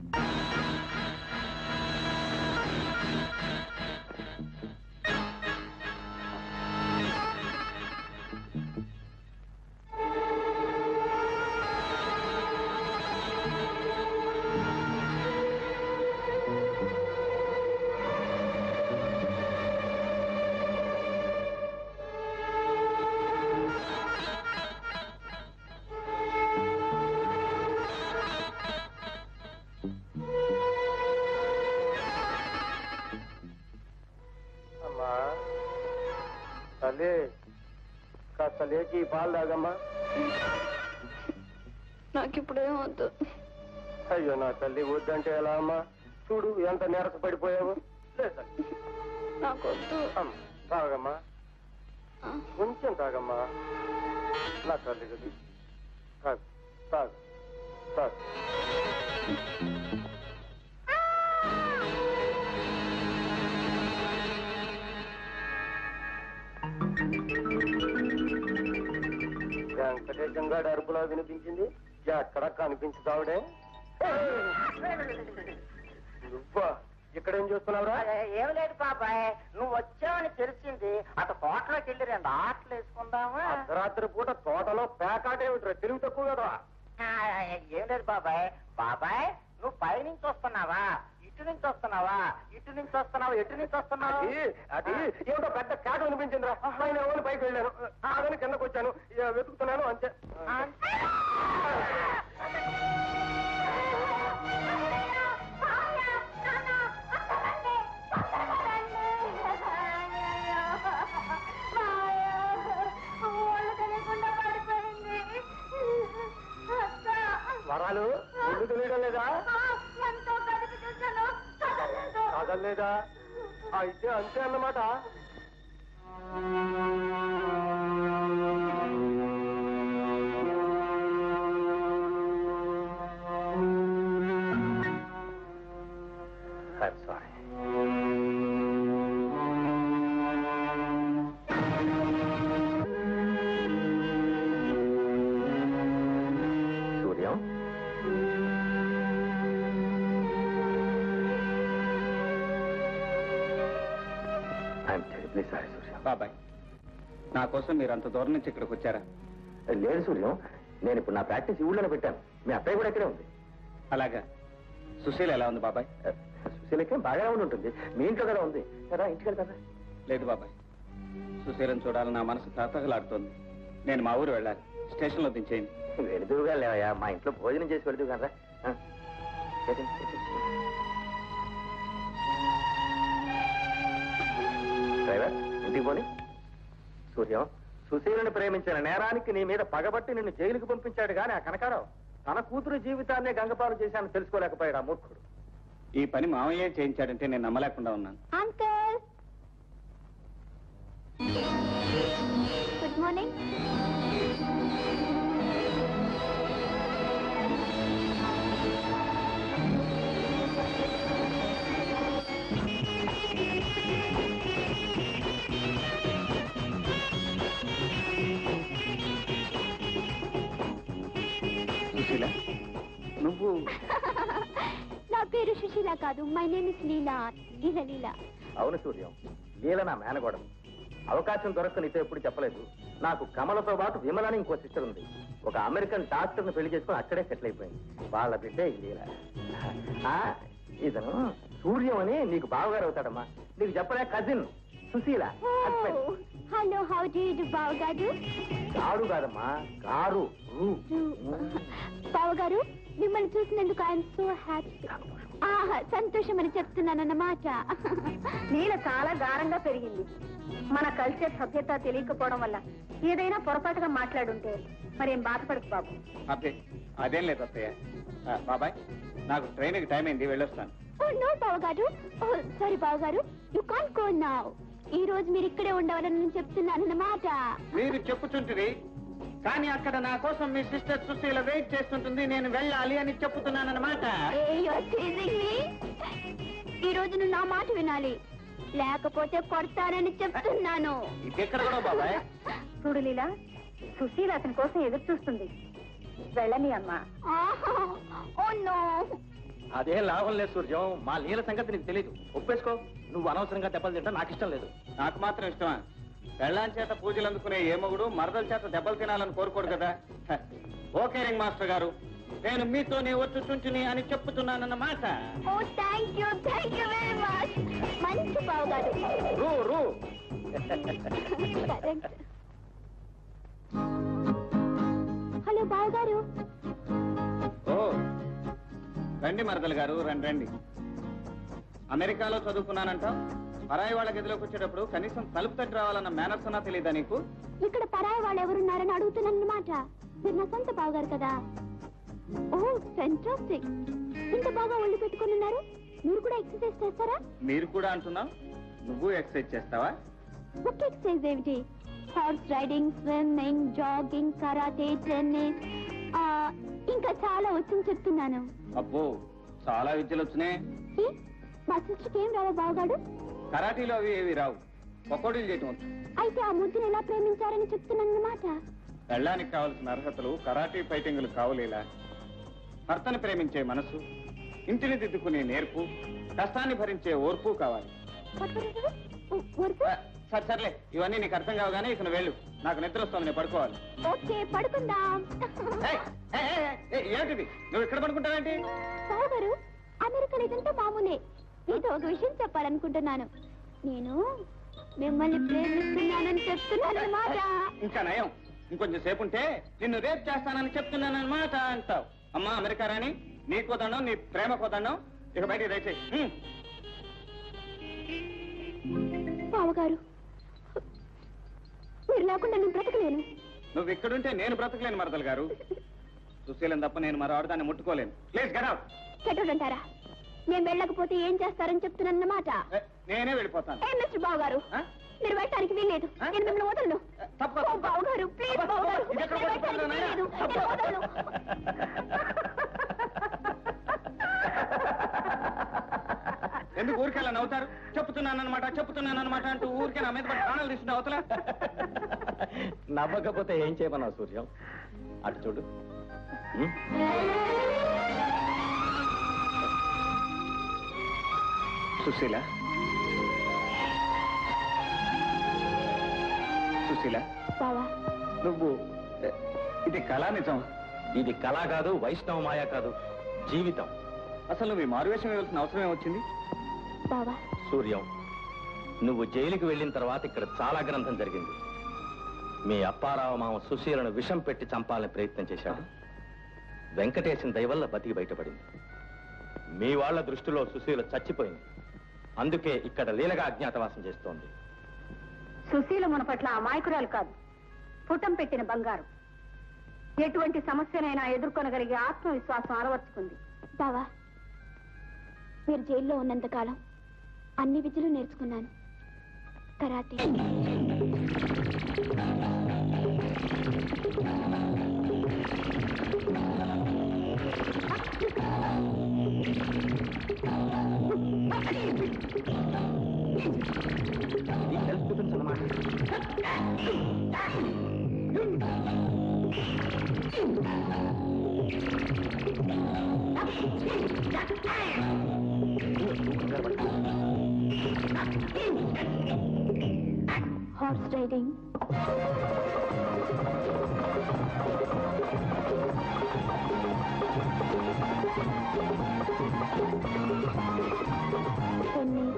తల్లి, కాస్త లేచి పాలు తాగమ్మా. నాకు ఇప్పుడేం వద్దు. అయ్యో నా తల్లి, వద్దంటే ఎలా అమ్మా? చూడు ఎంత నీరస పడిపోయావు. నాకు వద్దు. తాగమ్మా, కొంచెం తాగమ్మా. నా తల్లి కదా, తాగు తాగు తాగు. వెంకటేశం గారి అరుపులా వినిపించింది. ఎక్కడ కనిపించుతావుడే? నువ్వా ఇక్కడేం చూస్తున్నావురా? ఏం లేదు బాబాయ్, నువ్వు వచ్చావని తెలిసింది. అటు తోటలోకి వెళ్ళి రెండు ఆటలు వేసుకుందామా? అర్ధరాత్రి పూట తోటలో పేకాటేమిట్రా? తెలుగు తక్కువ కదా. ఏం లేదు బాబాయ్. బాబాయ్, నువ్వు పైనుంచి వస్తున్నావా, ఇటు నుంచి వస్తున్నావా, ఇటు నుంచి వస్తున్నావా, ఎటు నుంచి వస్తున్నావా? అది ఏమిటో పెద్ద కేక వినిపించిందిరా. ఆయన ఎవరు పైకి వెళ్ళాను, అదని కిందకు వచ్చాను, వెతుకుతున్నాను అంతే. వరాలు ముందు తెలియడం లేదా? కదలేదా? అయితే అంతే అన్నమాట. I'm sorry. Suryam, I'm terribly sorry Suryam. బాబాయ్, నా కోసం మీరు అంత దూరం నుంచి ఇక్కడికి వచ్చారా? లేదు సూర్యం, నేను ఇప్పుడు నా ప్రాక్టీస్ ఈ ఊళ్ళోనే పెట్టాను. మీ అబ్బాయి కూడా ఇక్కడే ఉంది. అలాగా. సుశీల ఎలా ఉంది బాబాయ్? సుశీలకేం బాగానే ఉండి ఉంటుంది. మీ ఇంట్లో కదా ఉంది కదా, ఇంటికి వెళ్తారా? లేదు బాబాయ్, సుశీలను చూడాలని నా మనసు తాతగలాడుతోంది. నేను మా ఊరు వెళ్ళాలి. స్టేషన్లో దించేయండి. వెళుదువుగా లేవయ్యా, మా ఇంట్లో భోజనం చేసి వెళుదు కదా. డ్రైవర్, ఇంటికి పోని. సూర్యం, సుశీలను ప్రేమించిన నేరానికి నీ మీద పగబట్టి నిన్ను జైలుకు పంపించాడు గాని ఆ కనకారావు తన కూతురు జీవితాన్నే గంగపాలు చేశానని తెలుసుకోలేకపోయాడు ఆ మూర్ఖుడు. ఈ పని మామయ్య చేయించాడంటే నేను నమ్మలేకుండా ఉన్నాను. Uncle good morning. సుశీల, నువ్వు నా పేరు సుశీల కాదు, my name is Leela. Leela Leela. అవును సూర్యం, లీల నా మేనగోడలు. అవకాశం దొరకని నీతో ఎప్పుడు చెప్పలేదు. నాకు కమలతో పాటు విమలని ఇంకో సిస్టర్ ఉంది. ఒక అమెరికన్ డాక్టర్ ని పెళ్లి చేసుకుని అక్కడే సెటిల్ అయిపోయింది. వాళ్ళ బిడ్డే ఈ లీల. ఆ, ఇతను సూర్యం అని నీకు బావగారు అవుతాడమ్మా. నీకు చెప్పలే, cousin Sushila. Hello, how do you do బావగారు? కాడు కాదమ్మా, కారు. బావగారు, మిమ్మల్ని చూసినందుకు ఐఎమ్ సో హ్యాపీ. ఆహా, సంతోషం అని చెప్తున్నానన్నమాట. నీల చాలా గారంగా పెరిగింది. మన కల్చర్ సభ్యత తెలియకపోవడం వల్ల ఏదైనా పొరపాటుగా మాట్లాడుంటే మరేం బాధపడకు బాబు. అబ్బే అదేం లేదు అత్తయ్య. ఆ, బాబాయ్, నాకు ట్రైన్కి టైం అయింది, వెళ్ళొస్తాను. ఓ నో బావగారు, ఓ సారీ బావగారు, యు కాంట్ గో నౌ. ఈ రోజు మీరు ఇక్కడే ఉండవాలని నేను చెప్తున్నానన్నమాట. మీరు చెప్పుచుంటుంది, కానీ అక్కడ నా కోసం మీ సిస్టర్ సుశీల వెయిట్ చేస్తుంటుంది, నేను వెళ్ళాలి అని చెప్తున్నానన్నమాట. ఈ రోజు నువ్వు నా మాట వినాలి, లేకపోతే కొడతానని చెప్తున్నాను. ఇది ఎక్కడ కూడా బాబాయ్? చూడు లీలా, సుశీల అతని కోసం ఎదురు చూస్తుంది. వెళ్ళని అమ్మా. Oh no. అదే లాభం లేదు సూర్యం, మా లీల సంగతి నీకు తెలీదు. ఒప్పేసుకో, నువ్వు అనవసరంగా దెబ్బలు తింటా నాకు ఇష్టం లేదు. నాకు మాత్రం ఇష్టమా? పెళ్ళాం చేత పూజలు అందుకునే ఏ మొగుడు మరదల చేత దెబ్బలు తినాలని కోరుకోడు కదా. హ, ఓకే రింగ్ మాస్టర్ గారు, నేను మీతోనే వచ్చుచుంచుని అని చెప్పుతున్నానన్నమాట. Oh thank you, thank you very much. మంచి బావగారు. రూ రూ హలో బావగారు. ఓ రండి మరదలు గారు, రండి రండి. అమెరికాలో చదువుకున్నానంటావు, పరాయి వాళ్ళ గదిలోకి వచ్చేటప్పుడు కనీసం తలుపు తట్టి రావాలన్న మేనర్స్ అన్నా తెలియదా నీకు? ఇక్కడ పరాయి వాళ్ళు ఎవరున్నారని అడుగుతున్నానన్నమాట. మీరు నా సొంత బావగారు కదా. Oh fantastic. ఇంత బాగా ఒళ్ళు పెట్టుకుని ఉన్నారు. మీరు కూడా ఎక్సర్సైజ్ చేస్తారా? మీరు కూడా అంటున్నావు, నువ్వు ఎక్సర్సైజ్ చేస్తావా? ఒక్క ఎక్సర్సైజ్ ఏమిటి? Horse riding, swimming, jogging, karate, tennis, ఇంకా చాలా వచ్చని చెప్తున్నాను. అబ్బో, చాలా విద్యలు వచ్చినాయి. ఏ, మా సిస్టర్కి ఏం రావా బావగాడు? కరాటీలో అవి ఏవి రావు, పకోడీలు చేయటం వచ్చు. అయితే ఆ ముద్దుని ఎలా ప్రేమించారని చెప్తున్నానన్నమాట. పెళ్ళానికి కావలసిన అర్హతలు కరాటీ ఫైటింగ్లు కావులేలా. భర్తను ప్రేమించే మనసు, ఇంటిని దిద్దుకునే నేర్పు, కష్టాన్ని భరించే ఓర్పు కావాలి. సరే సర్లే, ఇవన్నీ నీకు అర్థం కావగానే ఇక నువ్వు వెళ్ళు. నాకు నిద్ర వస్తుంది, నేను పడుకోవాలి. ఓకే, పడుకుందాం. ఏయ్, ఏయ్, ఏయ్, ఏయ్, ఏమిటిది? నువ్వు ఇక్కడ పడుకుంటావేంటి? బావగారు, అమెరికాలో ఇదంతా మామూలే. మీతో ఒక విషయం చెప్పాలనుకుంటున్నాను. నేను మిమ్మల్ని ప్రేమిస్తున్నానని చెప్తున్నానన్నమాట. ఇంకా నయం, ఇంకొంచెం సేపు ఉంటే నిన్ను రేప్ చేస్తానని చెప్తున్నానన్నమాట అంటావు. అమ్మా అమెరికా రాణి, నీకు దండం, నీ ప్రేమ కోదండం. ఇక బయటికి దయచేయి. బావగారు, మీరు లేకుండా నేను బ్రతకలేను. నువ్వు ఇక్కడుంటే నేను బ్రతకలేను మరదలు గారు. సుశీలను తప్ప నేను మరో ఆడదాన్ని ముట్టుకోలేను. Please get out. Get out అంటారా? నేను వెళ్ళకపోతే ఏం చేస్తారని చెప్తున్నానన్నమాట. నేనే వెళ్ళిపోతాను. ఏ మిస్టర్ బావగారు, మీరు వెళ్ళటానికి వీల్లేదు. నేను మిమ్మల్ని వదలను. ఓ బావగారు, ప్లీజ్ బావగారు, నేను వెళ్ళటానికి వీల్లేదు. నేను వదలను. ఎందుకు ఊరికెళ్ళా నవ్వుతారు? చెప్తున్నానన్నమాట చెప్తున్నానన్నమాట అంటూ ఊరికే నా మీద పడి ప్రాణాలు తీసుకున్న అవతల. నవ్వకపోతే ఏం చేయమన్నావు సూర్యం? అటు చూడు. సుశీల, సుశీల, బావా, నువ్వు ఇది కళా నిజం? ఇది కళ కాదు, వైష్ణవ మాయ కాదు, జీవితం. అసలు నువ్వు ఈ మారువేషం వేయాల్సిన అవసరం ఏమొచ్చింది? బావా, సూర్యం, నువ్వు జైలుకి వెళ్ళిన తర్వాత ఇక్కడ చాలా గ్రంథం జరిగింది. మీ అప్పారావు మామ సుశీలను విషం పెట్టి చంపాలని ప్రయత్నం చేశాడు. వెంకటేశం దయ వల్ల బతికి బయటపడింది. మీ వాళ్ళ దృష్టిలో సుశీల చచ్చిపోయింది. అందుకే ఇక్కడ లీలగా అజ్ఞాతవాసం చేస్తోంది. సుశీల మన పట్ల అమాయకురాలు కాదు, పుటం పెట్టిన బంగారం. ఎటువంటి సమస్యనైనా ఎదుర్కొనగలిగే ఆత్మవిశ్వాసం అలవర్చుకుంది. బావా, మీరు జైల్లో ఉన్నంత కాలం అన్ని విద్యలు నేర్చుకున్నాను. కరాటే, సెల్ఫ్ డిఫెన్స్ అన్నమాట. హార్స్ రైడింగ్, టెన్నిస్,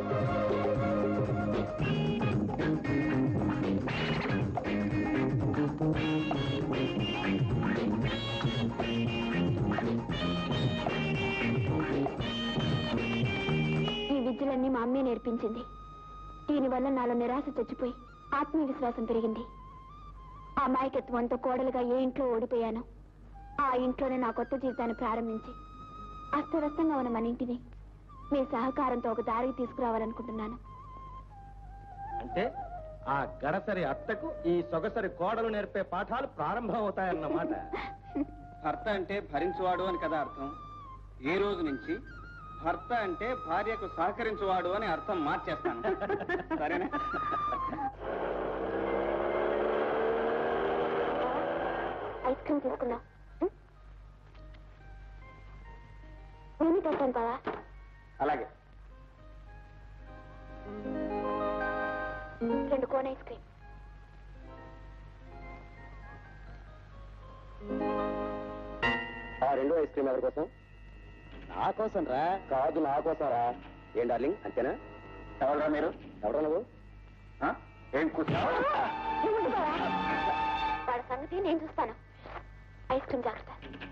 ఈ విద్యలన్నీ మా అమ్మే నేర్పించింది. దీనివల్ల నాలో నిరాశ చచ్చిపోయి ఆత్మవిశ్వాసం పెరిగింది. ఆ మాయకత్వంతో కోడలుగా ఏ ఇంట్లో ఓడిపోయాను, ఆ ఇంట్లోనే నా కొత్త జీవితాన్ని ప్రారంభించి అస్తవ్యస్తంగా ఉన్న మన ఇంటిని మీ సహకారంతో ఒక దారికి తీసుకురావాలనుకుంటున్నాను. అంటే ఆ గడసరి అత్తకు ఈ సొగసరి కోడలు నేర్పే పాఠాలు ప్రారంభం అవుతాయన్నమాట. భర్త అంటే భరించువాడు అని కదా అర్థం. ఏ రోజు నుంచి భర్త అంటే భార్యకు సహకరించువాడు అని అర్థం మార్చేస్తాను. సరేనా? ఐస్ క్రీమ్ తీసుకుందాం. నేను తెస్తాను బావా. అలాగే. రెండు కోన్ ఐస్ క్రీమ్. ఆ రెండో ఐస్ క్రీమ్ ఎవరి కోసం? నా కోసం రా. కాదు, నా కోసం రా. ఏం డార్లింగ్, అంతేనా? ఎవరా మీరు? ఎవరా నువ్వు? ఆ? ఏం కూర్చో? ఏముంది బావా, వాడి సంగతి నేను చూస్తాను. ఐస్ క్రీమ్ జాగ్రత్త.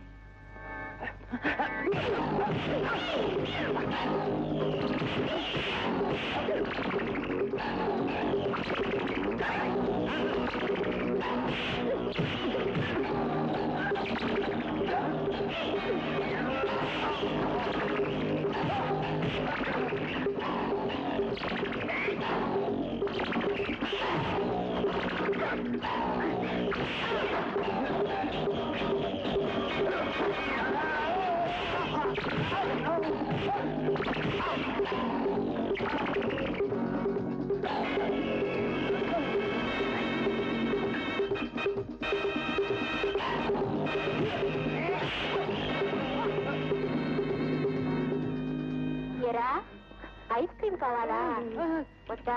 ఎరా, ఐస్ క్రీమ్ కావాలా? వద్దా?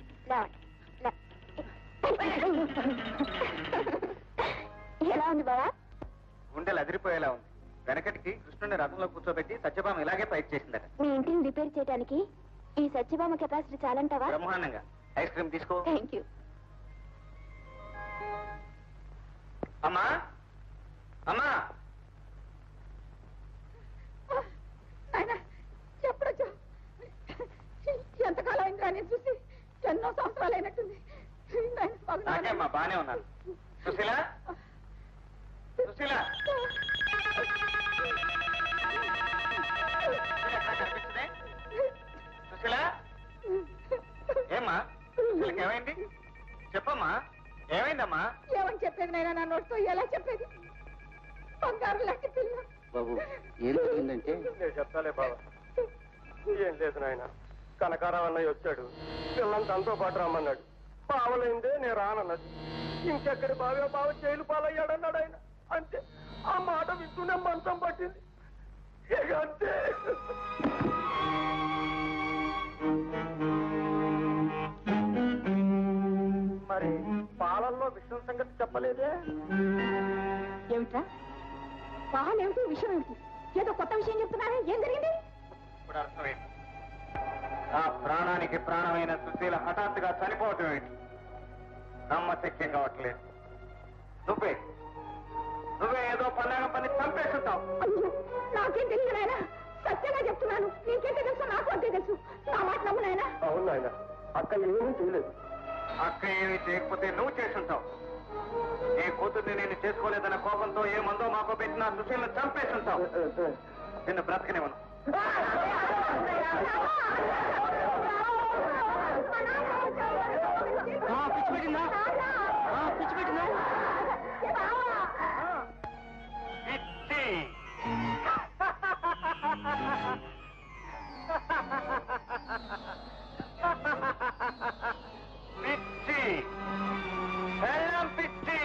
ఎలా ఉంది బావా? గుండెలు అదిరిపోయేలా ఉంది. వెనకటికి కృష్ణుని రథంలో కూర్చోబెట్టి సత్యభామ ఇలాగే ఫైట్ చేసిందట. మీ ఇంటిని రిపేర్ చేయడానికి ఈ సత్యభామ కెపాసిటీ చాలంటావా? బ్రహ్మాండంగా. ఐస్ క్రీమ్ తీసుకో. Thank you. అమ్మా, అమ్మా, ఎప్పుడొచ్చు? ఎంతకాలం అయింది నేను చూసి? ఎన్నో సంవత్సరాలు అయినట్టుంది. నాకేమ్మా బానే ఉన్నాను. సుశీల, సుశీల, సుశీల, ఏమ్మా? సుశీలకి ఏమైంది? చెప్పమ్మా, ఏమైందమ్మా? ఏమని చెప్పేది నైనా? నా నోటితో ఎలా చెప్పేది? బంగారు లాంటి పిల్ల. బాబు, ఏం జరిగిందంటే? నేను చెప్తాలే బాబా. ఏం లేదు నాయన, కనకారావు అన్నయ్య వచ్చాడు. పిల్లని తనతో పాటు రమ్మన్నాడు. బావలైందే నేను రానన్నది. ఇంకెక్కడి బావే బావ జైలు పాలయ్యాడన్నాడు ఆయన. అంతే. ఆ మాట వింటూనే మంచం పట్టింది. ఇక అంతే. మరి పాలల్లో విషయం సంగతి చెప్పలేదే? ఏమిట్రా పాలేమిటి, విషయం ఏమిటి? ఏదో కొత్త విషయం చెప్తున్నారే, ఏం జరిగింది? ఇప్పుడు అర్థమైంది. ఆ ప్రాణానికి ప్రాణమైన సుశీల హఠాత్తుగా చనిపోవటం ఏంటి? నమ్మశక్యం కావట్లేదు. నువ్వే నువ్వే ఏదో పన్నాగ పని చంపేస్తుంటావు. అయ్యో, నాకేం తెలియదు నాయనా. సత్యంగా చెప్తున్నాను. నీకేంటే తెలుసు, నాకు అంతే తెలుసు. నా మాట నమ్ము నాయనా. అవును నాయన, అక్క ఏమీ చేయలేదు. అక్క ఏమీ చేయకపోతే నువ్వు చేసుంటావు. నీ కూతుర్ని నేను చేసుకోలేదన్న కోపంతో ఏ మందో మాకో పెట్టిన సుశీలను చంపేస్తుంటావు. నిన్ను బ్రతకనివ్వను. పిచ్చి పెట్టిందా పిచ్చి పెట్టిందా పిచ్చి బెల్లం పిచ్చి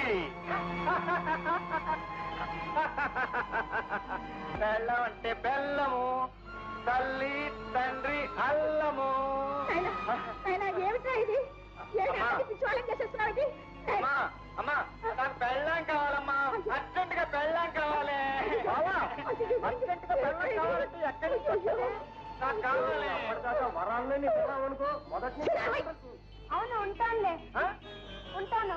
బెల్లం అంటే బెల్లము తల్లి తండ్రి అల్లము ఏమిటా ఇది పిచ్చివాళ్ళం చేసేస్తున్నావు ఇది అమ్మా అమ్మా నాకు బెల్లం కావాలమ్మా అర్జెంట్ గా బెల్లం కావాలి అర్జెంట్ గా బెల్లం కావాలంటే ఎక్కడి నుంచి వస్తుంది? నాకు కావాలి వరాలని అనుకో మొదటి అవును ఉంటానులే ఉంటాను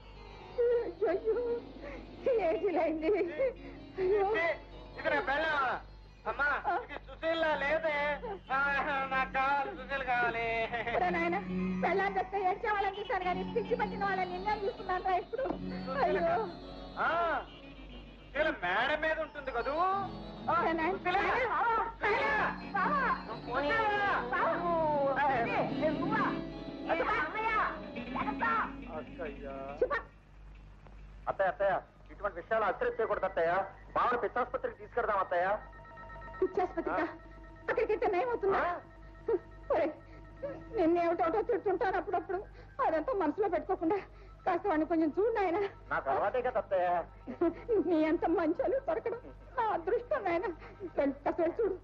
ఏంటిలైంది ఇది నా బెల్లం అమ్మా ఇది సుశీల లేదే నాకు కావాలి సుశీల కావాలి నాయన పెళ్ళాన్ని చెప్తే ఏడ్చే వాళ్ళని చూశాను కానీ పిచ్చి పట్టిన వాళ్ళని నిన్న చూస్తున్నాను రా ఇప్పుడు అయ్యో సుశీల మేడ మీద ఉంటుంది కదూ అత్తయ్య అత్తయ్య ఇటువంటి విషయాలు అశ్రద్ధ చేయకూడదు అత్తయ్య బాగా పిచ్చాసుపత్రికి తీసుకెడదాం అత్తయ్య పిచ్చాసుపత్రిక అక్కడికి నయమవుతుందా నిన్నేమిటోటో తిడుతుంటాను అప్పుడప్పుడు అదంతా మనసులో పెట్టుకోకుండా కాస్త వాడిని కొంచెం చూడు ఆయన నాకు అలవాటే కదా అత్తయ్య నీ అంత మంచాలు దొరకడం నా అదృష్టం నాయన కాస్త వెళ్ళి చూడు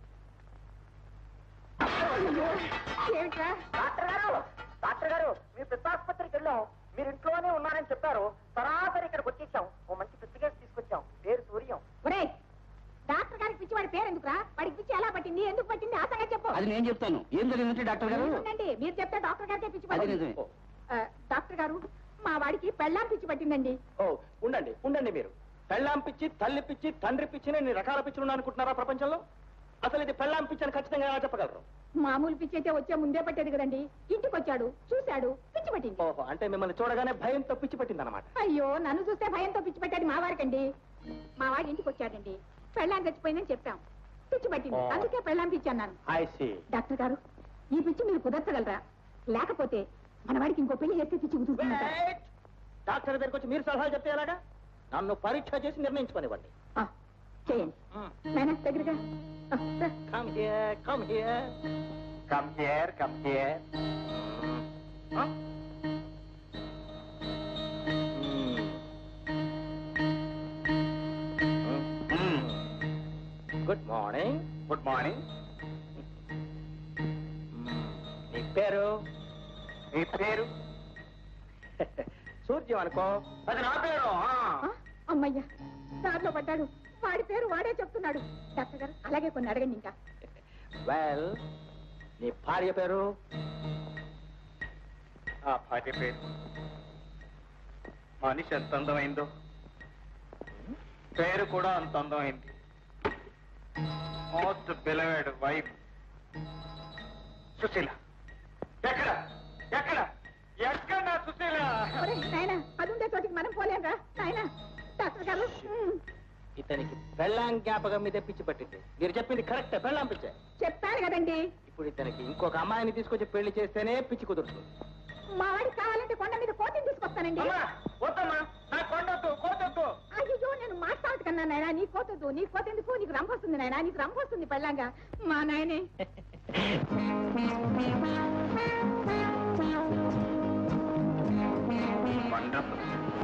ఏమిట్రా డాక్టర్ గారు డాక్టర్ గారు మీరు పిచ్చాసుపత్రికి వెళ్ళాం మీరు ఇంట్లోనే ఉన్నారని చెప్పారు సరాసరి ఇక్కడికి వచ్చేసాం ఓ మంచి పిచ్చి కేసు తీసుకొచ్చాం పేరు సూర్యం ఒరే డాక్టర్ గారికి పిచ్చి వాడి పేరు ఎందుకురా వాడికి పిచ్చి ఎలా పట్టింది ఎందుకు పట్టింది ఆ సంగతి చెప్పు అది నేను చెప్తాను ఏం జరిగిందంటే డాక్టర్ గారు ఉండండి మీరు చెప్తే డాక్టర్ గారికే పిచ్చి అది పట్టింది నిజమే ఆ, డాక్టర్ గారు మా వాడికి పెళ్ళాం పిచ్చి పట్టిందండి ఓ ఉండండి ఉండండి మీరు పెళ్ళాం పిచ్చి తల్లి పిచ్చి తండ్రి పిచ్చి ఎన్ని రకాల పిచ్చులు అనుకుంటున్నారా ప్రపంచంలో అసలు ఇది పెళ్ళాం పిచ్చి అని ఖచ్చితంగా ఎలా చెప్పగలరు మామూలు పిచ్చి అయితే వచ్చే ముందే పట్టేది కదండి ఇంటికి వచ్చాడు చూశాడు పిచ్చి పట్టింది ఓహో అంటే మిమ్మల్ని చూడగానే భయంతో పిచ్చి పట్టింది అనమాట అయ్యో నన్ను చూస్తే భయంతో పిచ్చి పట్టాడు మా వాడికండి మా వాడు ఇంటికి వచ్చాడండి పెళ్ళాం చచ్చిపోయిందని చెప్పాం పిచ్చి పట్టింది ఓ. అందుకే పెళ్ళాం పిచ్చి అన్నాను ఐ సీ డాక్టర్ గారు ఈ పిచ్చి మీరు కుదర్చగలరా లేకపోతే మన వాడికి ఇంకో పెళ్లి చేస్తే పిచ్చి కుదురుతుందట డాక్టర్ దగ్గరికి వచ్చి మీరు సలహాలు చెప్తే ఎలాగా నన్ను పరీక్ష చేసి నిర్ణయించుకోనివ్వండి ఆ, చేయండి నాయనా దగ్గరగా ఆ, రా. Come here come here come here come here good morning good morning నీ పేరు మీ పేరు సూర్యం అనుకో అది నా పేరు ఆ. ఆ, అమ్మయ్యా దారిలో పడ్డాడు వాడి పేరు వాడే చెప్తున్నాడు డాక్టర్ గారు అలాగే కొన్ని అడగండి ఇంకా వెల్ నీ భార్య పేరు ఆ భార్య పేరు మనిషి ఎంత అందమైందో పేరు కూడా అంత అందమైంది మోస్ట్ బిలవెడ్ వైఫ్ సుశీల ఎక్కడ ఎక్కడ ఎక్కడ నా సుశీల ఒరేయ్, నాయనా అది ఉండే చోటికి మనం పోలేం రా నాయనా డాక్టర్ గారు ఉమ్, ఇతనికి పెళ్ళాం జ్ఞాపకం మీద పిచ్చి పట్టింది మీరు చెప్పింది కరెక్టే పెళ్ళాం పిచ్చే చెప్పాను కదండి ఇప్పుడు ఇతనికి ఇంకొక అమ్మాయిని తీసుకొచ్చి పెళ్లి చేస్తేనే పిచ్చి కుదురుతుంది మా వాడికి కావాలంటే కొండ మీద కోతిని తీసుకొస్తానండి అమ్మా వద్దమ్మా నా కొండొద్దు కోతొద్దు అయ్యో నేను మాట్లాడదు కన్నా నాయనా నీ కోతొద్దు నీ కోతెందుకు నీకు రంపు వస్తుంది నాయనా నీకు రంపు వస్తుంది పెళ్ళంగా మా నాయనే వండర్ఫుల్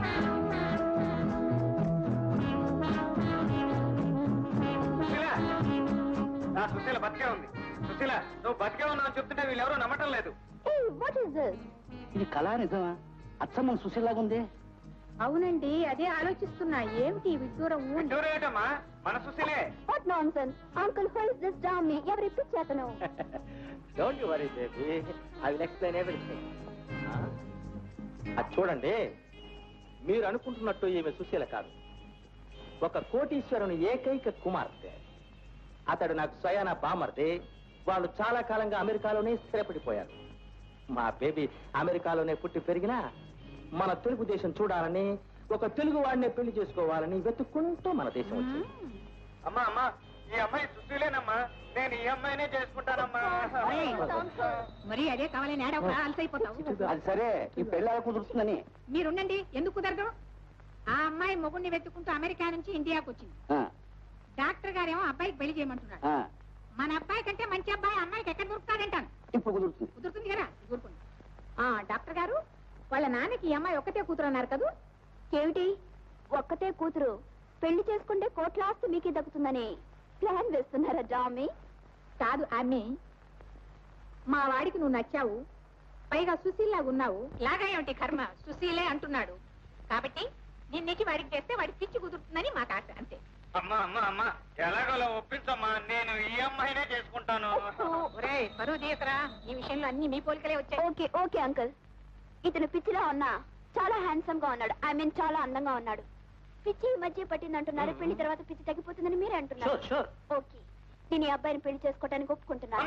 సుశీల నా సుశీల బతికే ఉంది సుశీల నువ్వు బతికే ఉన్నావు చెప్తుంటే వీళ్ళెవరూ నమ్మటం లేదు వాట్ ఇస్ దిస్ ఇది కళా నిజమా అచ్చమ్మ సుశీలాగా ఉంది అవునండి అదే ఆలోచిస్తున్నా ఏమిటి విడ్డూరం చూడేటమ్మా మన సుశీలే what nonsense uncle fells this down మీ ఎవరి పిచ్చేతను don't you worry baby I will explain everything అది చూడండి మీరు అనుకుంటున్నట్టు ఈమె సుశీల కాదు ఒక కోటీశ్వరుని ఏకైక కుమార్తె అతడు నాకు స్వయాన బామర్ది వాళ్ళు చాలా కాలంగా అమెరికాలోనే స్థిరపడిపోయారు మా బేబీ అమెరికాలోనే పుట్టి పెరిగినా మన తెలుగు దేశం చూడాలని ఒక తెలుగు వాడినే పెళ్లి చేసుకోవాలని వెతుక్కుంటూ మన దేశం వచ్చింది అమ్మా అమ్మా ఈ అమ్మాయి సుశీలేనమ్మా నేను నేను ఈ అమ్మాయినే చేసుకుంటానమ్మా. మరి అదే కావాలని ఏడవ అలసైపోతావు. అది సరే ఈ పెళ్ళి ఎలా కుదురుతుందని మీరుండండి. ఎందుకు కుదరదు? ఆ అమ్మాయి మొగుడిని వెతుక్కుంటూ అమెరికా నుంచి ఇండియాకు వచ్చింది. డాక్టర్ గారేమో అబ్బాయికి పెళ్లి చేయమంటున్నాడు. మన అబ్బాయి కంటే మంచి అబ్బాయి అమ్మాయికి ఎక్కడ దొరుకుతాడంటాను. ఇప్పుడు కుదురుతుంది. కుదురుతుంది కదా? ఊరుకోండి. ఆ డాక్టర్ గారు, వాళ్ళ నాన్నకి ఈ అమ్మాయి ఒక్కతే కూతురు అన్నారు కదా? ఏమిటి ఒక్కతే కూతురు పెళ్లి చేసుకుంటే కోట్ల ఆస్తి మీకే దక్కుతుందని ప్లాన్ వేస్తున్నారా జామి? కాదు అమ్మి, మా వాడికి నువ్వు నచ్చావు, పైగా సుశీల్లాగా ఉన్నావు. లాగా ఏమిటి కర్మ, సుశీలే అంటున్నాడు కాబట్టి నిన్నకి వాడికి చేస్తే వాడికి పిచ్చి కుదురుతుందని మాకు ఆశ, అంతే. అమ్మా అమ్మా అమ్మా ఎలాగోలా ఒప్పించమ్మా, నేను ఈ అమ్మాయినే చేసుకుంటాను. ఒరేయ్ బరువు తీయకరా, ఈ విషయంలో అన్ని మీ పోలికలే వచ్చాయి. ఓకే ఓకే అంకుల్, ఇతను పిచ్చిలా ఉన్నా చాలా హ్యాండ్సమ్ గా ఉన్నాడు. ఐ మీన్ చాలా అందంగా ఉన్నాడు. పిచ్చి ఈ మధ్య పట్టింది అంటున్నారు. పెళ్లి తర్వాత పిచ్చి తగ్గిపోతుందని మీరే అంటున్నారు. ఓకే, నేను ఈ అబ్బాయిని పెళ్లి చేసుకోవడానికి ఒప్పుకుంటున్నాను.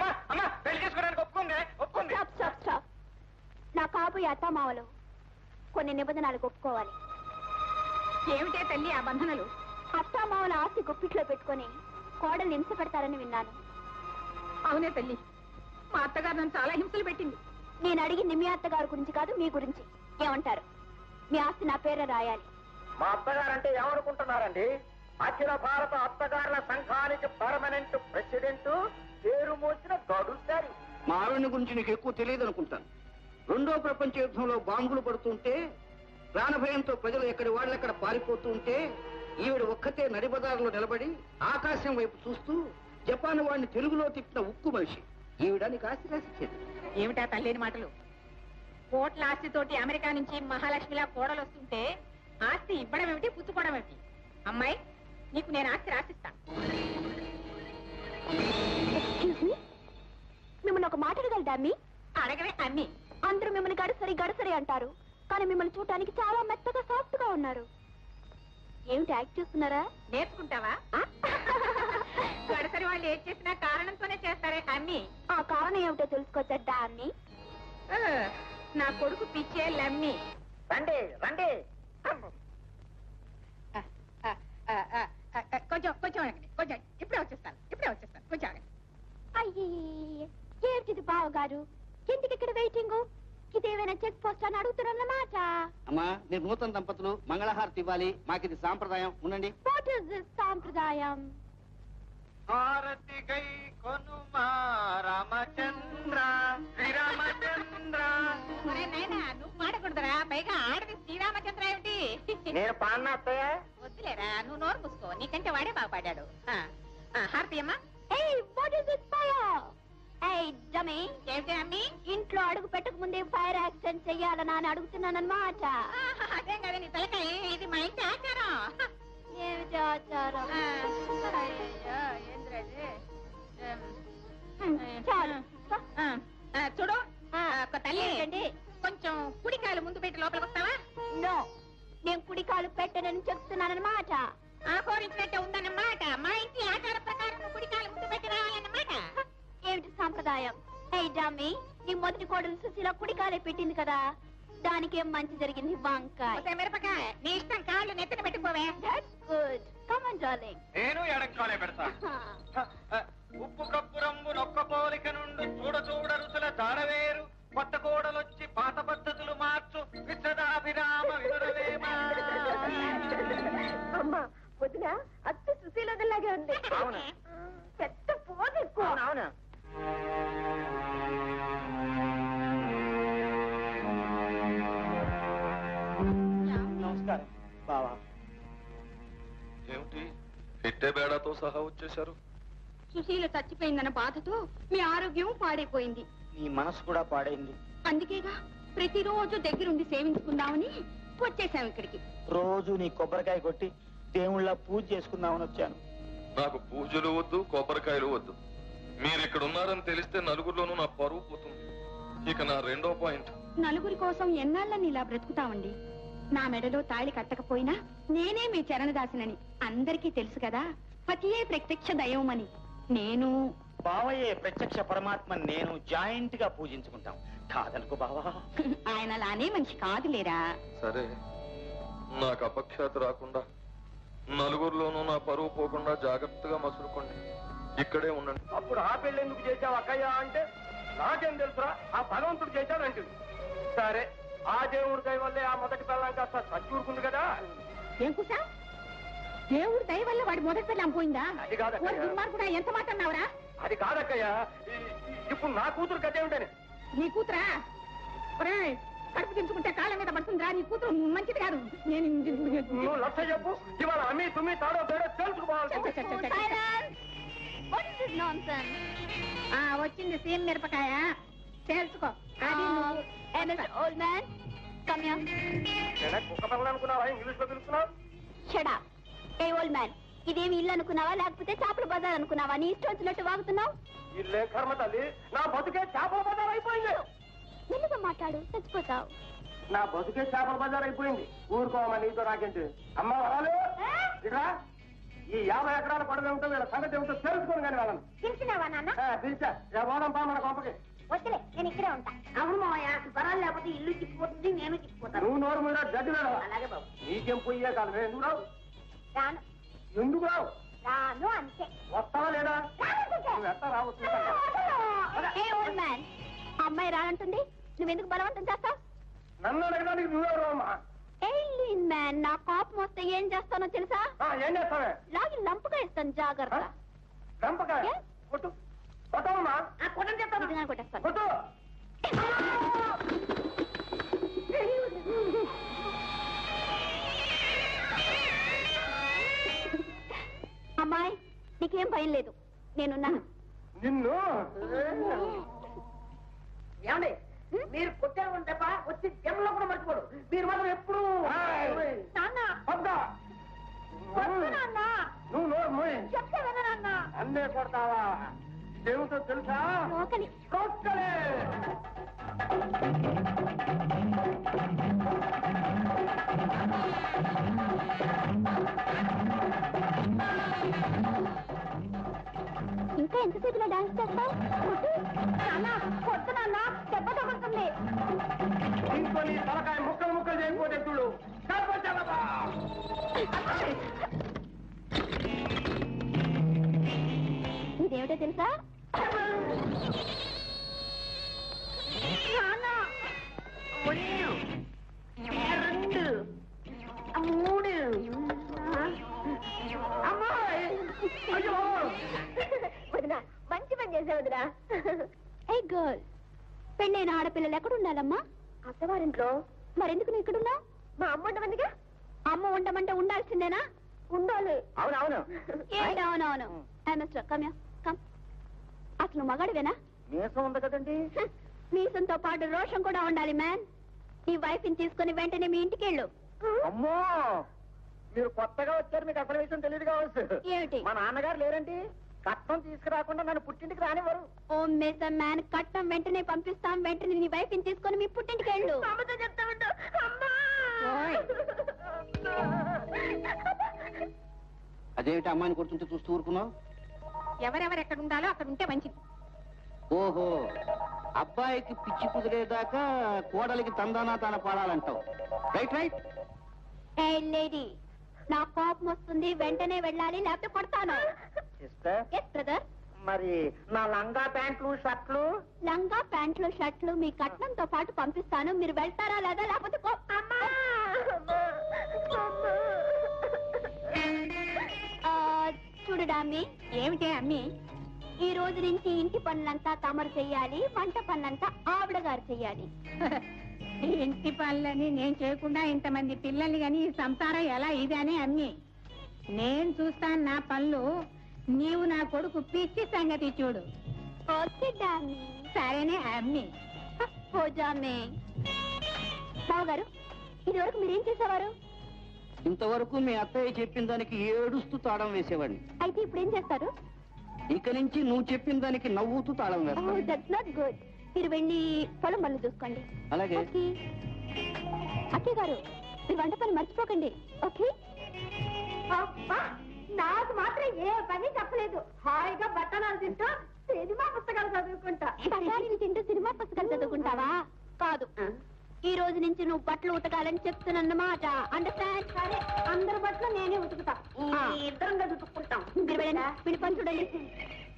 Stop stop stop. నా కాబోయే అత్తామావలు కొన్ని నిబంధనలకు ఒప్పుకోవాలి. ఏమిటే తల్లి ఆ బంధనలు? అత్తామావల ఆస్తి గుప్పిట్లో పెట్టుకుని కోడలు హింస పెడతారని విన్నాను. అవునే తల్లి, మా అత్తగారు నన్ను చాలా హింసలు పెట్టింది. నేను అడిగింది మీ అత్తగారి గురించి కాదు, మీ గురించి. ఏమంటారు? మీ ఆస్తి నా పేర రాయాలి. మా అత్తగారంటే ఏమనుకుంటున్నారండి? అఖిల భారత అత్తగారుల సంఘానికి పర్మనెంట్ ప్రెసిడెంట్, పేరు మోసిన గడుసారి. మా ఆవిడ గురించి నీకు ఎక్కువ తెలియదు అనుకుంటాను. రెండో ప్రపంచ యుద్ధంలో బాంబులు పడుతుంటే ప్రాణభయంతో ప్రజలు ఎక్కడి వాళ్ళెక్కడ పారిపోతూ ఉంటే ఈవిడ ఒక్కతే నడిబజారులో నిలబడి ఆకాశం వైపు చూస్తూ జపాన్ వాడిని తెలుగులో తిప్పిన ఉక్కు మనిషి. ఈవిడ నీకు ఆస్తి రాసిచ్చేది. ఏమిటా తల్లేని మాటలు? కోట్ల ఆస్తితోటి అమెరికా నుంచి మహాలక్ష్మిలా కోడలు వస్తుంటే ఆస్తి ఇవ్వడం ఏమిటి, పుచ్చుకోవడం ఏమిటి? అమ్మాయి, నీకు నేను ఆస్తి రాసిస్తాను. ఎక్స్క్యూజ్ మీ, మిమ్మల్ని ఒక మాట అడగలదా? మీ అడగవే అన్ని. అందరూ మిమ్మల్ని గడసరి గడసరి అంటారు, కానీ మిమ్మల్ని చూడటానికి చాలా మెత్తగా సాఫ్ట్ గా ఉన్నారు. ఏమిటి యాక్ట్ చేస్తున్నారా? నేర్చుకుంటావా? గడసరి వాళ్ళు ఏం చేసినా కారణంతోనే చేస్తారే అన్ని. ఆ కారణం ఏమిటో తెలుసుకోవచ్చా అన్ని? నా కొడుకు పిచ్చే లమ్మి. రండి రండి. కొంచెం కొంచెం ఆగండి, కొంచెం ఇప్పుడే వచ్చేస్తాను, ఇప్పుడే వచ్చేస్తాను, కొంచెం ఆగండి. అయ్యే, ఏమిటిది బావగారు? ఎందుకు ఇక్కడ వెయిటింగ్? ఇదేమైనా చెక్ పోస్ట్ అని అడుగుతున్నమాట. అమ్మా, మీరు నూతన దంపతులు మంగళహారతి ఇవ్వాలి. మాకిది సాంప్రదాయం. ఉండండి. వాట్ ఇస్ దిస్ సాంప్రదాయం? హారతి గై కొనుమా రామచంద్ర శ్రీరామచంద్ర. నువ్వు పాడకూడదురా, పైగా ఆడది శ్రీరామచంద్ర ఏమిటి? నేను పాడిన అత్తయ్య. వద్దులేరా, నువ్వు నోరు మూసుకో, నీకంటే వాడే బాగా పాడాడు. హారతి అమ్మా. ఏయ్, వాట్ ఇస్ దిస్ ఫైర్? ఏయ్ డమ్మీ, ఏమిటి అమ్మి? ఇంట్లో అడుగు పెట్టక ముందే ఫైర్ యాక్సిడెంట్ చెయ్యాలని అని అడుగుతున్నానన్నమాట. అదేం కదా నీ తలకాయ, ఇది మా ఇంటి ఆచారం. ఏమిటి ఆచారం? చాలు. చూడు ఒక తల్లి, కొంచెం కుడికాయలు ముందు పెట్టి లోపలికి వస్తావా? నో, నేను కుడికాలు పెట్టనని చెప్తున్నానన్నమాట. ఆహోరించినట్టే ఉందన్నమాట. మా ఇంటి ఆచార ప్రకారం నువ్వు కుడికాయలు ముందు పెట్టి రావాలన్నమాట. ఏమిటి సాంప్రదాయం? ఏయ్ డమ్మీ, నీ మొదటి కోడలు సుశీల కుడికాలే పెట్టింది కదా, దానికేం మంచి జరిగింది? వంకాయ మిరపకాయ. నీ ఇష్టం, కాళ్ళు నెత్తిన పెట్టుకోవే. That's good. Come on darling. నేను ఎడంకాలే పెడతా. ఉప్పు కప్పు రంగు నొక్క పోలిక నుండి చూడ చూడ రుచుల దాడవేరు, కొత్త కోడలొచ్చి పాత పద్ధతులు మార్చు విశ్వదాభిరామ వినురవేమ. అమ్మా వదిన అత్త సుశీలలాగే ఉంది. అవునా? పెద్ద పోదు ఎక్కువ. అవునా? నమస్కారం బావా. ఏమిటి పెట్టే బేడాతో సహా వచ్చేశారు? సుశీల చచ్చిపోయిందన్న బాధతో మీ ఆరోగ్యం పాడైపోయింది. నీ మనసు కూడా పాడైంది. అందుకేగా ప్రతిరోజు దగ్గరుండి సేవించుకుందామని వచ్చేసాం ఇక్కడికి. రోజు నీ కొబ్బరికాయ కొట్టి దేవుళ్ళ పూజ చేసుకుందామని వచ్చాను. నాకు పూజలు వద్దు, కొబ్బరికాయలు వద్దు. మీరు ఇక్కడ ఉన్నారని తెలిస్తే నలుగురిలోనూ నా పరువు పోతుంది. ఇక నా రెండో పాయింట్, నలుగురి కోసం ఎన్నాళ్ళని ఇలా బ్రతుకుతామండి? నా మెడలో తాళి కట్టకపోయినా నేనే మీ చరణదాసినని అందరికీ తెలుసు కదా. పతియే ప్రత్యక్ష దైవమని. నేను బావయ్యే ప్రత్యక్ష పరమాత్మ నేను జాయింట్ గా పూజించుకుంటాం. కాదనుకో బావా. ఆయన అలానే మనిషి కాదులేరా. సరే, నాకు అపఖ్యాతి రాకుండా నలుగురిలోనూ నా పరువు పోకుండా జాగ్రత్తగా మసులుకోండి. ఇక్కడే ఉండండి. అప్పుడు ఆ పెళ్లి ఎందుకు చేశావు అక్కయ్య అంటే నాకేం తెలుసురా ఆ భగవంతుడు చేశాడంటే సరే ఆ దేవుడి దయ వల్లే ఆ మొదటి పిల్లం కాస్త చచ్చూరుకుంది కదా. ఏం కూసా దేవుడు దయ వల్ల వాడి మొదటి పిల్లం పోయిందా? అది కాదక్కయ్య కూడా ఎంత మాట అన్నావురా? అది కాదక్కయ్య ఇప్పుడు నా కూతురు గదే ఉంటాను. నీ కూతురా కడుపు తెంచుకుంటే కాళ్ళ మీద పడుతుందిరా. నీ కూతురు మంచిది కాదు. నేను నువ్వు లక్ష చెప్పు ఇవాళ అమ్మి తుమ్మి తాడో తేడో తెలుసుకోవాలి. వచ్చింది సీమ మిరపకాయ తెలుసుకో. కుక్క పిల్లలు అనుకున్నావా ఇంగ్లీష్ లో పిలుస్తున్నావు? షడా ఏ ఓల్డ్ మ్యాన్ ఇదేమి ఇల్లు అనుకున్నావా లేకపోతే చేపల బజార్ అనుకున్నావా? నీ ఇష్టం వచ్చినట్టు వాగుతున్నావు. ఇల్లే కర్మ తల్లి నా బతుకే చేపల బజార్ అయిపోయింది. ఎందుకు మాట్లాడు చచ్చిపోతావు. నా బతుకే చేపల బజార్ అయిపోయింది. ఊరుకోమా నీతో నాకేంటి. అమ్మ వరాలు ఇక ఈ యాభై ఎకరాల పడవ ఏమిటో వీళ్ళ సంగతి ఏమిటో తెలుసుకోను కానీ వాళ్ళని తెలిసినావా నాన్న? పిలిచా పోదాం పా మన కొంపకి. వద్దులే నేను ఇక్కడే ఉంటా. అవును మావయ్య వరాలు లేకపోతే ఇల్లు చిక్కిపోతుంది నేను చిక్కిపోతాను. నువ్వు నోరు మీద గడ్డి వేడ. అలాగే బాబు. నీకేం పోయే కాదు. ఎందుకు రావు? రాను. ఎందుకు రావు? రాను అంతే. వస్తావా లేదా? నువ్వు ఎట్లా రావచ్చు? అమ్మాయి రానంటుంది నువ్వెందుకు బలవంతం చేస్తావు? నన్ను అడగడానికి నువ్వెవరు అమ్మా? మ్యాన్ నా కోపం వస్తే ఏం చేస్తానో తెలుసా? ఏం చేస్తావే? లాగి లంపగా ఇస్తాను జాగ్రత్త. లంపకాయ కొట్టు కొట్టమ్మా. కొట్టని చెప్తాను కొట్టేస్తాను. కొట్టు. అమ్మాయి నీకేం భయం లేదు నేనున్నాను. నిన్ను ఏమండి మీరు కొట్టారు తప్ప వచ్చి జన్మలో కూడా మర్చిపోడు. మీరు మాత్రం ఎప్పుడు నువ్వు నోరు మోయి అన్నే కొడతావా? దేవుతో తెలుసా? కొట్టలే. ఇంకా ఎంతసేపులో డాన్స్ చేస్తావు? కొట్టు నాన్న దెబ్బ తగులుతుంది. ఇంకో నీ తలకాయ ముక్కలు ముక్కలు చేయకపోతే చూడు. ఇదేమిటో తెలుసా? రెండు మూడు వదినా మంచి పని చేసే వదినా. ఏ గర్ల్ పెళ్ళైన ఆడపిల్లలు ఎక్కడ ఉండాలమ్మా? అత్తవారింట్లో. మరెందుకు నువ్వు ఇక్కడున్నావు? మా అమ్మ ఉండమందిగా. అమ్మ ఉండమంటే ఉండాల్సిందేనా? ఉండాలి. అవునవును అవునవును. కమ్యా కమ్. అసలు మగాడివేనా? మీసం ఉంది కదండి. మీసంతో పాటు రోషం కూడా ఉండాలి మ్యాన్. నీ వైఫ్ ని తీసుకుని వెంటనే మీ ఇంటికి వెళ్ళు. అమ్మో మీరు కొత్తగా వచ్చారు. మీకు అసలు విషయం తెలియదు కావచ్చు. ఏమిటి? మా నాన్నగారు లేరండి. కట్నం తీసుకురాకుండా నన్ను పుట్టింటికి రానివ్వరు. ఓ మేసన్ మ్యాన్ కట్నం వెంటనే పంపిస్తాం. వెంటనే నీ వైఫ్ ని తీసుకుని మీ పుట్టింటికి వెళ్ళు. చెప్తా ఉండు. అదేమిటి అమ్మాయిని కొడుతుంటే చూస్తూ ఊరుకున్నావు? ఎవరెవరు ఎక్కడ ఉండాలో అక్కడ ఉంటే మంచిది. ఓహో అబ్బాయికి పిచ్చి కుదిరేదాకా కోడలికి తందానా తాన పాడాలంటావు. Right right. ఏ లేడీ నా కోపం వస్తుంది. వెంటనే వెళ్ళాలి లేకపోతే కొడతాను. Yes brother. మరి నా లంగా ప్యాంట్లు షర్ట్లు లంగా ప్యాంట్లు షర్ట్లు మీ కట్నంతో పాటు పంపిస్తాను. మీరు వెళ్తారా లేదా లేకపోతే చూడడా అమ్మి. ఏమిటే అమ్మి? ఈ రోజు నుంచి ఇంటి పనులంతా తమరు చెయ్యాలి. వంట పనులంతా ఆవిడ గారు చెయ్యాలి. ఇంటి పనులని నేను చేయకుండా ఇంతమంది పిల్లల్ని గాని ఈ సంసారం ఎలా ఇదని అమ్మి. నేను చూస్తాను నా పనులు. నీవు నా కొడుకు పిచ్చి సంగతి చూడు. సరేనే అమ్మి. బావగారు ఇది వరకు మీరేం చేసేవారు? ఇంతవరకు మీ అత్తయ్య చెప్పిన దానికి ఏడుస్తూ తాళం వేసేవాడిని. అయితే ఇప్పుడు ఏం చేస్తారు? ఇక నుంచి నువ్వు చెప్పిన దానికి నవ్వుతూ తాళం వేస్తాను. That's not good. మీరు వెళ్ళి పొలం పనులు చూసుకోండి. అలాగే. అక్కయ్య గారు మీరు వంట పని మర్చిపోకండి. ఓకే. నాకు మాత్రం ఏ పని చెప్పలేదు. హాయిగా బట్టనాలు తింటూ సినిమా పుస్తకాలు చదువుకుంటా. బఠానీలు తింటూ సినిమా పుస్తకాలు చదువుకుంటావా? కాదు, ఈ రోజు నుంచి నువ్వు బట్టలు ఉతకాలని చెప్తున్నమాట. అండర్స్టాండ్? సరే, అందరి బట్టలు నేనే ఉతుకుతా. ఇద్దరం ఉతుక్కుంటాం. మీరు వెళ్ళండి. వీడి పని చూడండి.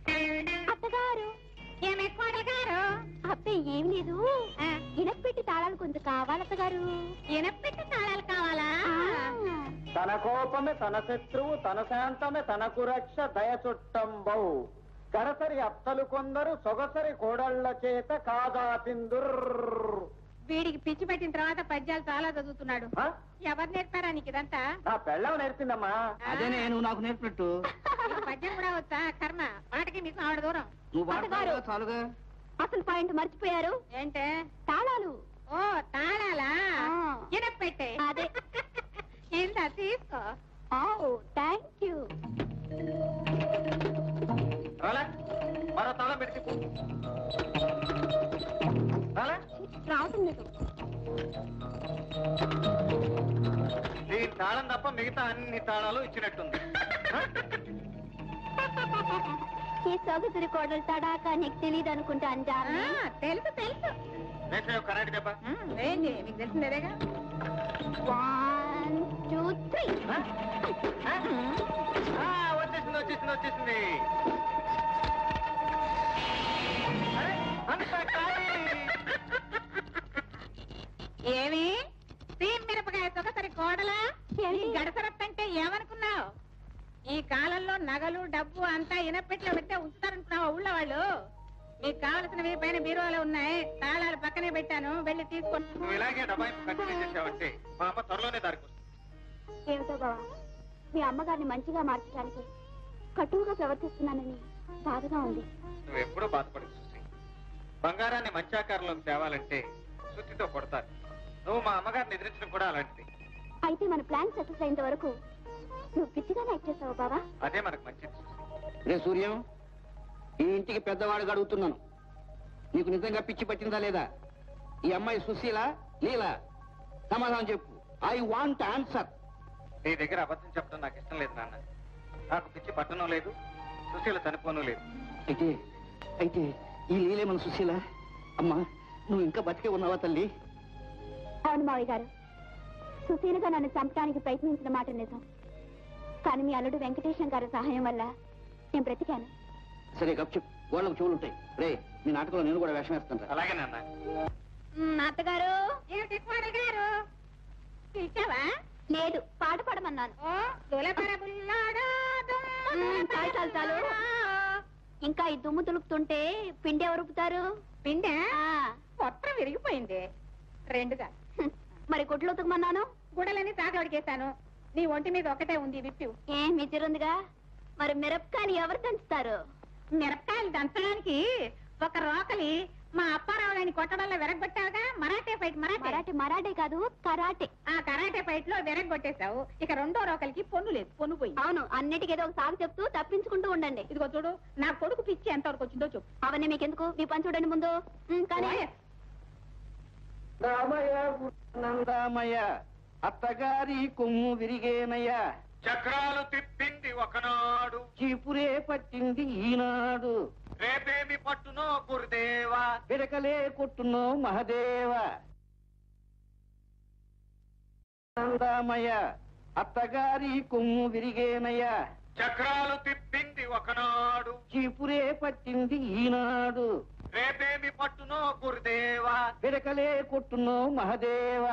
అత్తగారు ఏమే కోడలు గారు? అబ్బే ఏం లేదు ఇనపెట్టి తాళాలు కొంచెం కావాలి అత్తగారు. ఇనపెట్టి తాళాలు కావాలా? తన కోపమే తన శత్రువు, తన శాంతమే తనకు రక్ష, దయ చుట్టంబౌ. గరసరి అత్తలు కొందరు సొగసరి కోడళ్ల చేత కాదా పిందుర్. వీడికి పిచ్చి పెట్టిన తర్వాత పద్యాలు చాలా చదువుతున్నాడు. ఎవరు నేర్పారా నీకు ఇదంతా? నా పెళ్ళం నేర్పిందమ్మా. అదే నేను నాకు నేర్పినట్టు. నీకు పద్యం కూడా వచ్చా? కర్మ మాటకి మీకు ఆవిడ దూరం. నువ్వు వాడతావుగా చాలుగా. అసలు పాయింట్ మర్చిపోయారు. ఏంటే? తాళాలు. ఓ తాళాలా? ఇనపెట్టే. అదే. ఇందా తీసుకో. Thank you. రాలే మరో తాళం పెట్టి రాలే రావటం లేదు. ఈ తాళం తప్ప మిగతా అన్ని తాళాలు ఇచ్చినట్టుంది. ఈ సొగసురి కోడలు తడాక నీకు తెలియదు అనుకుంటా అంజా. తెలుసు తెలుసు. కరెంట్ దెబ్బ ఏంటి మీకు తెలిసిందేగా? One two three. వచ్చేసింది వచ్చేసింది వచ్చేసింది. ఏమి సీమ్ మిరపకాయ సొగసరి కోడలా? గడసరత్తంటే ఏమనుకున్నావు? ఈ కాలంలో నగలు డబ్బు అంతా ఇనపెట్లో పెట్టే ఉంచుతారనుకున్నావా ఊళ్ళో వాళ్ళు? మీకు కావలసినవి పైన బీరువాలో ఉన్నాయి. తాళాలు పక్కనే పెట్టాను, వెళ్ళి తీసుకొని. నువ్వు ఇలాగే డబ్బాయి కంటిన్యూ చేసావంటే మా అమ్మ త్వరలోనే దారికి వస్తుంది. ఏమిటో బావా, మీ అమ్మగారిని మంచిగా మార్చడానికి కటువుగా ప్రవర్తిస్తున్నానని బాధగా ఉంది. నువ్వు ఎప్పుడూ బాధపడదు సుశీ. బంగారాన్ని మంచి ఆకారంలోకి తేవాలంటే శుద్ధితో కొడతారు. నువ్వు మా అమ్మగారిని ఎదిరించడం కూడా అలాంటిది. అయితే మన ప్లాన్ సక్సెస్ అయినంత వరకు నువ్వు పిచ్చిగానే యాక్ట్ చేస్తావు బావా. అదే మనకు మంచిది సుశీ. రే సూర్యం, ఈ ఇంటికి పెద్దవాడిగా అడుగుతున్నాను, నీకు నిజంగా పిచ్చి పట్టిందా లేదా? ఈ అమ్మాయి సుశీల లీలా? సమాధానం చెప్పు. I want answer. నీ దగ్గర అబద్ధం చెప్పడం నాకు ఇష్టం లేదు నాన్న. నాకు పిచ్చి పట్టణం లేదు, సుశీల చనిపోను లేదు. అయితే అయితే ఈ లీలే మన సుశీల? అమ్మా, నువ్వు ఇంకా బతికే ఉన్నావా తల్లి? అవును మావయ్య గారు, సుశీలగా నన్ను చంపడానికి ప్రయత్నించిన మాట నిజం. కానీ మీ అల్లుడు వెంకటేశం గారి సహాయం వల్ల నేను బ్రతికాను. సరే గప్ చెప్పు, గోళ్ళకు చెవులుంటాయి. రే, మీ నాటకంలో నేను కూడా వేషం వేస్తాను. అలాగే నాన్న. అత్తగారు. ఏమిటి కోడలు గారు? పిలిచావా? లేదు, పాట పాడమన్నాను. ఓ దులపర బుల్లాడా మ్మ్, చాలు చాలు చాలు. ఇంకా ఈ దుమ్ము దులుపుతుంటే పిండి ఎవరు రుపుతారు? పిండా? ఆ, మొత్తం విరిగిపోయింది. రెండుగా. హ్మ్. మరి గుడ్లు ఉతకమన్నాను. గుడలని తాగడికేశాను. నీ ఒంటి మీద ఒకటే ఉంది విప్పి. ఏం మితిరుందిగా. మరి మిరపకాయలు ఎవరు దంచుతారు? మిరపకాయలు దంచడానికి ఒక రోకలి మా అప్పారావుని కొట్టడంలో విరగొట్టావుగా. మరాఠే ఫైట్. మరాఠే మరాఠీ మరాఠే కాదు, కరాటే. ఆ కరాటే ఫైట్ లో విరగొట్టేశావు. ఇక రెండో రోకలికి పొన్ను లేదు, పొన్ను పోయి. అవును, అన్నిటికీ ఏదో ఒక సాగు చెప్తూ తప్పించుకుంటూ ఉండండి. ఇదిగో చూడు, నా కొడుకు పిచ్చి ఎంతవరకు వచ్చిందో చెప్పు. అవన్నీ మీకెందుకు? మీ పని చూడండి ముందు. ఉమ్, కానీ నందామయ్య, అత్తగారి కొమ్ము విరిగేనయ్యా. చక్రాలు తిప్పింది ఒకనాడు, చీపురే పట్టింది ఈనాడు. రేపేమి పట్టునో గురుదేవా, పిడకలే కొట్టునో మహదేవ. నందామయ్య, అత్తగారి కొమ్ము విరిగేనయ్యా. చక్రాలు తిప్పింది ఒకనాడు, చీపురే పట్టింది ఈనాడు. రేపేమి పట్టునో గురుదేవా, పిడకలే కొట్టునో మహదేవ.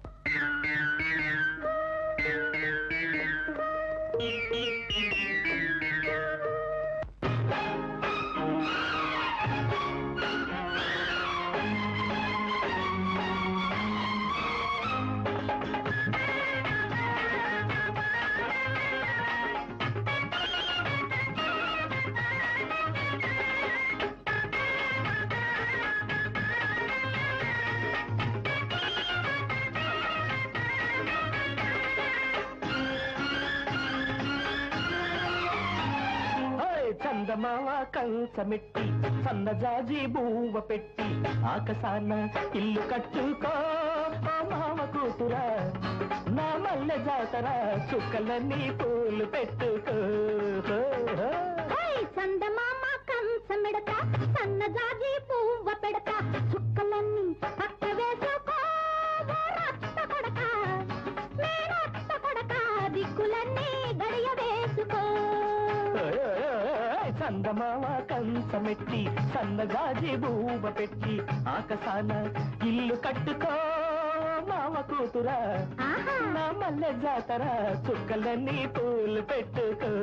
చందమావ కంచమెట్టి సన్నజాజి బూవ పెట్టి ఆకసాన ఇల్లు కట్టుకో ఓ మామ కూతురా, నా మల్లె జాతర చుక్కలన్నీ పూలు పెట్టుకో. చందమామ కంచమెడత సన్నజాజి పువ్వ పెడత చుక్కలన్నీ పక్క వేసుకో. రక్త కొడక రక్త కొడక దిక్కులన్నీ గడియ వేసుకో. చంద చందమామ కంచమెట్టి సన్నగాజి బూబ పెట్టి ఆకసాన ఇల్లు కట్టుకో మామ కూతురా నా మల్లె జాతర చుక్కలన్నీ పూలు పెట్టుకో.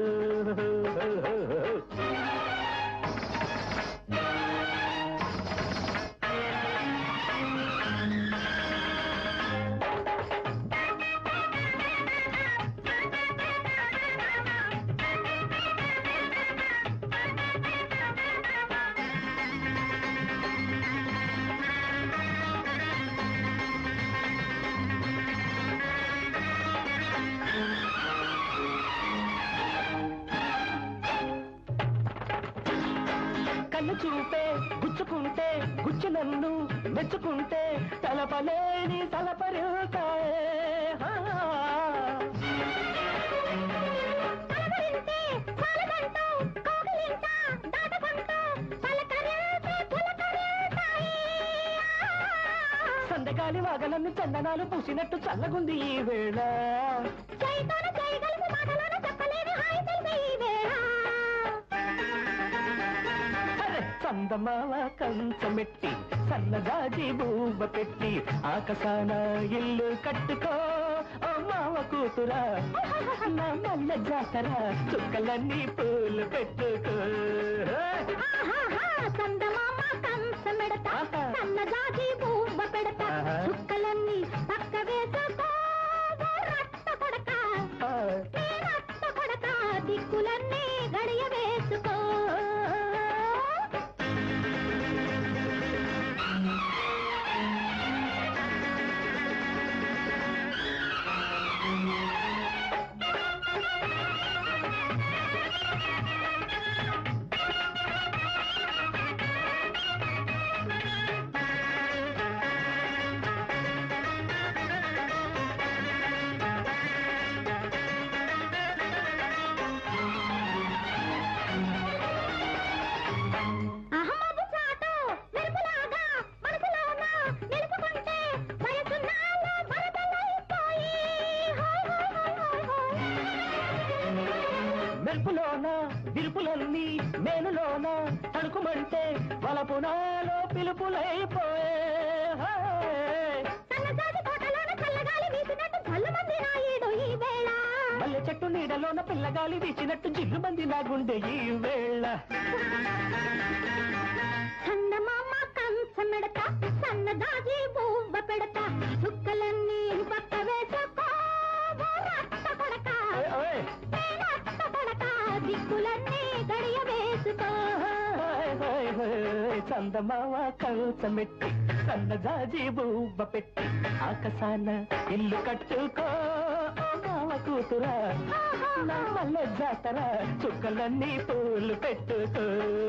కన్ను చూపే గుచ్చుకుంటే గుచ్చి నన్ను మెచ్చుకుంటే తలపలేని తలపరుతాయే. సందగాలి వాగలన్నీ చందనాలు పూసినట్టు చల్లగుంది ఈ వేళ. చందమామ కంచమెట్టి సన్నగాజి బూబ పెట్టి ఆకసాన ఇల్లు కట్టుకో ఓ మావ కూతురా నా మల్లె జాతర చుక్కలన్నీ పూలు పెట్టుకో. చందమామ కంచమెడతా సన్నగాజి బూబ పెడతా చుక్కలన్నీ పక్క వేసుకో రక్త కొడక రక్త కొడక దిక్కులన్నీ గడియ వేసుకో. మెరుపులోన విరుపులన్నీ మేనులోన తడుకుమంటే వలపునాలో పిలుపులైపోయే. మల్లె చెట్టు నీడలోన పిల్లగాలి వీచినట్టు జిల్లు మంది నా గుండె ఈ వేళ. చందమామ కంచమెడతా సన్నగాజి బూబ పెడతా చుక్కలన్నీ పక్క వేసుకో రక్త కొడక రక్త కొడక దిక్కులన్నీ గడియ వేసుకో. చందమామ కంచమెట్టి సన్నగాజి బూబ పెట్టి ఆకసాన ఇల్లు కట్టుకో మావ కూతురా నా మల్లె జాతర చుక్కలన్నీ పూలు పెట్టుకో.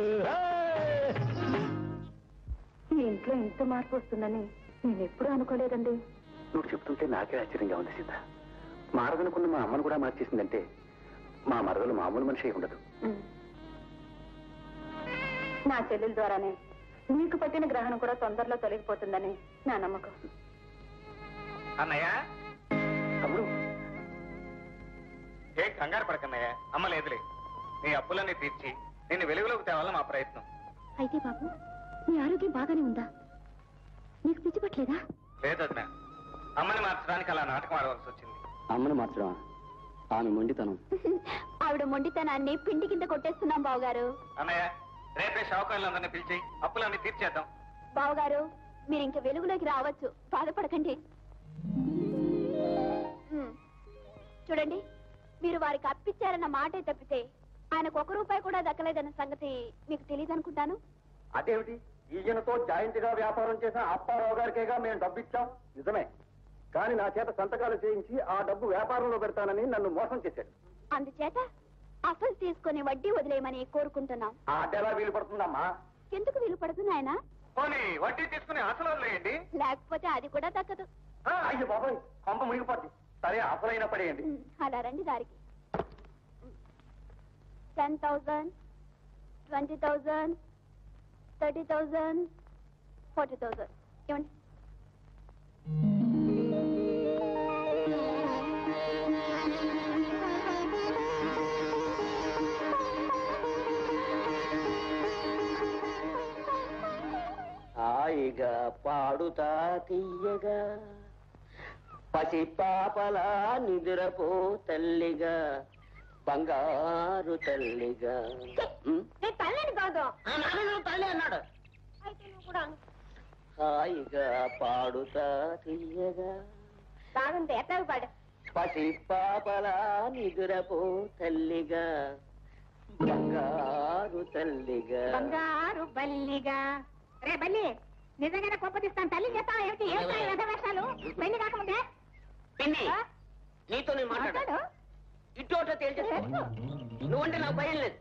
ఈ ఇంట్లో ఇంత మార్పు వస్తుందని నేను ఎప్పుడూ అనుకోలేదండి. నువ్వు చెప్తుంటే నాకే ఆశ్చర్యంగా ఉంది సీత. మారదనుకున్న మా అమ్మను కూడా మార్చేసిందంటే మా మరదలు మామూలు మనిషి అయి ఉండదు. నా చెల్లెల ద్వారానే నీకు పట్టిన గ్రహణం కూడా తొందరలో తొలగిపోతుందని నా నమ్మకం. అన్నయ్య తమ్ముడు ఏ కంగారు పడకన్నయ్య, అమ్మ లేదులే. నీ అప్పులన్నీ తీర్చి నిన్ను వెలుగులోకి తేవాలని మా ప్రయత్నం. అయితే బాబు నీ ఆరోగ్యం బాగానే ఉందా? నీకు పిచ్చి పట్టలేదా? లేదన్నా, అమ్మని మార్చడానికి అలా నాటకం ఆడవలసి వచ్చింది. అమ్మను మార్చడం ఆమె మొండితనం. ఆవిడ మొండితనాన్ని పిండి కింద కొట్టేస్తున్నాం బావగారు. అన్నయ్య రేపే షావుకారులందరినీ పిలిచి అప్పులన్నీ తీర్చేద్దాం. బావగారు మీరు ఇంక వెలుగులోకి రావచ్చు, బాధపడకండి. చూడండి, మీరు వారికి అప్పిచ్చారన్న మాటే తప్పితే ఆయనకు ఒక రూపాయి కూడా దక్కలేదన్న సంగతి మీకు తెలియదు అనుకుంటాను. అదేమిటి, ఈయనతో జాయింట్ గా వ్యాపారం చేసిన అప్పారావు గారికేగా మేము డబ్బు ఇచ్చాం. నిజమే, కానీ నా చేత సంతకాలు చేయించి ఆ డబ్బు వ్యాపారంలో పెడతానని నన్ను మోసం చేశాడు. అందుచేత అసలు తీసుకుని వడ్డీ వదిలేయమని కోరుకుంటున్నాం. ఆ అడ్డెలా వీలు పడుతుందమ్మా? ఎందుకు వీలు పడుతుంది ఆయన? పోనీ వడ్డీ తీసుకుని అసలు వదిలేయండి. లేకపోతే అది కూడా దక్కదు. అయ్యో బాబాయ్, కొంప మునిగిపోద్ది. సరే, అసలైన పడేయండి. అలా రండి దారికి. Ten thousand, twenty thousand, thirty thousand, forty thousand ఇవ్వండి. హాయిగా పాడుతా తీయగా పసి పాపలా నిదురపో తల్లిగా బంగారు తల్లిగా. తల్లిని కాదు తల్లి అన్నాడు. హాయిగా పాడుతా తీయగా బాగుంది ఎట్లా పాడు. పసి పాపలా నిదురపో తల్లిగా బంగారు తల్లిగా. బంగారు బల్లిగా. రే బల్లి, నిజంగానే కోపతిస్తాను. తల్లి చేస్తావా ఏమిటి? ఏమిటి వేషాలు? పెళ్లి కాకముందే పిన్ని నీతో నేను మాట్లాడు. ఇటు తేల్చేస్తా. నువ్వంటే నాకు భయం లేదు.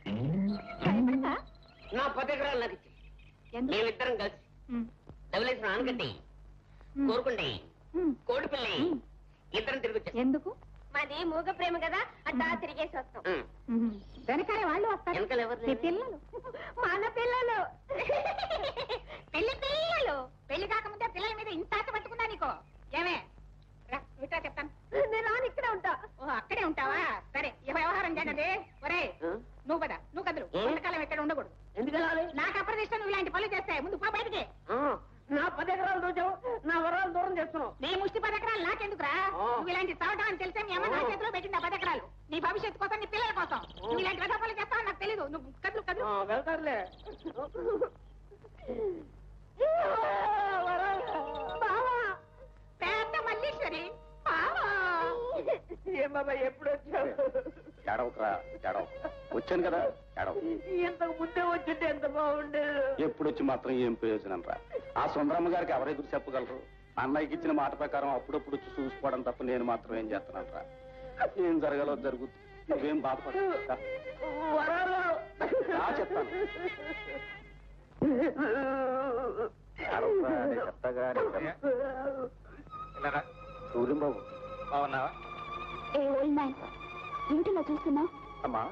నా పది ఎకరాలు నాకు ఇచ్చి మేమిద్దరం కలిసి డబ్బులేసిన ఆనకట్టి కోరుకుంటే కోడి పిల్లి ఇద్దరం తిరిగి వచ్చాం. ఎందుకు? మాది మూగ ప్రేమ కదా, అట్టా తిరిగేసి వస్తాం. వెనకాలే వాళ్ళు వస్తారు. వెనకాల ఎవరు? మీ పిల్లలు. మన పిల్లలు పెళ్లి పిల్లలు. పెళ్లి కాకముందే పిల్లల మీద ఇంత ఆశ పట్టుకున్నా నీకో. ఏమే రా, నువ్వుటా చెప్తాను. నేను రాను ఇక్కడే ఉంటా. ఓ అక్కడే ఉంటావా? సరే ఈ వ్యవహారం చేయండి. ఒరే నువ్వు పద, నువ్వు కదలు. ఎంతకాలం ఇక్కడ ఉండకూడదు. ఎందుకెళ్ళాలి? నాకు అప్రదిష్టం నువ్వు ఇలాంటి పనులు చేస్తే. ముందు పో బయటికి. నా పది ఎకరాలు దూచావు, నా వరాలు దూరం చేస్తున్నావు. నీ ముష్టి పది ఎకరాలు నాకెందుకురా? నువ్వు ఇలాంటి చదవటం అని తెలిసే మీ అమ్మ నా చేతిలో పెట్టింది ఆ పది ఎకరాలు. నీ భవిష్యత్తు కోసం, నీ పిల్లల కోసం. నువ్వు ఇలాంటి వ్యవహార పనులు చేస్తావు నాకు తెలీదు. నువ్వు కదులు కదులు. వెళ్తారులే. బావా, పెద్ద మల్లీశ్వరి బావా. ఏం బాబా ఎప్పుడు వచ్చావు? ఏడవకరా ఏడవ. వచ్చాను కదా ఏడవ. ఇంతకు ముందే వచ్చింటే ఎంత బాగుండేది. ఎప్పుడు వచ్చి మాత్రం ఏం ప్రయోజనం రా? ఆ సుందరమ్మ గారికి ఎవరెదురు చెప్పగలరు? అన్నయ్యకి ఇచ్చిన మాట ప్రకారం అప్పుడప్పుడు వచ్చి చూసుకోవడం తప్ప నేను మాత్రం ఏం చేస్తున్నాను రా? ఏం జరగాలో జరుగుతుంది. నువ్వేం బాధపడు. చెప్తాను. సూర్యంబాబు బాగున్నావా? ఏ ఓల్డ్ మ్యాన్, ఏమిటిలా చూస్తున్నావు? అమ్మా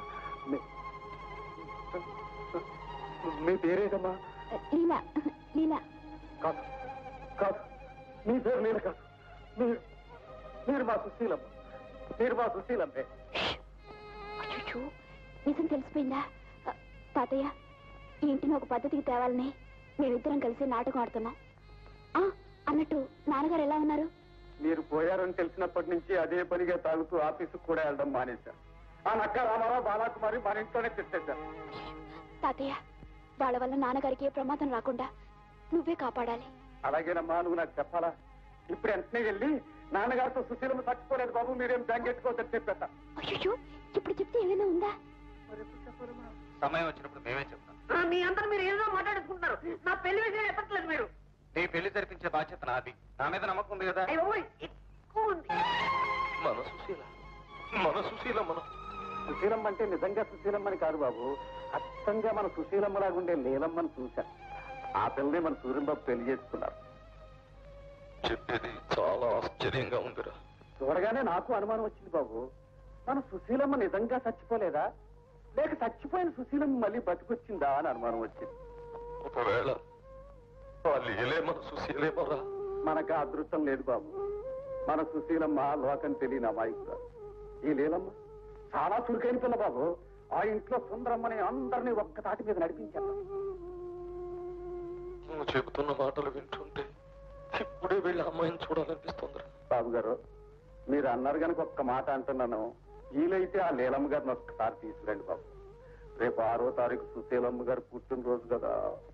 మీ పేరేటమ్మా? లీలా. లీలా కాదు కాదు, మీ పేరు లీల కాదు. మీరు మీరు మా సుశీలమ్మ. మీరు మా సుశీలమ్మే. అచ్చో, నిజం తెలిసిపోయిందా? తాతయ్య, ఈ ఇంటిని ఒక పద్ధతికి తేవాలని మేమిద్దరం కలిసి నాటకం ఆడుతున్నాం. అన్నట్టు నాన్నగారు ఎలా ఉన్నారు? మీరు పోయారని తెలిసినప్పటి నుంచి అదే పనిగా తాగుతూ ఆఫీసుకు కూడా వెళ్ళడం మానేశారు. ఆ నక్క రామారావు బాలాకుమారి మన ఇంట్లోనే తెచ్చేశారు. తాతయ్య, వాళ్ళ వల్ల నాన్నగారికి ఏ ప్రమాదం రాకుండా నువ్వే కాపాడాలి. అలాగేనమ్మా, నువ్వు నాకు చెప్పాలా? ఇప్పుడు వెంటనే వెళ్ళి నాన్నగారితో సుశీలమ్మ తట్టుకోలేదు బాబు, మీరేం బెంగెట్టుకోవద్దని చెప్పేట. అయ్యో, ఇప్పుడు చెప్తే ఏమైనా ఉందా? సమయం వచ్చినప్పుడు మేమే చెప్తాం. మీ అందరూ మీరు ఏదో మాట్లాడుకుంటున్నారు. నా పెళ్లి విషయం ఎత్తట్లేదు మీరు. నీ పెళ్లి జరిపించే బాధ్యత నాది. నా మీద నమ్మకం ఉంది కదా? ఎక్కువ ఉంది. మన సుశీల మన సుశీల మన సుశీలమ్మ అంటే నిజంగా సుశీలమ్మని కాదు బాబు, అచ్చంగా మన సుశీలమ్మలాగుండే లీలమ్మని చూశా. ఆ పిల్లని మన సూర్యంబాబు పెళ్లి చేసుకున్నారు. చెప్పేది చాలా ఆశ్చర్యంగా ఉందిరా. చూడగానే నాకు అనుమానం వచ్చింది బాబు. మన సుశీలమ్మ నిజంగా చచ్చిపోలేదా, లేక చచ్చిపోయిన సుశీలమ్మ మళ్ళీ బతికొచ్చిందా అని అనుమానం వచ్చింది. ఒకవేళ మన సుశీలేమరా? మనకు అదృష్టం లేదు బాబు. మన సుశీలమ్మ లోకం తెలియని అమాయకురాలు. ఈ లీలమ్మ చాలా చురుకైన పిల్ల బాబు. ఆ ఇంట్లో సుందరమ్మని అందరినీ ఒక్క తాటి మీద నడిపించారు. నువ్వు చెబుతున్న మాటలు వింటుంటే ఇప్పుడే వెళ్ళి అమ్మాయిని చూడాలనిపిస్తుంది. బాబు గారు, మీరు అన్నారు కనుక ఒక్క మాట అంటున్నాను. వీలైతే ఆ లీలమ్మ గారిని ఒక్కసారి తీసుకురండి బాబు. రేపు ఆరో తారీఖు సుశీలమ్మ గారు పుట్టినరోజు కదా.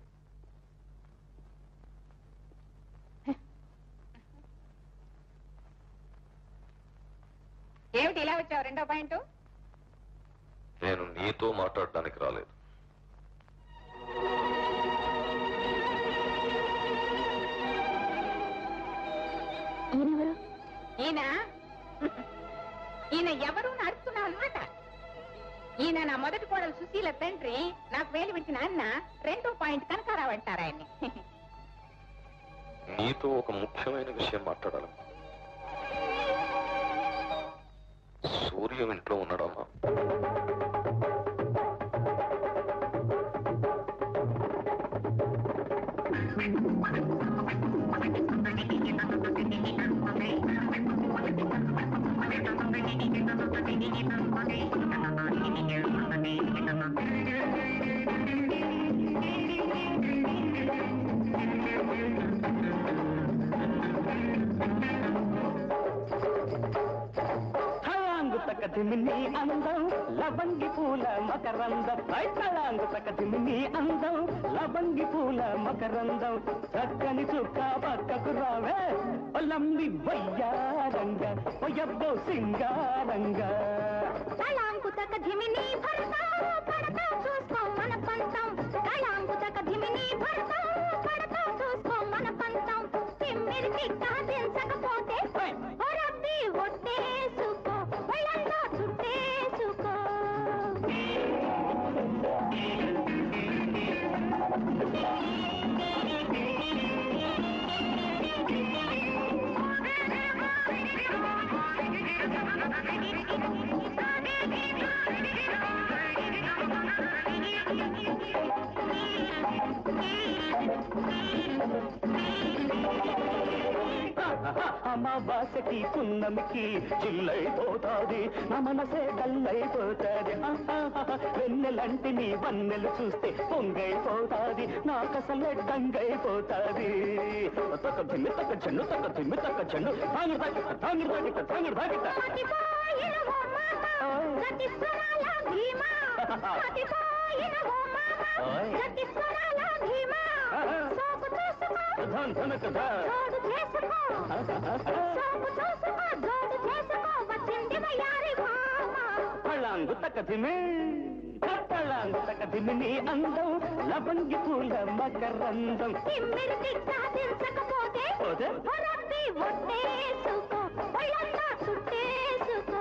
ఏమిటి ఇలా వచ్చావు? రెండో పాయింట్. నేను నీతో మాట్లాడడానికి రాలేదు. ఈయనెవరు? ఈయన ఈయన ఎవరు నడుస్తున్నావు అనమాట. ఈయన నా మొదటి కోడలు సుశీల తండ్రి, నాకు వేలు విడిచిన అన్న. రెండో పాయింట్ కనకారావు అంటారు ఆయన్ని. నీతో ఒక ముఖ్యమైన విషయం మాట్లాడాలి. సూర్యం ఇంట్లో ఉన్నాడమ్మా? తిమిని అందం లవంగి పూల మకరందం తళాంగు తక తిమిని అందం లవంగి పూల మకరందం చక్కని చుక్క పక్కకు రావే ఒలంబి వయ్యారంగ ఒయబ్బో సింగారంగా తళాంగు తక ధిమిని భర్త పడతా చూసుకో మన పంతం తళాంగు తక ధిమిని భర్త పడతా చూసుకో మన పంతం తిమ్మిరి తిక్క దించకపోతే ఒరబ్బి ఒట్టేసుకో ఒళ్ళంతా చుట్టేసుకో అమావాసకి పున్నమికి చిల్లైపోతాది నా మనసే డల్లైపోతాది వెన్నెలంటి నీ వన్నెలు చూస్తే పొంగైపోతాది నాకసలే డంగైపోతాది తక్క తిమ్మి తక్క చెన్ను తక్క తిమ్మి తక్క చెన్ను తాంగిడి తాకిట తాంగిడి తాకిట తాంగిడి తాకిట తళాంగు తక్క ధిమి తళాంగు తక్క ధిమిని అందం లవంగి పూల మకరందం తిమ్మిరి తిక్క దించకపోతే ఒరబ్బి ఒట్టేసుకో ఒళ్ళంతా చుట్టేసుకో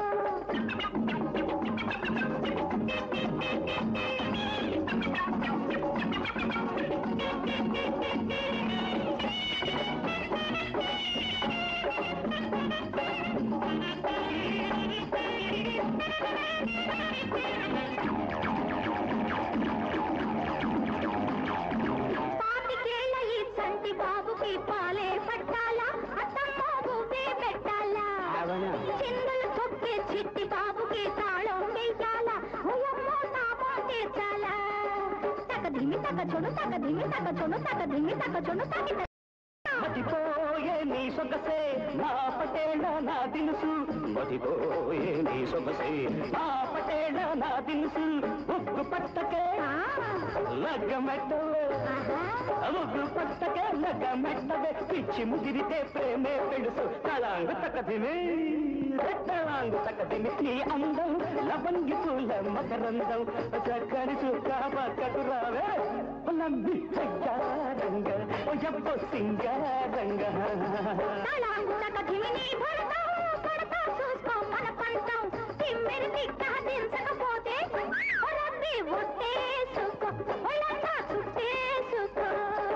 పాతికేళ్ల ఈ చంటి బాబుకి పాలే పట్టాలా అత్తమ్మ బువ్వే పెట్టాలా చిందులు తొక్కే చిట్టి బాబుకి తాళం వెయ్యాలా ఓయమ్మో తాపం తీర్చాలా తక ధిమి తక చొడు తక ధిమి తక చొడు తక ధిమి తక చొడు తకి మతిపోయే నీ సొగసే నా పటేళ నా దినుసు మతిపోయే నీ సొగసే నా పటేళ నా దినుసు ఉగ్గు పట్టకే లగ్గ మెట్టవే ఉగ్గు పట్టకే లగ్గ మెట్టవే పిచ్చి ముదిరితే ప్రేమే పెడుసు తళాంగు తకదిమి తళాంగు తకదిమి నీ అందం లవంగి పూల మకరందం చక్కని చుక్క పక్కకు రావే లంబి రంగ ఒయబ్బో సింగారంగా తళాంగు తక ధిమిని భర్త పడతా చూసుకో మన పంతం తిమ్మిరి తిక్క దించకపోతే ఒరబ్బి ఒట్టేసుకో ఒళ్ళంతా చుట్టేసుకో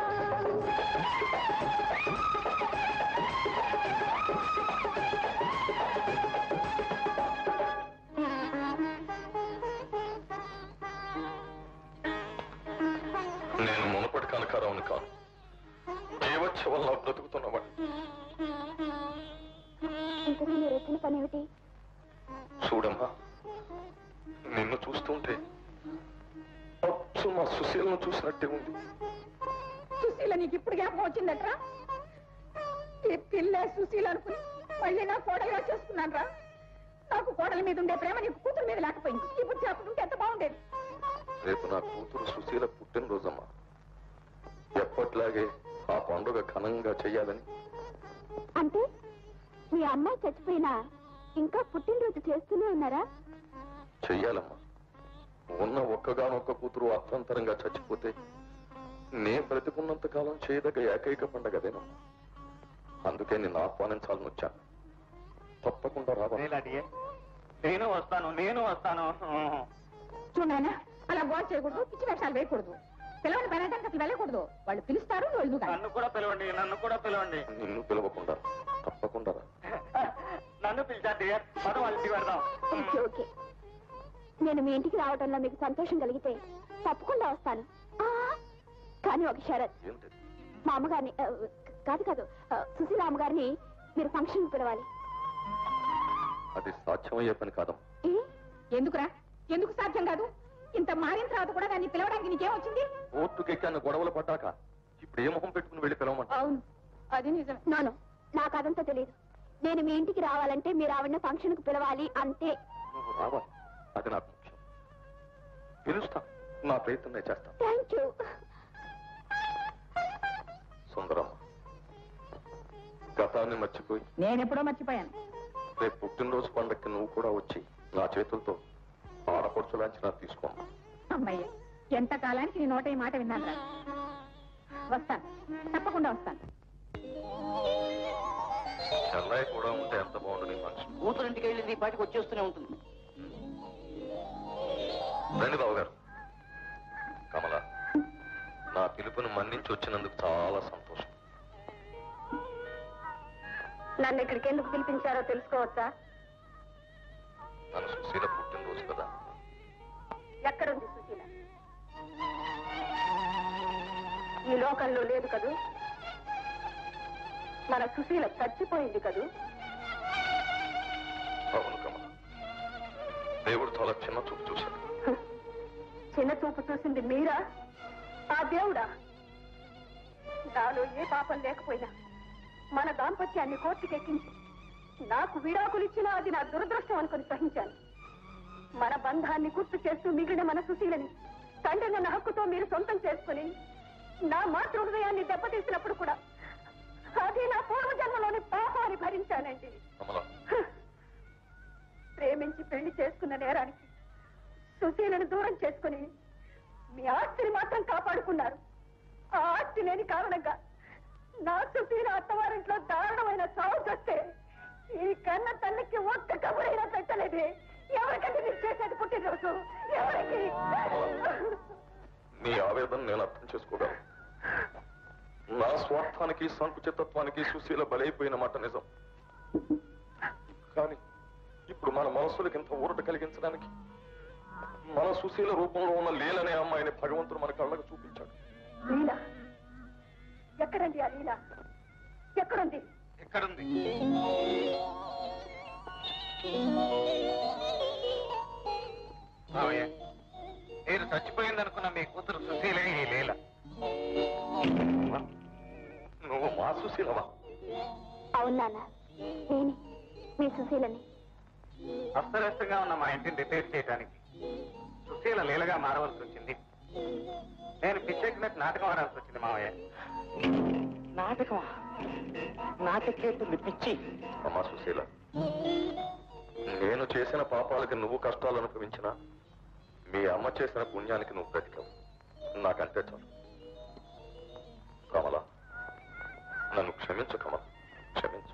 నేను మునపటి కనకారావుని కాదు జీవోత్సవంలో బ్రతుకుతున్నవాడు. ఇంతకీ మీరు వచ్చిన పని ఏమిటి? చూడమ్మా, నిన్ను చూస్తుంటే అచ్చు మా సుశీలను చూసినట్టే ఉంది. సుశీల నీకు ఇప్పుడు జ్ఞాపకం వచ్చిందట్రా? ఈ పిల్ల సుశీల అనుకుని మళ్ళీ నా కోడలుగా చేసుకున్నాను రా. నాకు కోడల మీద ఉండే ప్రేమ నీకు కూతురు మీద లేకపోయింది. ఈ బుద్ధి అప్పుడుంటే ఎంత బాగుండేది. రేపు నా కూతురు సుశీల పుట్టినరోజమ్మా. ఎప్పట్లాగే ఆ పండుగ ఘనంగా చెయ్యాలని. అంటే మీ అమ్మాయి చచ్చిపోయినా ఇంకా పుట్టినరోజు చేస్తూనే ఉన్నారా? చెయ్యాలమ్మా. ఉన్న ఒక్కగానొక్క కూతురు అర్థంతరంగా చచ్చిపోతే నే బ్రతికున్నంత కాలం చేయదగ్గ ఏకైక పండగదేనమ్మా. అందుకే నేను ఆహ్వానించాలని వచ్చాను. తప్పకుండా రావాలి. నేను వస్తాను నేను వస్తాను చూడనా, అలా గోల్ చేయకూడదు, పిచ్చి వేషాలు వేయకూడదు. పిలవని పర్యటనకి అసలు వెళ్ళకూడదు. వాళ్ళు పిలుస్తారు, నువ్వు వెళ్ళు. నన్ను కూడా పిలవండి నన్ను కూడా పిలవండి నిన్ను పిలవకుండా తప్పకుండా రా. నన్ను పిలిచాండి మనం వాళ్ళ ఇంటికి వెళ్దాం. ఓకే ఓకే, నేను మీ ఇంటికి రావడంలో మీకు సంతోషం కలిగితే తప్పకుండా వస్తాను. ఆ, కానీ ఒక షరత్. ఏంటి? మా అమ్మగారిని ఆ, కాదు కాదు ఆ, సుశీల అమ్మగారిని మీరు ఫంక్షన్ పిలవాలి. అది సాధ్యమయ్యే పని కాదమ్మా. ఏ? ఎందుకురా? ఎందుకు సాధ్యం కాదు? ఇంత మారిన తర్వాత కూడా దాన్ని పిలవడానికి నీకేమొచ్చింది? కోర్టుకెక్కాను గొడవలు పడ్డాక ఇప్పుడు ఏ మొహం పెట్టుకుని వెళ్ళి పిలవమంట? అవును, అది నిజం. నాను నాకు అదంతా తెలియదు. నేను మీ ఇంటికి రావాలంటే మీరు ఆవిడ ఫంక్షన్ కు పిలవాలి అంతే. నువ్వు రావాలి, అది నాకు ముఖ్యం. పిలుస్తా, నా ప్రయత్నం నేను చేస్తాను. Thank you. సుందరం, గతాన్ని మర్చిపోయి నేనెప్పుడో మర్చిపోయాను. రేపు పుట్టినరోజు పండక్కి నువ్వు కూడా వచ్చి నా చేతులతో ఆడపడుచు లాంఛనా తీసుకోమ్మా. అమ్మయ్య, ఎంత కాలానికి నీ నోట ఈ మాట విన్నాను రా. వస్తాను, తప్పకుండా వస్తాను. చెన్నై కూడా ఉంటే ఎంత బాగుంటుంది నీ ఫంక్షన్. కూతురింటికి వెళ్ళింది ఈ పాటికి వచ్చేస్తూనే ఉంటుంది. రండి బాబు గారు. కమల, నా పిలుపుని మన్నించి వచ్చినందుకు చాలా సంతోషం. నన్ను ఇక్కడికి ఎందుకు పిలిపించారో తెలుసుకోవచ్చా? నన్ను సుశీల పుట్టినరోజు కదా. ఎక్కడుంది సుశీల? ఈ లోకంలో లేదు కదూ. మన సుశీల చచ్చిపోయింది కదూ. అవును కమల, దేవుడు చాలా చిన్న చూపు చూశాడు. చిన్న చూపు చూసింది మీరా? ఆ దేవుడా? నాలో ఏ పాపం లేకపోయినా మన దాంపత్యాన్ని కోర్టుకెక్కించి నాకు విడాకులిచ్చినా అది నా దురదృష్టం అనుకుని సహించాను. మన బంధాన్ని గుర్తు చేస్తూ మిగిలిన మన సుశీలని తండ్రినన్న హక్కుతో మీరు సొంతం చేసుకుని నా మాతృ హృదయాన్ని దెబ్బతీసినప్పుడు కూడా అది నా పూర్వజన్మలోని పాపాన్ని భరించానండి. ప్రేమించి పెళ్లి చేసుకున్న నేరానికి సుశీలను దూరం చేసుకుని మీ ఆస్తిని మాత్రం కాపాడుకున్నారు. ఆ ఆస్తి లేని కారణంగా నా సుశీల అత్తవారింట్లో దారుణమైన సాగు చేస్తే ఈ కన్న తల్లికి ఒక్క కబురైనా పెట్టలేదే. ఎవరికంటే మీరు చేసేది పుట్టినరోజు? ఎవరికి? నీ ఆవేదన నేను అర్థం చేసుకోగలను. నా స్వార్థానికి సంకుచితత్వానికి సుశీల బలైపోయిన మాట నిజం. కానీ ఇప్పుడు మన మనసులకు ఇంత ఊరట కలిగించడానికి మన సుశీల రూపంలో ఉన్న లీలనే అమ్మాయిని భగవంతుడు మన కళ్ళకు చూపించాడు. లీల ఎక్కడండి? ఆ లీల ఎక్కడుంది? ఎక్కడుంది? నేను చచ్చిపోయిందనుకున్న మీ కూతురు సుశీలే ఈ లీల. నువ్వు మా సుశీలవా? అవునా? నేను మీ సుశీలని. అస్తవ్యస్తంగా ఉన్న మా ఇంటిని రిపేర్ చేయడానికి సుశీల లీలగా మారవలసి వచ్చింది. నేను పిచ్చెక్కినట్టు నాటకం ఆడాల్సి వచ్చింది మావయ్య. నాటకం నాటకేస్తుంది పిచ్చి. అమ్మా సుశీల, నేను చేసిన పాపాలకి నువ్వు కష్టాలు అనుభవించినా మీ అమ్మ చేసిన పుణ్యానికి నువ్వు బ్రతికవు. నాకంటే చాలు. కమల, నన్ను క్షమించు కమల, క్షమించు.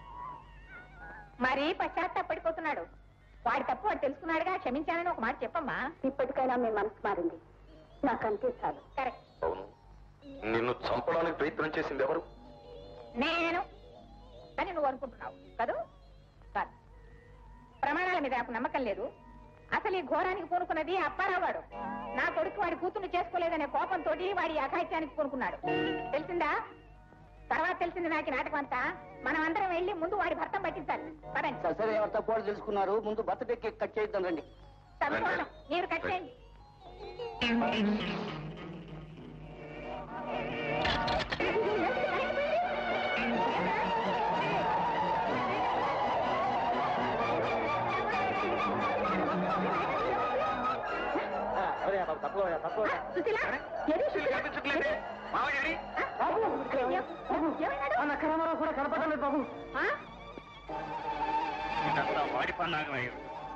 మరి పశ్చాత్తాపడిపోతున్నాడు. వాడి తప్పు వాడు తెలుసుకున్నాడుగా. క్షమించానని ఒక మాట చెప్పమ్మా. ఇప్పటికైనా మీ మనసు మారింది. నాకంతే చాలు. కరెక్ట్. అవును, నిన్ను చంపడానికి ప్రయత్నం చేసింది ఎవరు? నేను అని నువ్వు అనుకుంటున్నావు కదూ? కాదు. ప్రమాణాల మీద నాకు నమ్మకం లేదు. అసలు ఈ ఘోరానికి పూనుకున్నది అప్పారావు వాడు. నా కొడుకు వాడి కూతుర్ని చేసుకోలేదనే కోపంతో వాడి అఘాయిత్యానికి పూనుకున్నాడు. తెలిసిందా? తర్వాత తెలిసింది నాకు నాటకం అంతా. మనం అందరం వెళ్ళి ముందు వాడి భర్తం పట్టించాలి. పదండి. సరే, ఎవరు తప్పు తెలుసుకున్నారు. ముందు బర్త్డే కేక్ కట్ చేద్దాం రండి. సంతోషం, మీరు కట్ చేయండి. కూడా కనపడలేదు బాబు. వాడి పన్నాగమయ్యో.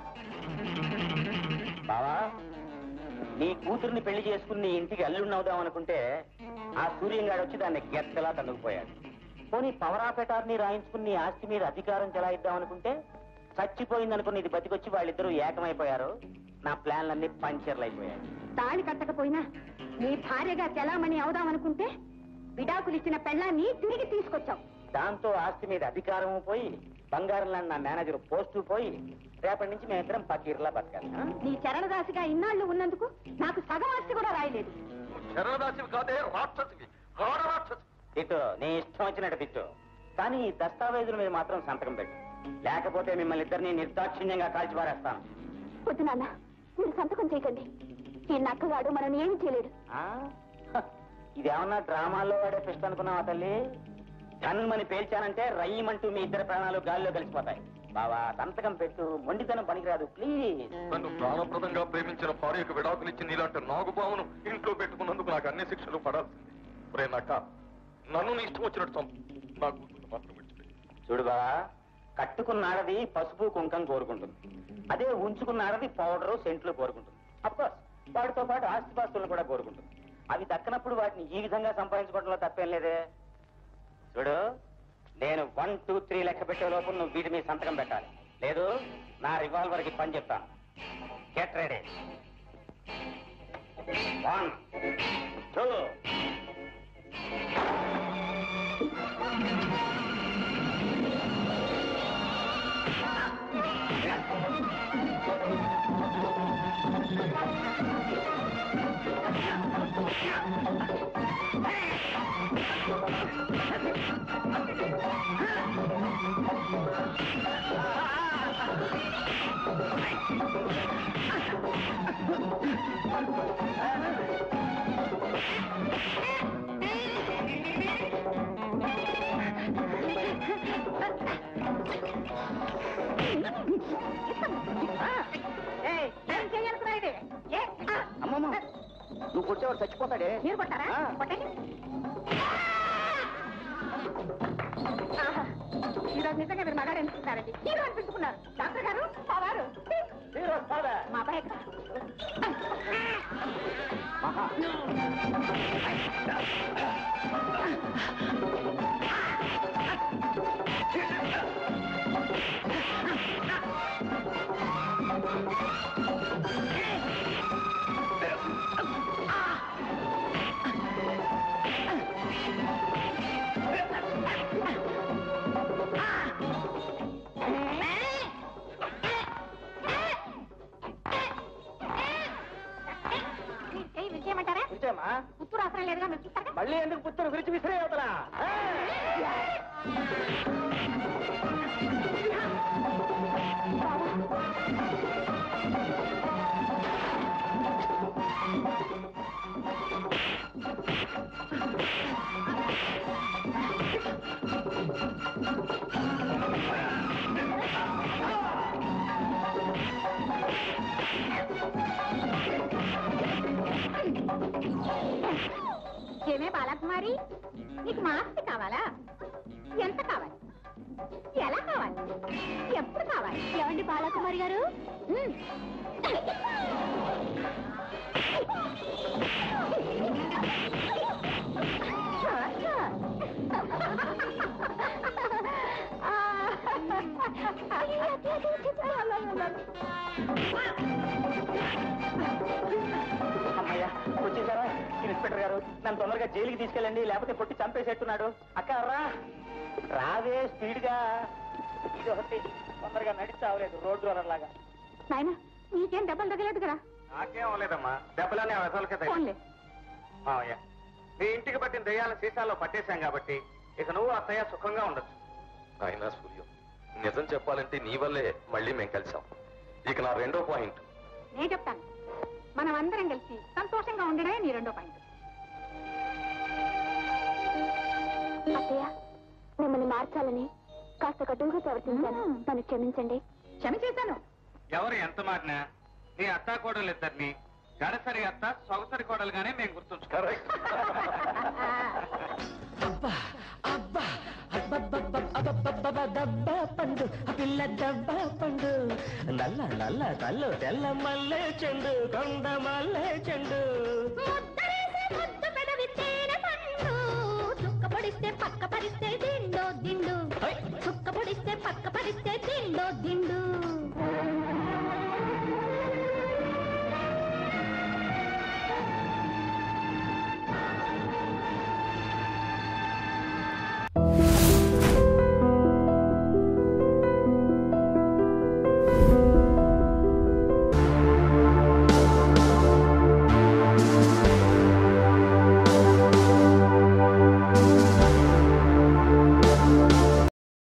బావా, నీ కూతుర్ని పెళ్లి చేసుకుని నీ ఇంటికి అల్లుడినవుదాం అనుకుంటే ఆ సూర్యంగాడు వచ్చి దాన్ని గెత్తలా తన్నుకుపోయాడు. పోనీ పవరాపెటార్ని రాయించుకుని నీ ఆస్తి మీద అధికారం చెలాయిద్దాం అనుకుంటే చచ్చిపోయిందనుకుని ఇది బతికొచ్చి వాళ్ళిద్దరూ ఏకమైపోయారు. నా ప్లాన్లన్నీ పంచర్లు అయిపోయాయి. తాళి కట్టకపోయినా నీ భార్యగా చెలామణి అవుదామనుకుంటే విడాకులు ఇచ్చిన పెళ్ళాన్ని తిరిగి తీసుకొచ్చావు. దాంతో ఆస్తి మీద అధికారం పోయి బంగారం లాంటి నా మేనేజర్ పోస్టు పోయి రేపటి నుంచి మేమిద్దరం పకీర్లా బతకాలి. నీ చరణదాసిగా ఇన్నాళ్ళు ఉన్నందుకు నాకు సగం ఆస్తి కూడా రాయలేదు. చరణదాసివి కాదే, రాక్షసివి, ఘోర రాక్షసి. తిట్టు, నీ ఇష్టం వచ్చినట్టు తిట్టు, కానీ ఈ దస్తావేజుల మీద మాత్రం సంతకం పెట్టు. లేకపోతే మిమ్మల్ని ఇద్దరిని నిర్దాక్షిణ్యంగా కాల్చి పారేస్తాను. వద్దు నాన్న, మీరు సంతకం చేయకండి. ఈ నక్కగాడు మనం ఏమి చేయలేడు. ఇదేమన్నా డ్రామాల్లో వాడే ఫిస్ట్ అనుకున్నావా తల్లి? కన్మని పేల్చానంటే రయ్యమంటూ మీ ఇద్దరు ప్రాణాలు గాల్లో కలిసిపోతాయి. బావా సంతకం పెట్టు, మొండితనం పనికిరాదు ప్లీజ్. నన్ను ప్రాణప్రదంగా ప్రేమించిన భార్యకు విడాకులు ఇచ్చి నీలాంటి నాగుబామును ఇంట్లో పెట్టుకున్నందుకు నాకు అన్ని శిక్షలు పడాల్సింది. ఒరే నక్క, నన్ను నీ ఇష్టం వచ్చినట్టు చంపు. నా కూతురు మాత్రం విడిచిపెట్టు. చూడు బావా, కట్టుకున్నాడది పసుపు కుంకం కోరుకుంటుంది, అదే ఉంచుకున్నాడది పౌడరు సెంట్లు కోరుకుంటుంది. అఫ్కోర్స్ వాటితో పాటు ఆస్తిపాస్తులను కూడా కోరుకుంటుంది. అవి దక్కనప్పుడు వాటిని ఈ విధంగా సంపాదించుకోవడంలో తప్పేం లేదే. చూడు, నేను వన్ టూ త్రీ లెక్క పెట్టే లోపు నువ్వు వీటి మీద సంతకం పెట్టాలి, లేదు నా రివాల్వర్కి పని చెప్తాను. Get ready. వన్ టూ అమ్మమ్మ, నువ్వు కొట్టేవాడు చచ్చిపోతాడే. మీరు కొట్టారా? కొట్టండి. ఈరోజు నిజంగా మీరు మగాడు అనిపిస్తున్నారండి. హీరో అనిపించుకున్నారు. డాక్టర్ గారు, మా వారు మా అబ్బాయి ఎక్కడ? పుత్తూరు అవసరం లేదుగా, మీరు చూస్తారా? మళ్ళీ ఎందుకు పుత్తూరు విరిచి విసిరే అవుతారా? ఏమే బాలకుమారి, నీకు మాస్తి కావాలా? ఎంత కావాలి? ఎలా కావాలి? ఎప్పుడు కావాలి? ఏమండి బాలకుమారి గారు? అమ్మయ్యా, వచ్చేసారా ఇన్స్పెక్టర్ గారు? నన్ను తొందరగా జైలుకి తీసుకెళ్ళండి, లేకపోతే కొట్టి చంపేసేట్టున్నాడు. అక్క రా, రావే స్పీడ్ గా. ఇది ఒకటి తొందరగా నడిచావలేదు రోడ్డు లాగా. నాయన, నీకేం దెబ్బలు తగలేదు కదా? నాకేం అవ్వలేదమ్మా, దెబ్బలనే వెసలకే ఫోన్లే. మావయ్య, మీ ఇంటికి పట్టిన దెయ్యాల సీసాల్లో పట్టేశాం కాబట్టి ఇక నువ్వు అత్తయ్య సుఖంగా ఉండొచ్చు. అయినా సూర్యం, నిజం చెప్పాలంటే నీ వల్లే మళ్ళీ మేము కలిసాం. ఇక నా రెండో పాయింట్ నేను చెప్తాను. మనం అందరం కలిసి సంతోషంగా ఉండడమే నీ రెండో పాయింట్. అత్తయ్య, మిమ్మల్ని మార్చాలని కాస్త కటువుగా ప్రవర్తించాను, నన్ను క్షమించండి. క్షమించేశాను. ఎవరు ఎంత మారినా నీ అత్తా కోడలు ఇద్దరిని గడసరి అత్త సొగసరి కోడలుగానే మేము గుర్తుంచుకోవాలి. దబ్బా పండు పిల్ల దబ్బా పండు, నల్ల నల్ల కళ్ళు తెల్ల మల్లె చెండు, కొండ మల్లె చెండు,